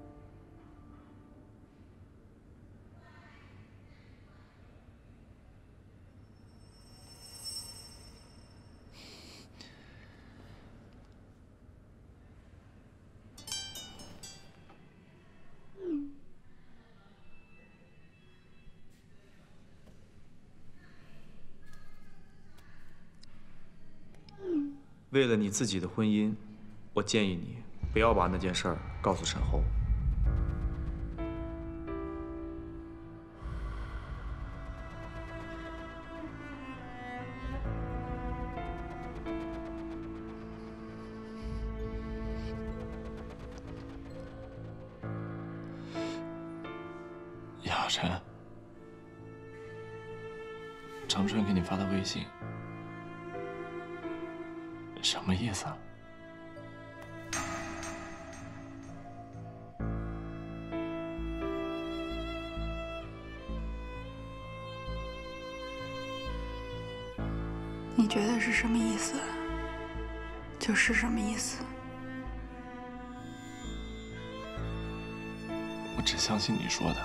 为了你自己的婚姻，我建议你不要把那件事儿告诉沈后。 亚晨，长春给你发的微信，什么意思啊？ 你觉得是什么意思，就是什么意思。 我只相信你说的。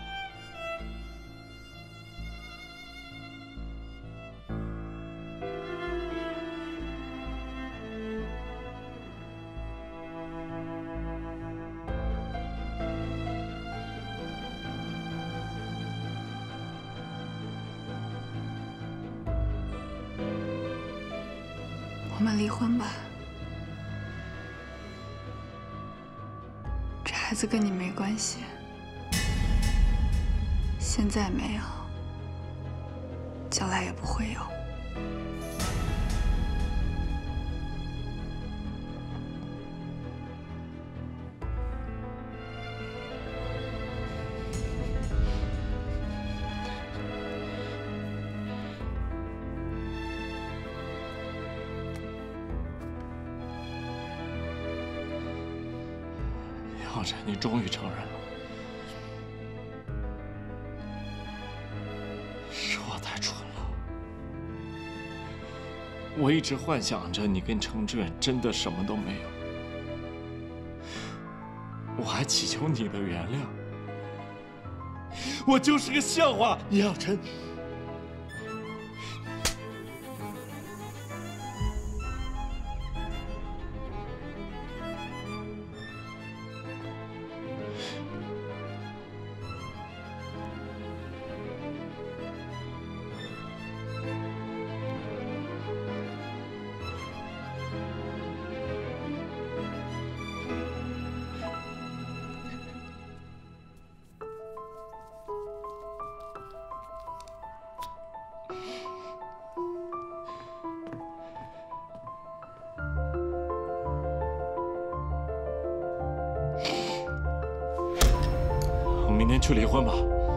我们离婚吧，这孩子跟你没关系，现在没有，将来也不会有。 亚晨，你终于承认了，是我太蠢了。我一直幻想着你跟程志远真的什么都没有， 我还祈求你的原谅。我就是个笑话，叶小晨。我们明天去离婚吧。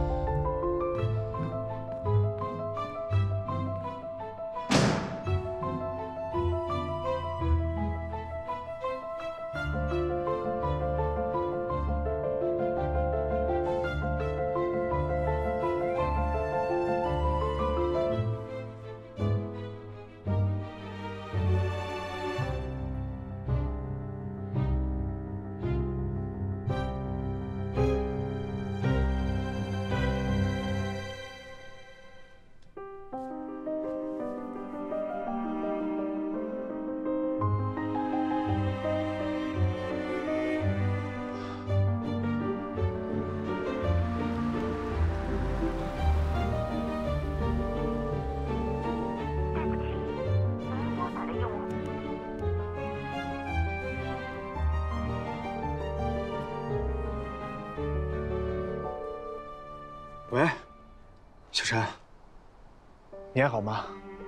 喂，小陈，你还好吗？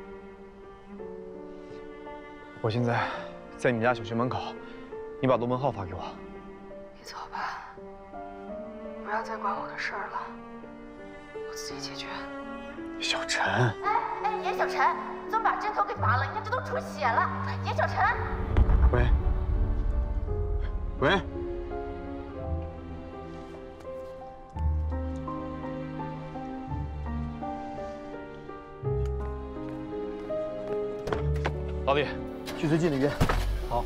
我现在在你们家小学门口，你把罗文浩发给我。 你走吧，不要再管我的事儿了，我自己解决。 小陈， 哎，严小晨，怎么把针头给拔了？你看这都出血了。严小晨， 喂，喂。老李，去最近的医院。好。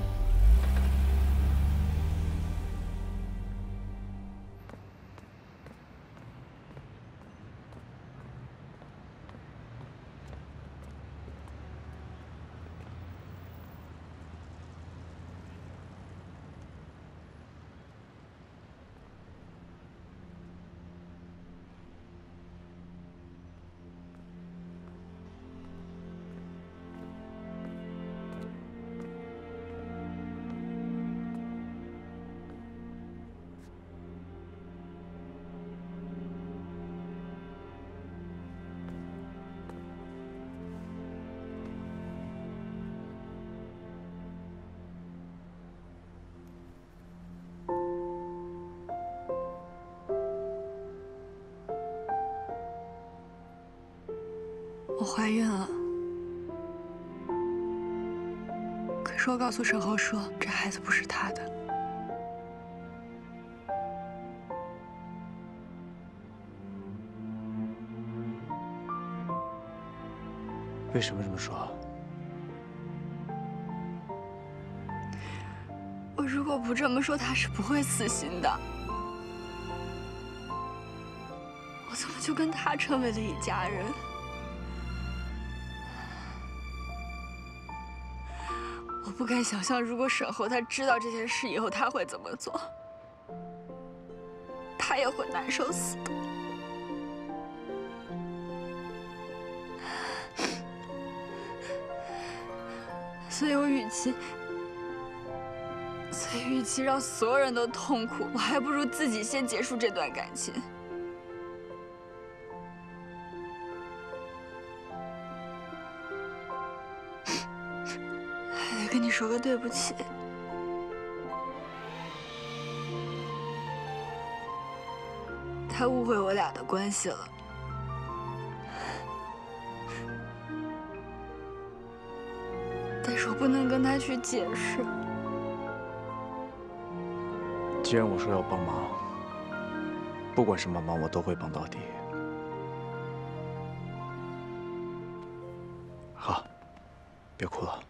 我怀孕了，可是我告诉沈后说，这孩子不是他的。 为什么这么说？ 我如果不这么说，他是不会死心的。我怎么就跟他成为了一家人？我不敢想象，如果沈后他知道这件事以后，他会怎么做？他也会难受死的。所以我与其让所有人都痛苦，我还不如自己先结束这段感情。还得跟你说个对不起。他误会我俩的关系了。但是我不能跟他去解释。 既然我说要帮忙，不管什么忙我都会帮到底。好，别哭了。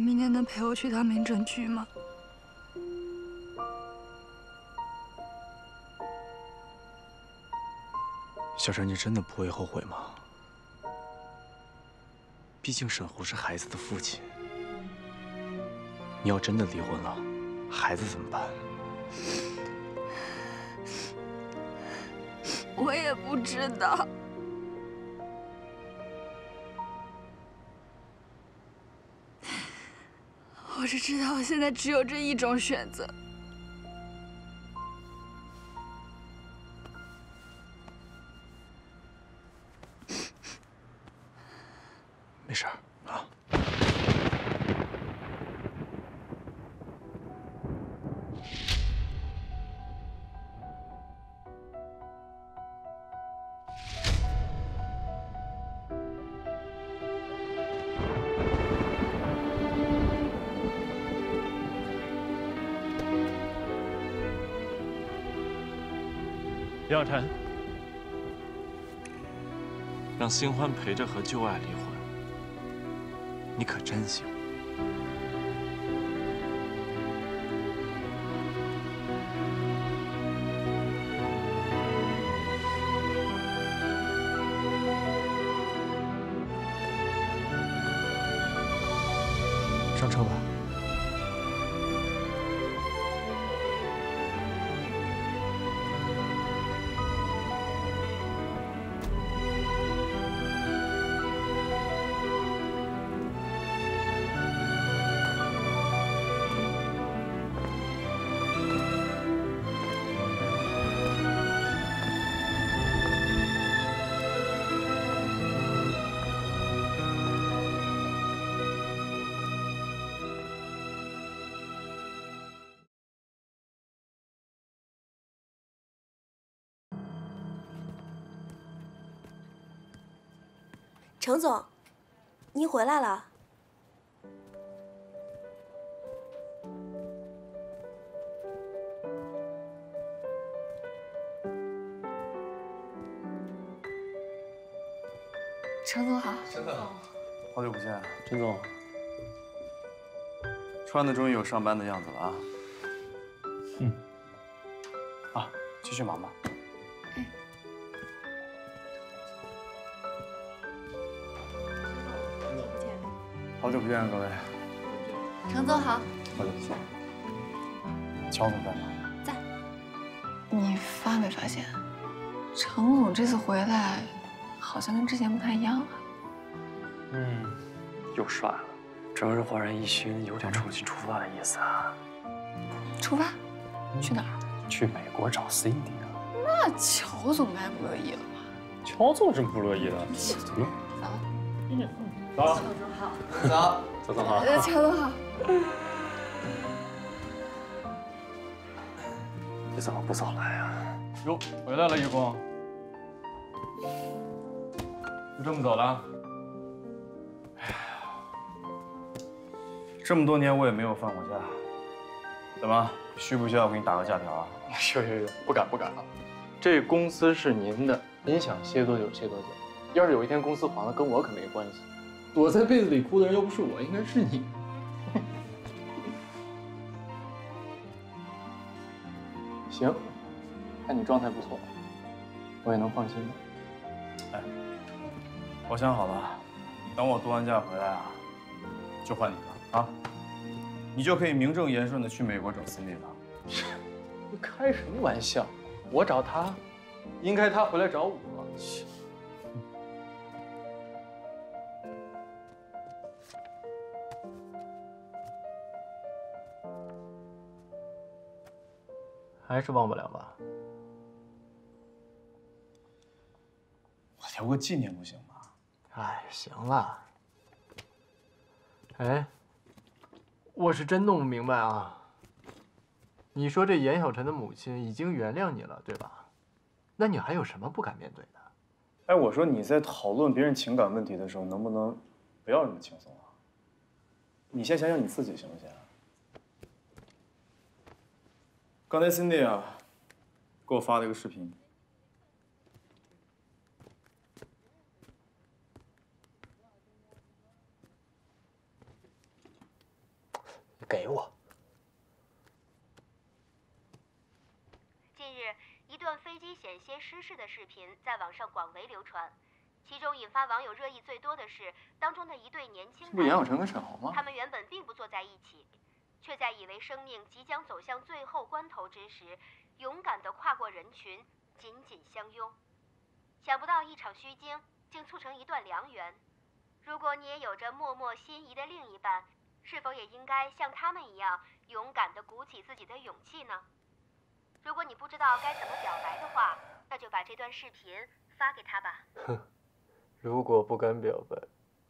明年能陪我去趟民政局吗？ 小陈，你真的不会后悔吗？毕竟沈侯是孩子的父亲，你要真的离婚了，孩子怎么办？ 我也不知道。我只知道我现在只有这一种选择。 没事儿啊。 杨小晨，让新欢陪着和旧爱离婚，你可真行。 上车吧。 程总，您回来了。 程总好。 陈总， 好久不见， 陈总， 穿的终于有上班的样子了啊。 啊，继续忙吧。 好久不见，各位。 程总好。 好久不见。乔总在吗？ 在。 你发没发现，程总这次回来，好像跟之前不太一样了。 又帅了，整个人焕然一新，有点重新出发的意思啊。 出发？去哪儿？ 去美国找 Cindy 啊。 那乔总该不乐意了吧？ 乔总是不乐意的。怎么？ 走。 走。 乔总好。 走。乔总好。 乔总好。 你怎么不早来啊？ 哟，回来了，义工。就这么走了？哎呀，这么多年我也没有放过假。怎么，需不需要我给你打个假条啊？ 有，不敢啊。这公司是您的，您想歇多久歇多久。要是有一天公司黄了，跟我可没关系。躲在被子里哭的人又不是我，应该是你。行，看你状态不错，我也能放心了。 哎，我想好了，等我度完假回来啊，就换你了啊，你就可以名正言顺的去美国整 Cindy 了。 你开什么玩笑？我找他，应该他回来找我。还是忘不了吧？ 我留个纪念不行吗？ 哎，行了。哎，我是真弄不明白啊。你说这严小晨的母亲已经原谅你了，对吧？那你还有什么不敢面对的？ 哎，我说你在讨论别人情感问题的时候，能不能不要这么轻松啊？你先想想你自己行不行？刚才 Cindy 啊，给我发了一个视频。 日，一段飞机险些失事的视频在网上广为流传，其中引发网友热议最多的是当中的一对年轻男女。 不严小晨跟沈豪吗？ 他们原本并不坐在一起，却在以为生命即将走向最后关头之时，勇敢地跨过人群，紧紧相拥。想不到一场虚惊，竟促成一段良缘。如果你也有着默默心仪的另一半，是否也应该像他们一样，勇敢地鼓起自己的勇气呢？如果你不知道该怎么表白的话，那就把这段视频发给他吧。 哼，如果不敢表白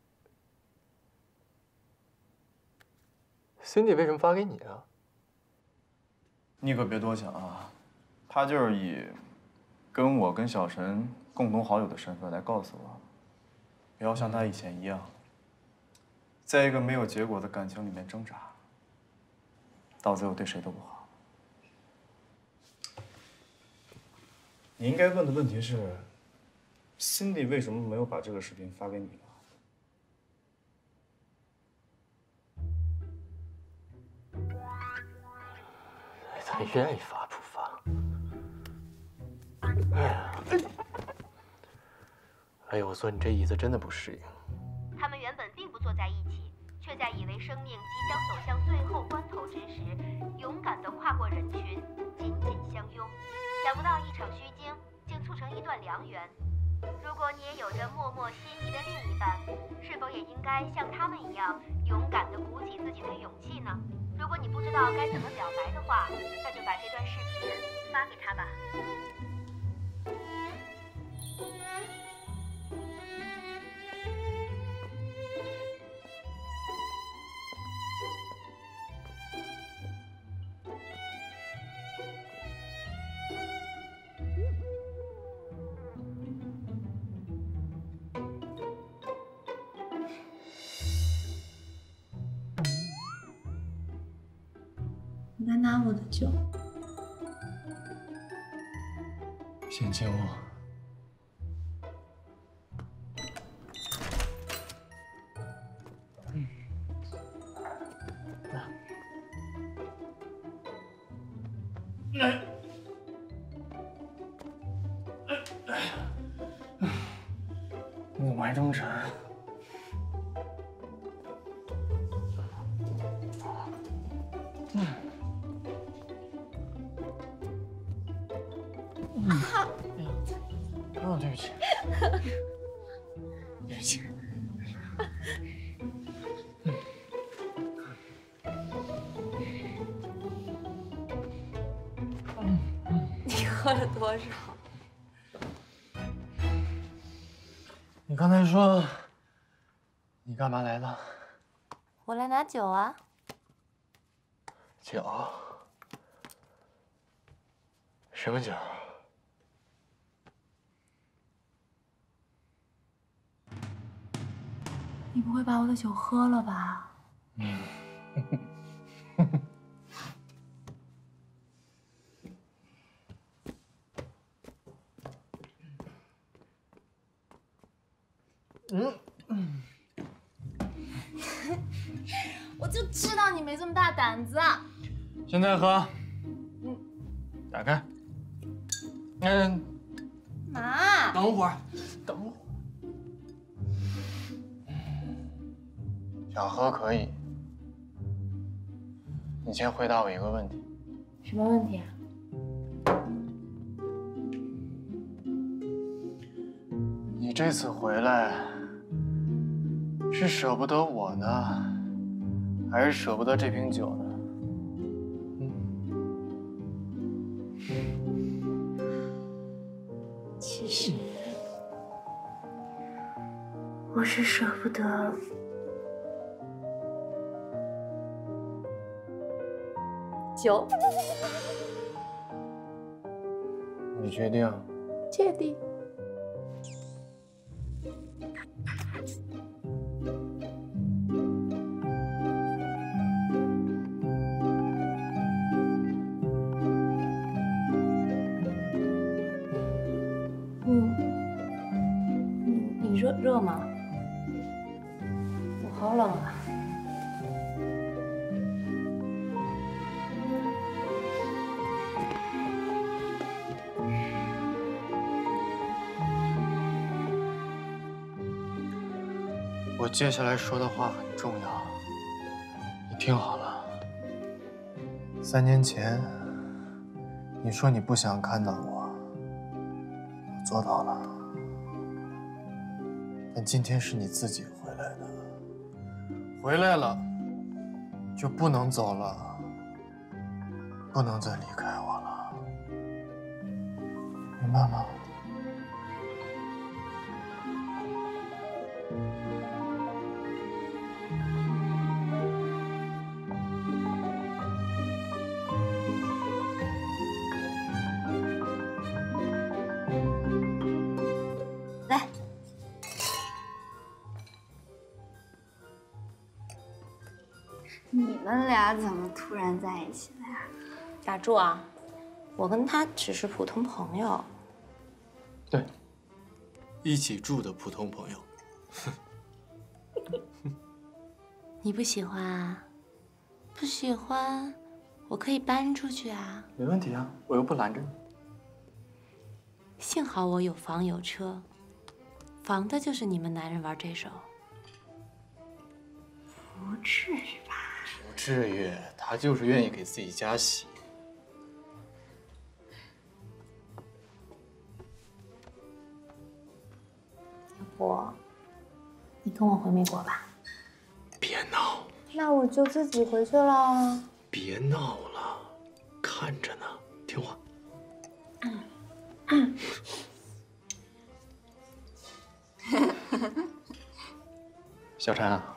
，Cindy 为什么发给你啊？ 你可别多想啊，他就是以跟我跟小陈共同好友的身份来告诉我，不要像他以前一样，在一个没有结果的感情里面挣扎，到最后对谁都不好。你应该问的问题是，Cindy 为什么没有把这个视频发给你呢？ 他愿意发不发？哎呀，哎呦，我坐你这椅子真的不适应。 他们原本并不坐在一起，却在以为生命即将走向最后关头之时，勇敢地跨过人群，紧紧相拥。想不到一场虚惊，竟促成一段良缘。如果你也有着默默心仪的另一半，是否也应该像他们一样，勇敢地鼓起自己的勇气呢？如果你不知道该怎么表白的话，那就把这段视频发给他吧。 你来拿我的酒。 先亲我。 雾霾征尘。对不起，对不起。 你喝了多少？ 你刚才说你干嘛来了？ 我来拿酒啊。 酒？什么酒？ 你不会把我的酒喝了吧？ 我就知道你没这么大胆子。 现在喝。打开。 妈， 等会儿，等会儿。想喝可以，你先回答我一个问题。 什么问题啊？ 你这次回来是舍不得我呢，还是舍不得这瓶酒呢？ 其实我是舍不得。 酒？ 你确定？ 确定。 你热吗？我好冷啊。 我接下来说的话很重要，你听好了。3年前，你说你不想看到我，我做到了。但今天是你自己回来的，回来了就不能走了，不能再离开我了，明白吗？ 来， 你们俩怎么突然在一起了呀？ 打住啊！我跟他只是普通朋友。 对，一起住的普通朋友。 你不喜欢啊？不喜欢，我可以搬出去啊。 没问题啊，我又不拦着你。 幸好我有房有车，防的就是你们男人玩这手。 不至于吧？ 不至于，他就是愿意给自己加戏。 要不，你跟我回美国吧？ 别闹！ 那我就自己回去了。 别闹了，看着呢，听话。小陈啊，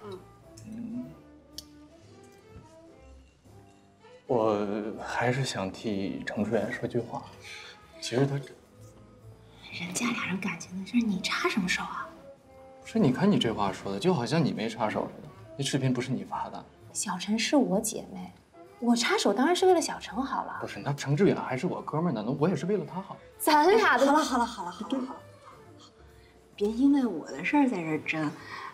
我还是想替程序员说句话。其实他人家俩人感情的事，你插什么手啊？ 不是，你看你这话说的，就好像你没插手似的。那视频不是你发的？ 小陈是我姐妹，我插手当然是为了小陈好了。 不是，那程志远还是我哥们儿呢，那我也是为了他好。 咱俩的好了，别因为我的事儿在这儿争。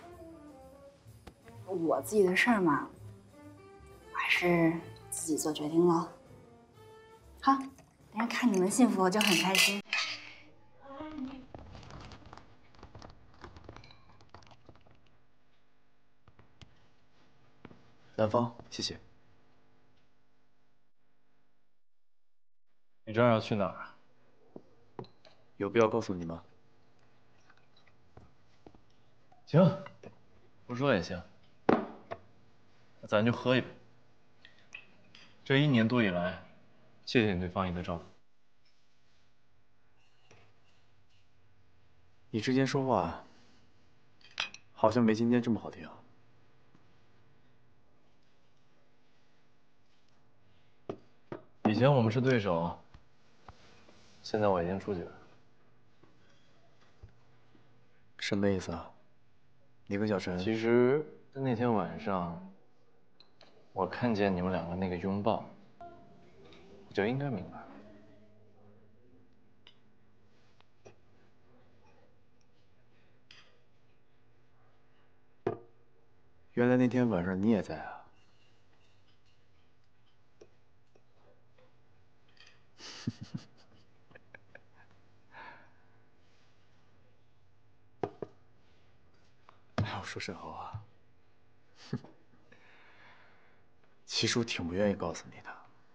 我自己的事儿嘛，我还是自己做决定喽。好，等下看你们幸福，我就很开心。 兰芳，谢谢。 你这儿要去哪儿？ 有必要告诉你吗？ 行，不说也行。那咱就喝一杯。这1年多以来，谢谢你对方姨的照顾。 你之前说话，好像没今天这么好听。 以前我们是对手，现在我已经出局了。 什么意思啊？你跟小陈…… 其实那天晚上，我看见你们两个那个拥抱，我就应该明白了。 原来那天晚上你也在啊？哎，我说沈侯啊，其实我挺不愿意告诉你的，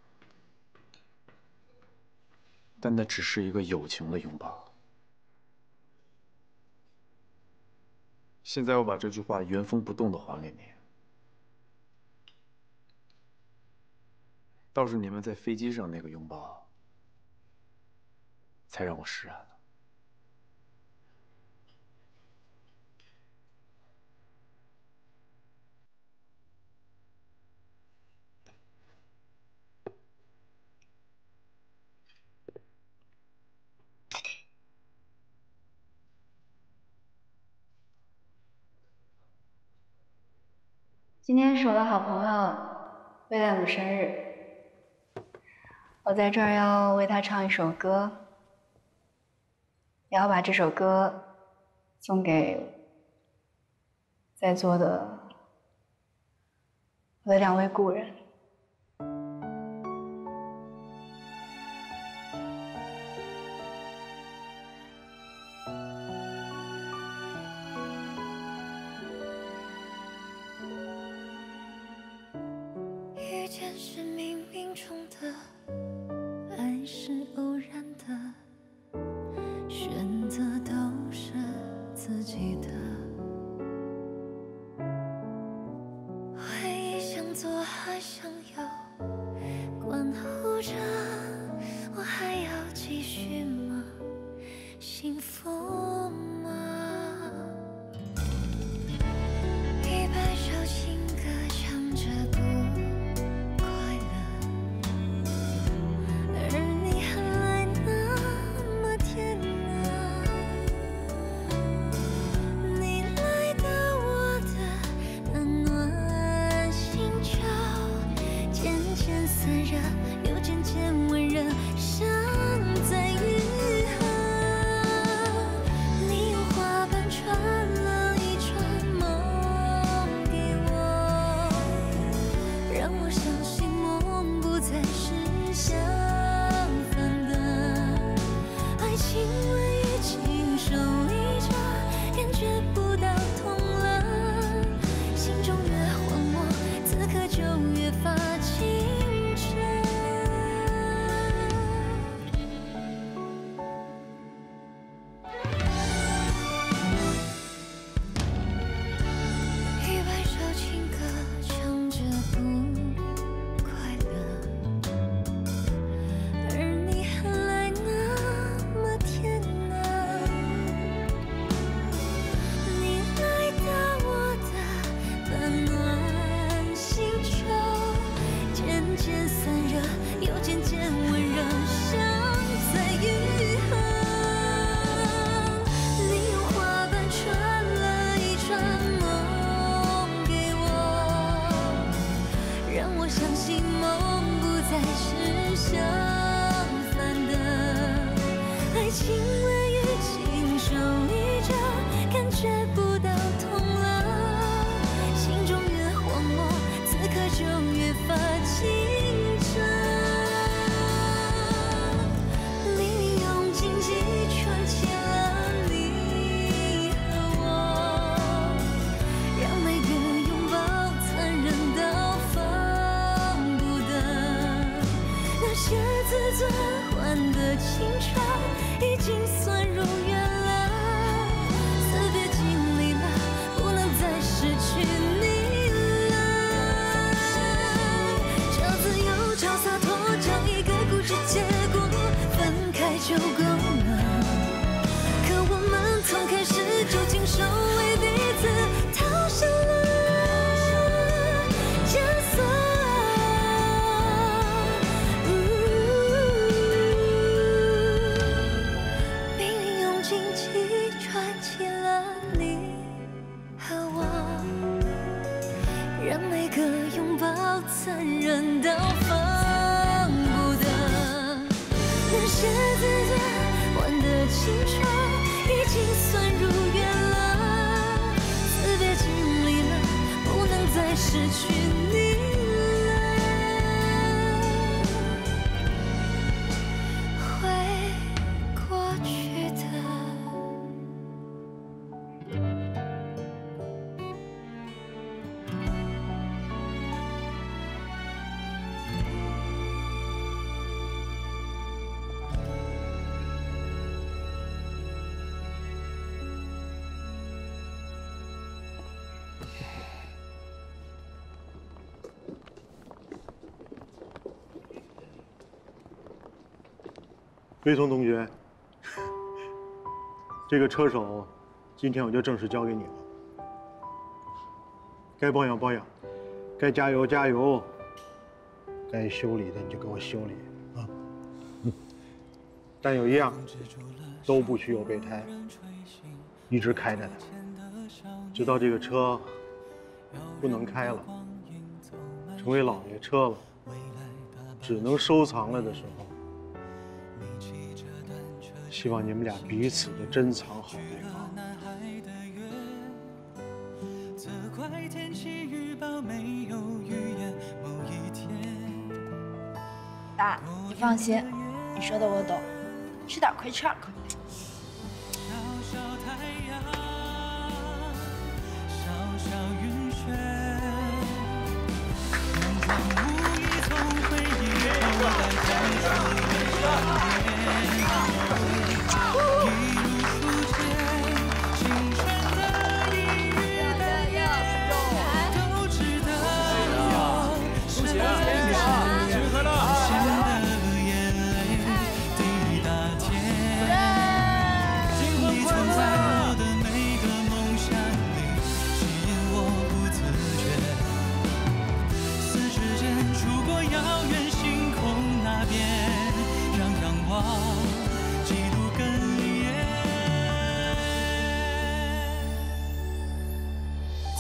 但那只是一个友情的拥抱。现在我把这句话原封不动的还给你，倒是你们在飞机上那个拥抱，才让我释然了。 今天是我的好朋友魏大鲁生日，我在这儿要为他唱一首歌，也要把这首歌送给在座的我的2位故人。 是冥冥中的，爱是偶然的，选择都是自己的。回忆想做还想要，关乎着，我还要继续吗？幸福吗？100首情歌唱着不快乐，而你还来那么甜啊！你来到我的温暖星球，渐渐散热，又渐渐温热，像在愈合。你用花瓣传了一串梦给我，让我相信梦不再是相反的。爱情为雨经手一着，感觉不到痛了。心中越荒漠，此刻就越发清澈。100首情歌唱着不快乐，而你还来那么甜啊！你来到我的温暖星球，渐渐散热，又渐渐温热，像在愈合。你用花瓣传了一串梦给我，让我相信梦不再是相反的。爱情为雨经手一着，感觉不到痛了。心中越荒漠，此刻就越发清澈。命运用荆棘串起了你和我，让每个拥抱残忍到放不得。那些自尊换的清澈，已经算如愿了。死别经历了，不能再失去你了。找自由，找洒脱，找一个故事结果，分开就够了。可我们从开始就亲手为彼此套上了枷锁。命运用荆棘串起了你和我，让每个拥抱残忍到放不得。那些自尊换的青春，已经算如愿了。死别经历了，不能再失去你了。会过去的。 魏松同学，这个车手，今天我就正式交给你了。该保养保养，该加油加油，该修理的你就给我修理啊。但有一样，都不许有备胎，一直开着它，直到这个车不能开了，成为老爷车了，只能收藏了的时候。希望你们俩彼此的珍藏好对方。 爸，你放心，你说的我懂，吃点亏吃点亏。 小云轩，风光无意从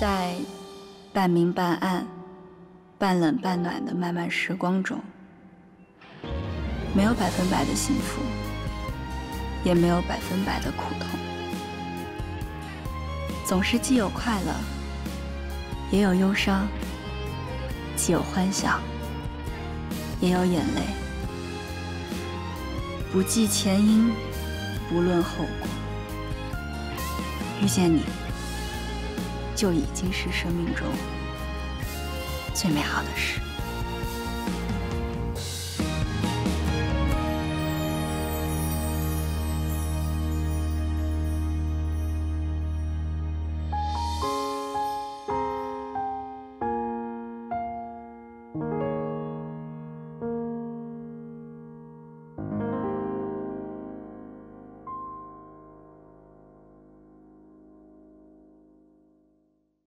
在半明半暗、半冷半暖的漫漫时光中，没有100%的幸福，也没有100%的苦痛，总是既有快乐，也有忧伤，既有欢笑，也有眼泪，不计前因，不论后果。遇见你，就已经是生命中最美好的事。